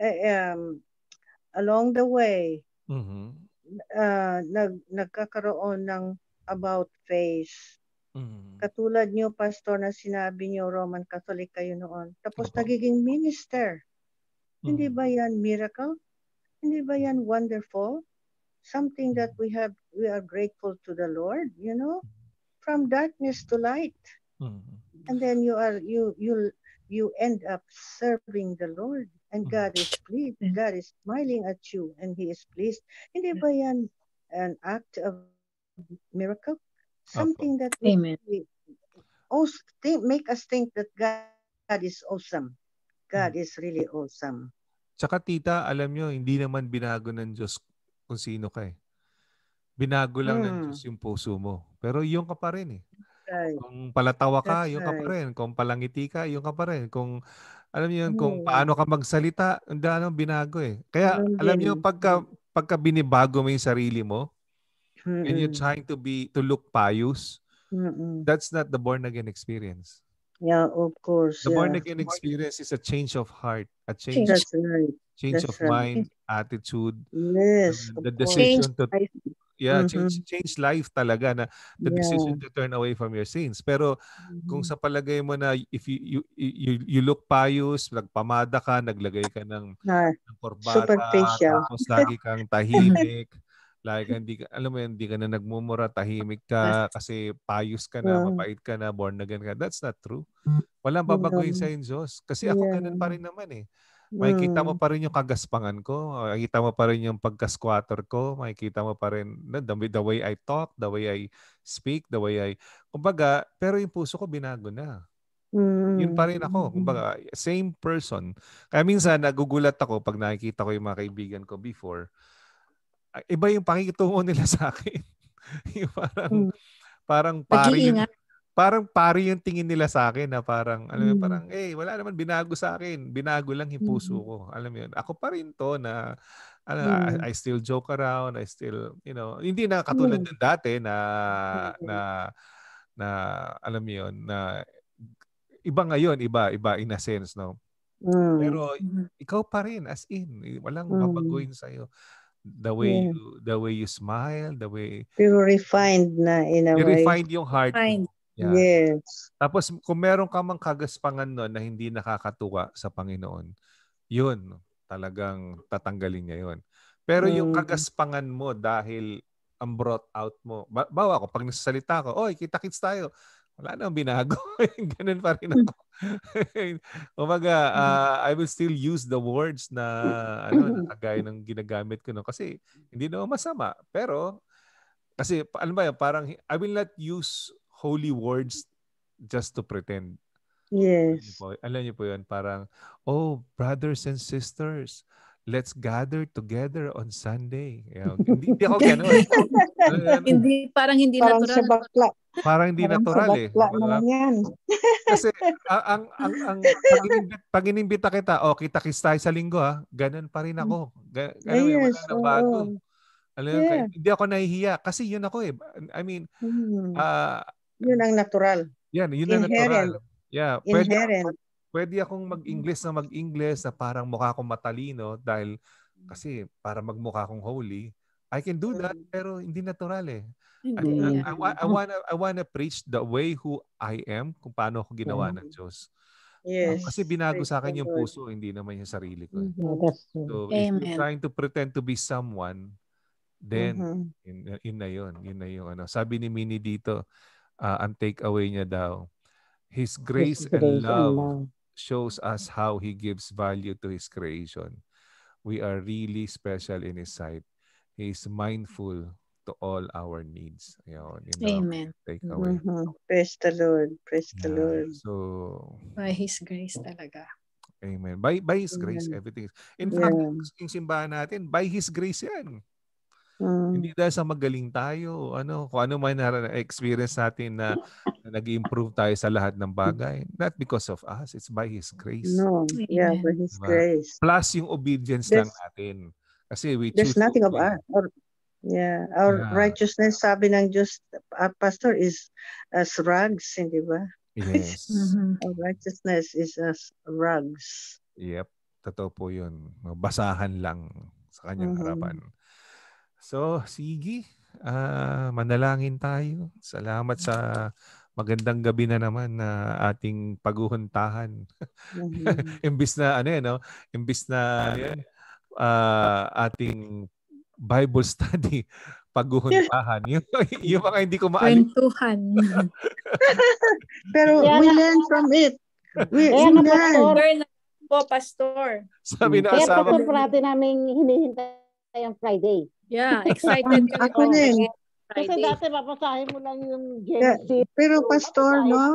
along the way, nagkakaroon ng about face. Katulad niyo, Pastor, na sinabi niyo, Roman Catholic kayo noon. Tapos nagiging minister. Hindi ba yan miracle? Hindi ba yan wonderful? Something that we are grateful to the Lord, from darkness to light. And then you end up serving the Lord, and God is pleased. God is smiling at you, and He is pleased. Hindi ba yan an act of miracle? Something that make us think that God is awesome. God is really awesome. Tsaka tita, alam nyo, hindi naman binago ng Diyos kung sino ka eh. Binago lang ng Diyos yung puso mo. Pero yung ka pa rin eh. Right. Kung palatawa ka, yung ka pa rin. Kung palangiti ka, yung ka pa rin. Kung, alam niyo yun, kung paano ka magsalita, hindi anong binago eh. Kaya, alam niyo, pagka binibago mo yung sarili mo, and you're trying to look pious, that's not the born again experience. Yeah, of course. The born again experience is a change of heart, a change, that's right. change of mind, attitude. Yes, the decision to change life talaga, na the decision to turn away from your sins. Pero kung sa palagay mo na if you look pious, nagpamada ka, naglagay ka ng korbata, tapos lagi kang tahimik, like hindi ka, alam mo yan, hindi ka na nagmumura, tahimik ka kasi pious ka na, mabait ka na, born again ka. That's not true. Walang babaguhin sa Diyos. Kasi ako ganun pa rin naman eh. Makikita mo pa rin yung kagaspangan ko, makikita mo pa rin yung pagka-squatter ko, makikita mo pa rin the way I talk, the way I speak, the way I... Kumbaga, pero yung puso ko binago na. Yun pa rin ako. Kumbaga, same person. Kaya minsan, nagugulat ako pag nakikita ko yung mga kaibigan ko before. Iba yung pakikitungo nila sa akin. Yung parang pari yung tingin nila sa akin, na parang alam mo, parang wala naman binago sa akin, binago lang yung puso ko. Alam mo yun, ako pa rin to na I still joke around, I still, hindi na katulad ng dati na alam mo yun, na iba ngayon, iba in a sense, no. Pero ikaw pa rin, as in, walang babaguhin sa'yo. The way you smile, the way pero refined na in a way. Refined yung heart mo. Yeah. Yes. Tapos kung meron ka mang kagaspangan noon na hindi nakakatuwa sa Panginoon, yun, talagang tatanggalin niya yun. Pero yung kagaspangan mo dahil ang brought out mo, bawa ko, pag nagsasalita ko, oy, kita-kits tayo. Wala nang binago. Ganun pa rin ako. Umaga, I will still use the words na kagaya ng ginagamit ko no, kasi hindi naman masama. Pero kasi alam ba, parang I will not use holy words just to pretend. Yes. Alam niyo po 'yun, parang brothers and sisters, let's gather together on Sunday. Hindi ako ganoon. Parang hindi parang natural. Sa bakla. Parang hindi natural eh. Yan. Kasi ang pag inimbita kita, kita-kits tayo sa linggo ganun pa rin ako. Wala nang bago. Hindi ako nahihiya kasi yun ako eh. I mean, yun ang natural. Yan, yun ang natural. Yeah, pwede akong mag-English na parang mukha akong matalino dahil kasi para magmukha akong holy. I can do that pero hindi natural eh. I wanna preach the way who I am, kung paano ako ginawa ng Diyos. Yes. Kasi binago sa akin yung puso, hindi naman yung sarili ko. So if you're trying to pretend to be someone, then yun na yun. Yun na yung Sabi ni Minnie dito, ang takeaway niya daw, His grace and love shows us how He gives value to His creation. We are really special in His sight. He is mindful to all our needs. Yun the Amen. takeaway. Praise the Lord. Praise the Yeah. Lord. So, By His grace talaga. amen. By His grace, everything. In fact, yung simbahan natin, by His grace yan. Hindi dahil sa magaling tayo, kung ano man na-experience natin na nag-improve tayo sa lahat ng bagay. Not because of us, it's by His grace. No, yeah, by His grace. Plus yung obedience lang natin. Kasi we choose there's nothing to of us. Our righteousness, sabi ng Diyos, Pastor, is as rugs, hindi ba? Yes. Our righteousness is as rugs. Yep. Totoo po yun. Basahan lang sa kanyang harapan. So, sige. Manalangin tayo. Salamat sa magandang gabi na naman na ating paguhuntahan. Imbis na, imbis na ating Bible study, paguhuntahan. Yung mga hindi ko maalis. Kwentuhan. Pero we learn from it. We learn. Po, Pastor. Sabi na kaya asawa ko. Kaya namin hinihintay ang Friday. Yeah, excited kami. Ako rin. Kasi dati papasahin mo lang yung Genesis. Pero Pastor, no?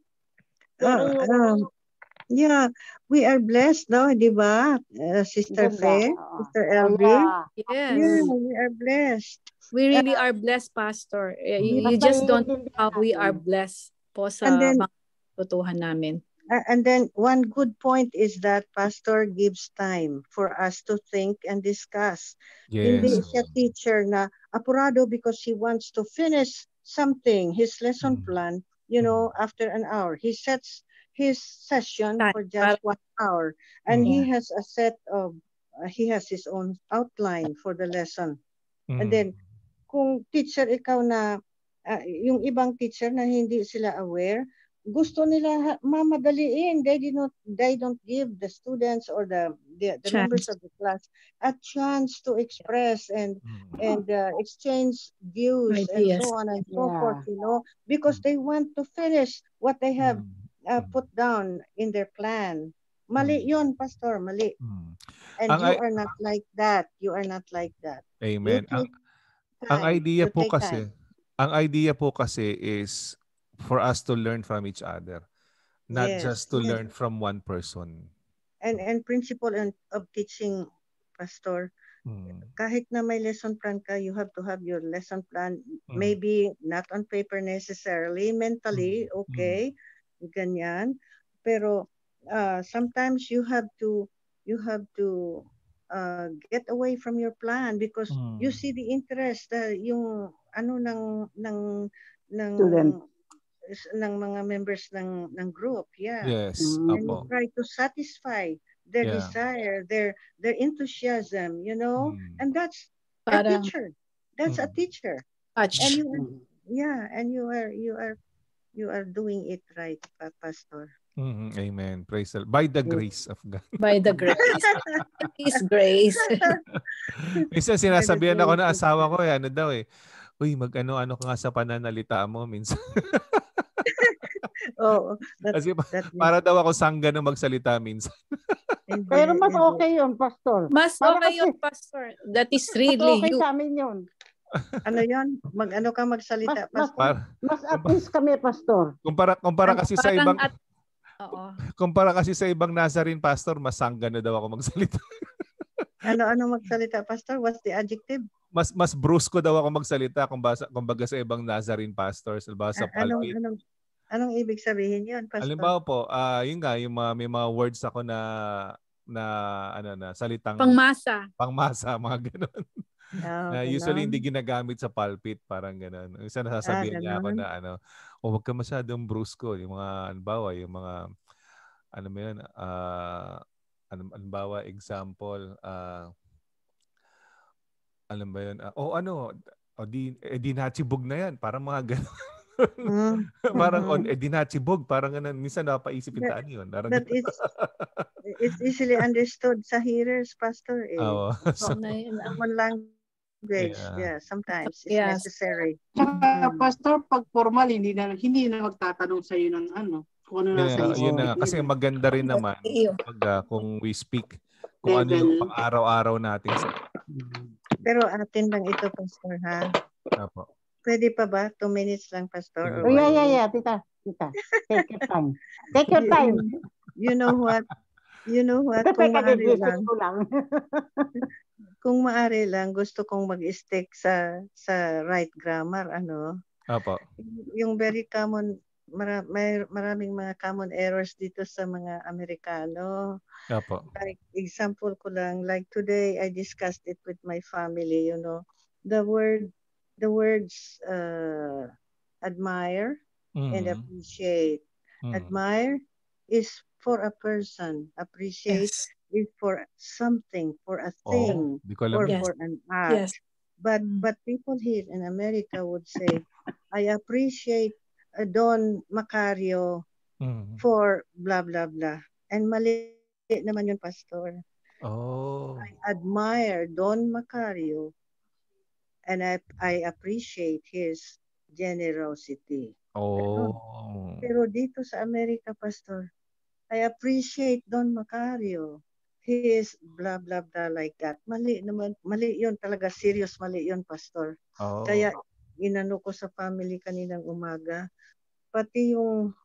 Yeah, we are blessed, no? Di ba? Sister Faye, Sister Elvie. Yes. Yeah, we are blessed. We really are blessed, Pastor. You just don't know how we are blessed po sa mga tutuhan namin. And then one good point is that Pastor gives time for us to think and discuss. Yes. Hindi siya teacher na apurado because he wants to finish something, his lesson plan, after an hour. He sets his session for just 1 hour. And he has a set of, he has his own outline for the lesson. And then, kung teacher ikaw na, yung ibang teacher na hindi sila aware, gusto nila mamadaliin. They don't give the students or the members of the class a chance to express and exchange views and so on and so forth, because they want to finish what they have put down in their plan. Mali yun, Pastor, mali. And you are not like that. You are not like that. Amen. Ang idea po kasi is for us to learn from each other, not just to learn from one person. And principle of teaching, Pastor, kahit na may lesson plan ka, you have to have your lesson plan, maybe not on paper necessarily, mentally, okay, ganyan. Pero sometimes you have to get away from your plan because you see the interest, yung ng student, ng mga members ng group, Yes. And you try to satisfy their desire, their enthusiasm, and that's a teacher. That's a teacher. And you are doing it right, Pastor. Amen. Praise the Lord. By the grace of God. By the grace. His grace. Minsan sinasabihan ako ng asawa ko, uy, mag-ano ka nga sa pananalita mo minsan. Kasi para daw ako sangga na magsalita minsan. Pero mas okay yun, Pastor. Mas okay yun, Pastor. That is really okay you. Sa amin yun. Ano yun? Mag-ano ka magsalita, Pastor? Mas at least kami, Pastor. Kumpara kasi sa ibang kumpara kasi sa ibang Nazarene pastor, mas sangga na daw ako magsalita. Ano magsalita, Pastor? What's the adjective? Mas brusco daw ako magsalita kumbaga sa ibang Nazarene pastors, sa pulpit. Anong ibig sabihin 'yon, Pastor? Halimbawa po, yun nga, may mga words ako na salitang pangmasa, mga gano'n. Usually hindi ginagamit sa pulpit, parang gano'n. Isa nasasabihan niya ako na wag ka masyadong brusco, yung mga yung mga example, alam ba yun? Di nachibog na yan. Parang mga gano'n. Parang di nachibog. Parang gano'n. Minsan napaisip yung taan yun. But it's easily understood sa hearers, Pastor. Common language. Yeah, sometimes it's necessary. Pastor, pag formal, hindi na magtatanong sa iyo ng kung ano nasa isip. Yun na. Kasi maganda rin naman kung we speak, kung ano yung pang-araw-araw natin sa Pero atin lang ito, Pastor, ha? Apo. Pwede pa ba? 2 minutes lang, Pastor? Sige Or Oh, po. 1 minute? yeah. Tita. Take your time. Take your time. You know what? Ito Kung pa maaari ka-register lang, ko lang. kung maaari lang, gusto kong mag-stick sa right grammar, ano? Apo. Yung very common, may maraming mga common errors dito sa mga Amerikano. Apo. Like, example ko lang, like today, I discussed it with my family, you know. The words admire and appreciate. Admire is for a person. Appreciate Yes. is for something, for a Oh, thing, di ko alam or yun. Yes. for an act. Yes. But people here in America would say, I appreciate Don Macario for blah, blah, blah. And mali naman yun, Pastor. Oh. I admire Don Macario and I appreciate his generosity. Ganon. Oh. Pero dito sa Amerika, Pastor, I appreciate Don Macario. He is blah, blah, blah like that. Mali naman. Mali yun talaga. Serious mali yun, Pastor. Oh. Kaya inano ko sa family kaninang umaga. Pati yung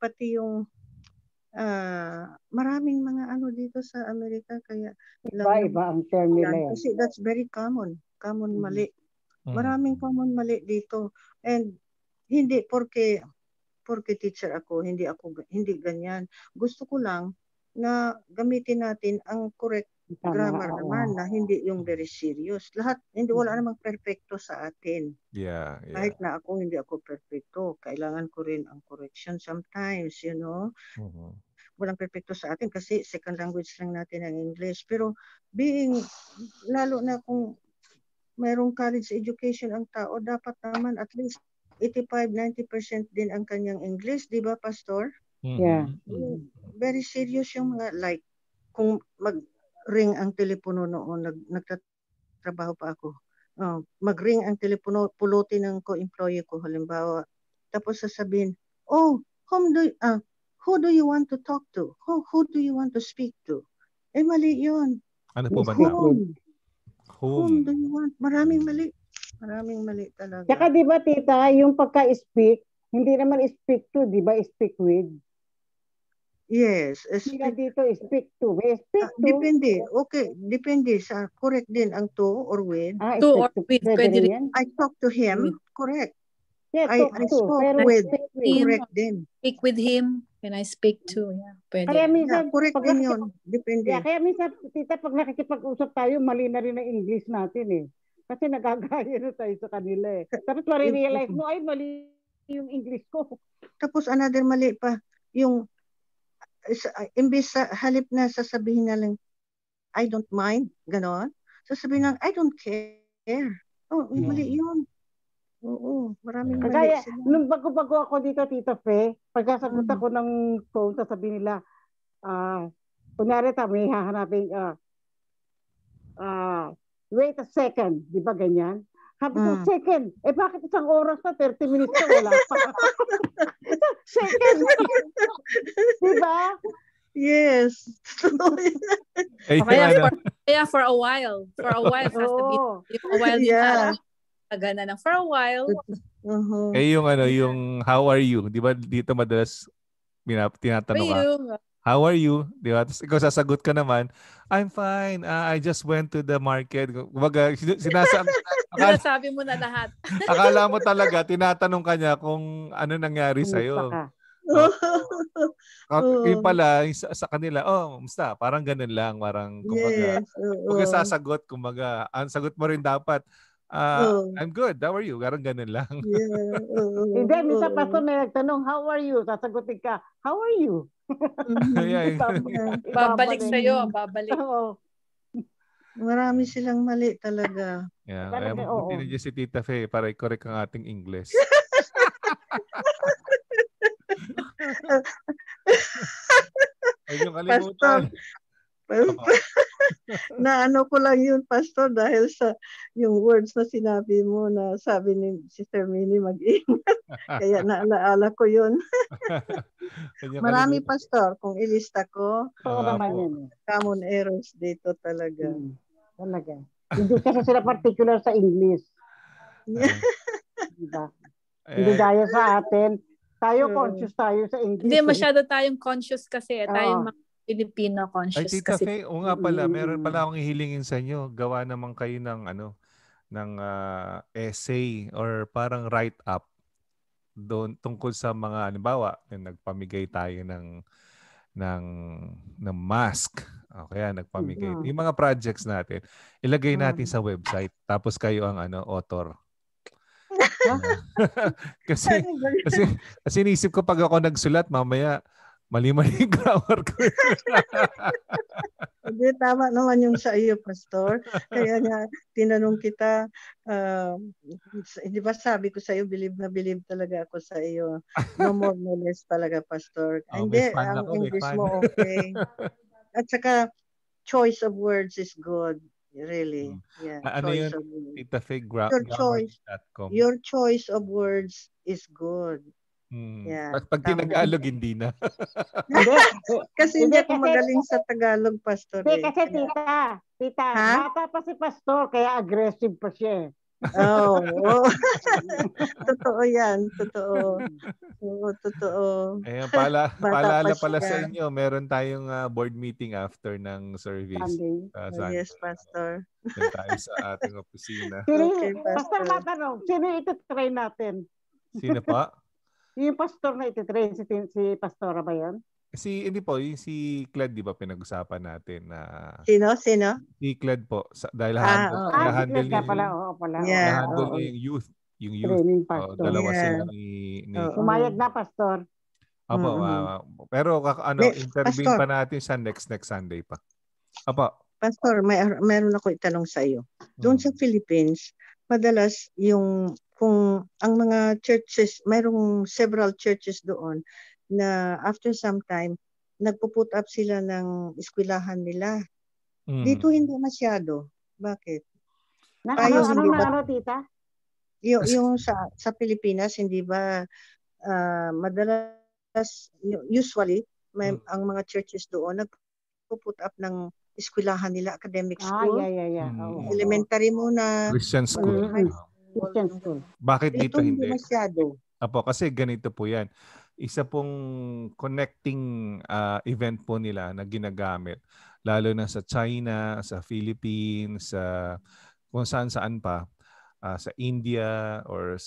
maraming mga ano dito sa Amerika. Kaya Iba ang term nila yan. kasi that's very common. Common mali. Maraming common mali dito. And hindi porque teacher ako, hindi ganyan. Gusto ko lang na gamitin natin ang correct grammar naman na hindi yung very serious. Lahat, wala namang perfecto sa atin. Yeah. Kahit na ako, hindi ako perfecto. Kailangan ko rin ang correction sometimes, you know. Walang perfecto sa atin kasi second language lang natin ang English. Pero lalo na kung mayroong college education ang tao, dapat naman at least 85-90% din ang kanyang English, di ba, Pastor? Yeah. Very serious yung mga like, kung mag-ring ang telepono noon, nagtatrabaho pa ako. Mag-ring ang telepono, pulutin ng ko-employee ko, halimbawa. Tapos sasabihin, who do you want to talk to? Who do you want to speak to? Mali yun. Ano po ba Whom do you want? Maraming mali. Maraming mali talaga. Tsaka di ba, tita, yung pagka-speak, hindi naman speak to, di ba? Speak with. Yes. Hindi na dito speak to. May speak to. Depende. Okay. Depende sa correct din ang to or with. To or with. Pwede rin. I talk to him. Correct. Yeah, I talk to. spoke Pero with. him. Correct din. Speak with him. Can I speak to? Yeah, pwede. Kaya minsan, correct din yun. Depende. Yeah, kaya minsan, tita, pag nakikipag-usap tayo, mali na rin ang English natin eh. Kasi nagagaya na tayo sa kanila eh. Tapos marirealize mo, ay mali yung English ko. Tapos another mali pa, yung imbis sa halip na sasabihin na lang, I don't mind, gano'n. Sasabihin lang, I don't care. Mali yun. Oo, maraming mali Kaya, sila. nung bago-bago ako dito, Tita Fe, pagkasagot ako ng phone, sasabihin nila, kunyari may hahanapin, wait a second, di ba ganyan? Sabi ko, second, bakit isang oras na, 30 minutes na, wala pa. Second. Di ba? Yes. Kaya for a while. For a while, sasabihin. A while din gana ng for a while. Yung how are you? Di ba dito madalas tinatanong ka? How are you? Di ba? Tapos ikaw sasagot ka naman, I'm fine. I just went to the market. Kumbaga, sinasabi mo na lahat. Akala mo talaga, tinatanong ka niya kung ano nangyari sa'yo. Yung pala, sa kanila, musta? Parang ganun lang. Parang, kumbaga, huwag sasagot, kumbaga, ang sagot mo rin dapat, I'm good. How are you? Parang ganun lang. Hindi, minsan pa may nagtanong, how are you? Sasagutin ka, how are you? Babalik sa'yo. Babalik. Marami silang mali talaga. Yeah, kaya mabuti na dyan si Tita Fe para i-correct ang ating English. Ay, yung kalimutan. Na ano ko lang yun, Pastor, dahil sa yung words na sinabi mo na sabi ni Sister Minnie mag-ingat. Kaya naalaala ko yun. Marami, Pastor, kung ilista ko. Naman yun. Common errors dito talaga. Talaga. Hindi kasi sila particular sa English. Diba? Hindi gaya sa atin. Tayo conscious tayo sa English. Hindi masyado tayong conscious kasi. Tayong mga Filipino Ay, conscious Tita kasi. Faye, o nga pala, meron pala akong ihilingin sa inyo. Gawa naman kayo ng ng essay or parang write-up doon tungkol sa mga halimbawa, yung nagpamigay tayo ng ng mask. O kaya nagpamigay. Yung mga projects natin, ilagay natin sa website. Tapos kayo ang author. kasi inisip ko pag ako nagsulat, mamaya mali-mali yung grammar ko. Hindi, tama naman yung sa iyo, Pastor. Kaya nga, tinanong kita, di ba sabi ko sa iyo, believe na believe talaga ako sa iyo. No more, no less talaga, Pastor. Hindi, ang English mo okay. At saka, choice of words is good. Really. Yeah, Ano choice yun? of words. Tita Faye, Grammar.com. Your choice of words is good. Yeah, pag Tinagalog, hindi na. Kasi hindi ako magaling sa Tagalog, Pastor. Hindi, kasi tita, bata pa si Pastor, kaya aggressive pa siya. Oh. Totoo yan. Totoo. Oo, totoo. Ayan, paalala pala sa inyo, meron tayong board meeting after ng service. Sunday. Yes, Pastor. Doon tayo sa ating opisina. Okay, Pastor. Pastor, matanong, sino ito-train natin? Sino pa? Yung pastor na ito-train, si Pastora ba yan? Hindi po, yung si Clad, di ba pinag-usapan natin na... Sino? Si Clad po. Dahil handle niya yung youth. Yung youth. Dalawa sila ni... Sumayag na, Pastor. Opo. Pero interview pa natin sa next Sunday pa. Opo. Pastor, meron ako itanong sa iyo. Doon sa Philippines, madalas kung ang mga churches, mayroong several churches doon na after some time, nagpo-put up sila ng eskwelahan nila. Dito hindi masyado. Bakit? Ano, tita? Yung sa Pilipinas, hindi ba madalas, usually, ang mga churches doon, nagpo-put up ng eskwelahan nila, academic school. Elementary muna. Christian school. Christian school. Bakit dito hindi? Masyado. Apo, kasi ganito po yan. Isa pong connecting event po nila na ginagamit. Lalo na sa China, sa Philippines, kung saan pa. Sa India or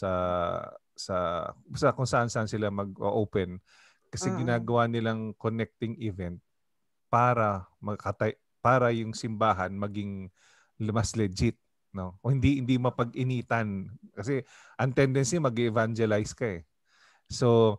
sa kung saan sila mag-open. Kasi ginagawa nilang connecting event para yung simbahan maging mas legit. No? O hindi mapag-initan. Kasi ang tendency mag-evangelize ka eh. So,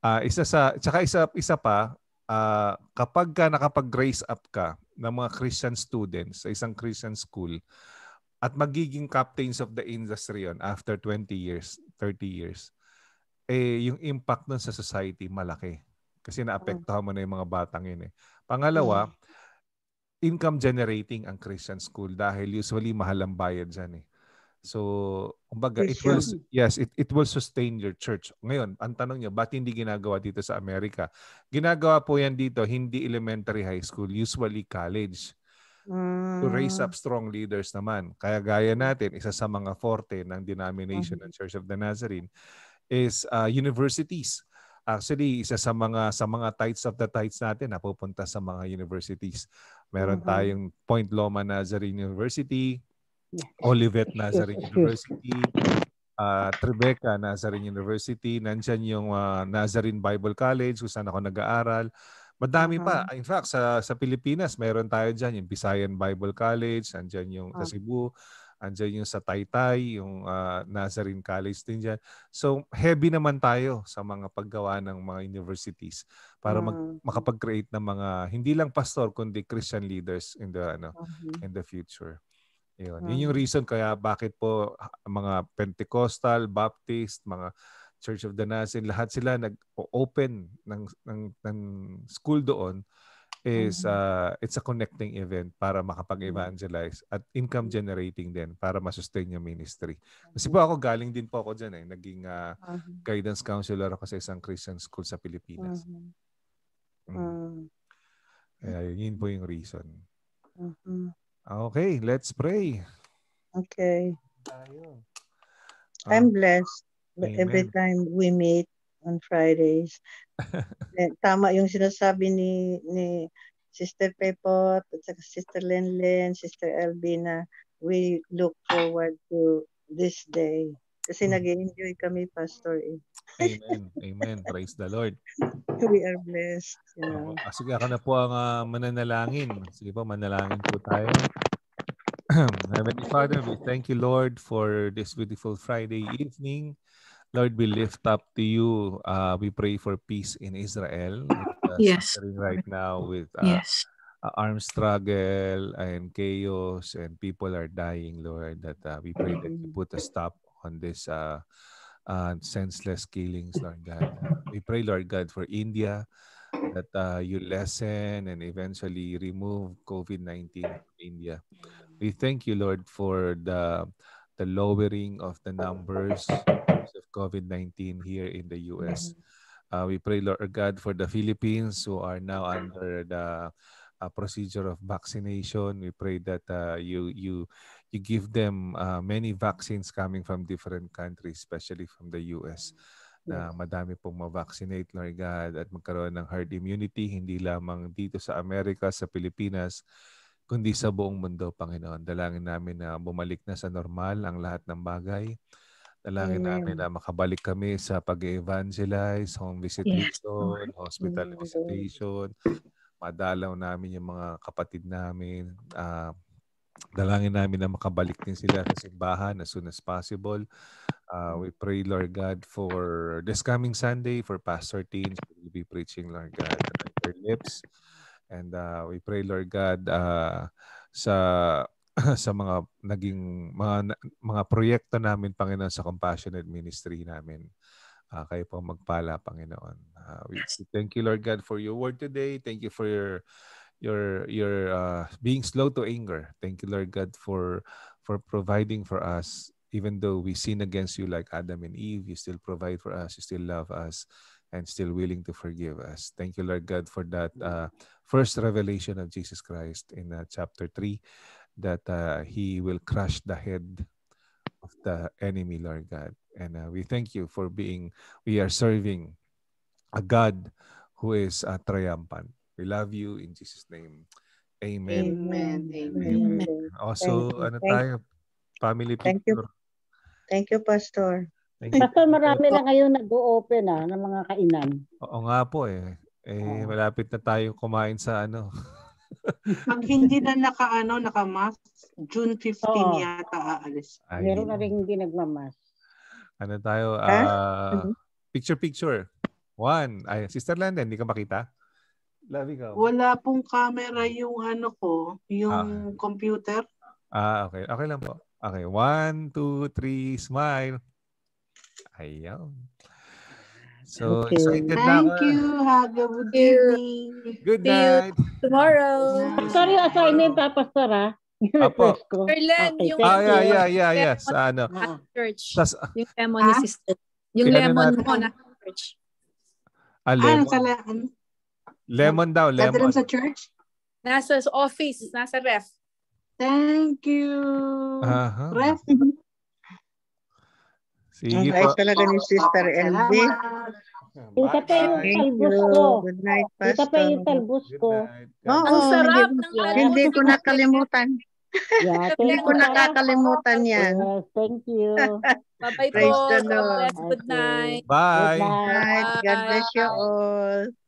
isa pa, kapag ka nakapag-raise up ka ng mga Christian students sa isang Christian school at magiging captains of the industry on after 20 years, 30 years, yung impact nun sa society malaki. Kasi naapektuhan mo na yung mga batang yun eh. Pangalawa, income generating ang Christian school dahil usually mahal ang bayad dyan eh. So, kumbaga, it will sustain your church. Ngayon, ang tanong niyo, ba't hindi ginagawa dito sa Amerika? Ginagawa po yan dito, hindi elementary high school, usually college. To raise up strong leaders naman. Kaya gaya natin, isa sa mga forte ng denomination ng Church of the Nazarene is universities. Actually, isa sa mga tithes of the tithes natin napupunta sa mga universities. Meron tayong Point Loma Nazarene University, Olivet Nazarene University, Tribeca Nazarene University, nandyan yung Nazarene Bible College kung saan ako nag-aaral. Madami pa. In fact, sa Pilipinas, meron tayo dyan yung Visayan Bible College, andyan yung sa Cebu, andyan yung sa Taytay, yung Nazarene College din dyan. So, heavy naman tayo sa mga paggawa ng mga universities para makapag-create ng mga, hindi lang pastor, kundi Christian leaders in the future. Yun yung reason kaya bakit po mga Pentecostal, Baptist, mga Church of the Nazarene, lahat sila nag-open ng school doon is it's a connecting event para makapag-evangelize at income generating din para masustain yung ministry. Kasi po ako galing din po ako dyan eh. Naging guidance counselor ako sa isang Christian school sa Pilipinas. Kaya yun po yung reason. Okay, let's pray. Okay. Tayo. I'm blessed every Amen. time we meet on Fridays. Tama yung sinasabi ni Sister Pepot at saka Sister Lenlen, Sister Elvina. We look forward to this day. Kasi nag-enjoy kami, Pastor. Amen. Amen. Praise the Lord. We are blessed. You know. Sige, ako na po ang mananalangin. Sige po, manalangin po tayo. Heavenly Father, we thank you, Lord, for this beautiful Friday evening. Lord, we lift up to you. We pray for peace in Israel. Yes. Suffering right now with Yes. armed struggle and chaos, and people are dying, Lord. That we pray that you put a stop on this senseless killings, Lord God. We pray, Lord God, for India, that you lessen and eventually remove COVID-19 from India. We thank you, Lord, for the lowering of the numbers of COVID-19 here in the U.S. We pray, Lord God, for the Philippines who are now under the procedure of vaccination. We pray that you give them many vaccines coming from different countries, especially from the U.S. Na madami pong ma-vaccinate, Lord God, at magkaroon ng herd immunity, hindi lamang dito sa Amerika, sa Pilipinas, kundi sa buong mundo, Panginoon. Dalangin namin na bumalik na sa normal ang lahat ng bagay. Dalangin namin na makabalik kami sa pag-evangelize, home visitation, hospital visitation. Madalaw namin yung mga kapatid namin. Dalangin namin na makabalik din sila sa simbahan as soon as possible. We pray, Lord God, for this coming Sunday, for Pastor Teens who will be preaching, Lord God, at their lips. And we pray, Lord God, sa sa mga naging mga proyekto namin, Panginoon, sa compassionate ministry namin. Kayo po magpala, Panginoon. We thank you, Lord God, for your word today. Thank you for your being slow to anger. Thank you, Lord God, for providing for us. Even though we sin against you like Adam and Eve, you still provide for us. You still love us and still willing to forgive us. Thank you, Lord God, for that first revelation of Jesus Christ in chapter 3, that he will crush the head of the enemy, Lord God. And we thank you for we are serving a God who is triumphant. We love you in Jesus' name. Amen. Amen. Also, tayo? Family picture. Thank you, Pastor. Pastor, marami na ngayon nag-o-open ng mga kainan. Oo nga po eh. Malapit na tayo kumain sa Pag hindi na naka-mask, June 15 yata aalis. Meron na rin hindi nagmamas. Ano tayo? Picture. One. Ay, Sister Landa, hindi ka makita? Love ikaw. Wala pong camera yung yung computer. Okay. Okay lang po. Okay. 1, 2, 3, smile. Ayaw. So, excited na ako. Thank you. Have a good evening. Good night. Tomorrow. Pastor, yung assignment Pastor Apo. Erlen, yung yeah. Sa church. Yung lemon ni sister. Yung lemon mo na church. Lemon. Lemon daw, lemon. Dadalhin sa church? Nasa office, nasa ref. Thank you. Ref. Sige po. Ay, talaga ni Sister LB. Ito pa yung talbos ko. Good night, Pastor. Ito pa yung talbos ko. Ang sarap ng Hindi ko nakalimutan. Hindi ko nakakalimutan yan. Yes, thank you. Bye-bye Praise po. the Lord. Good night. Bye. Good night. God bless you all.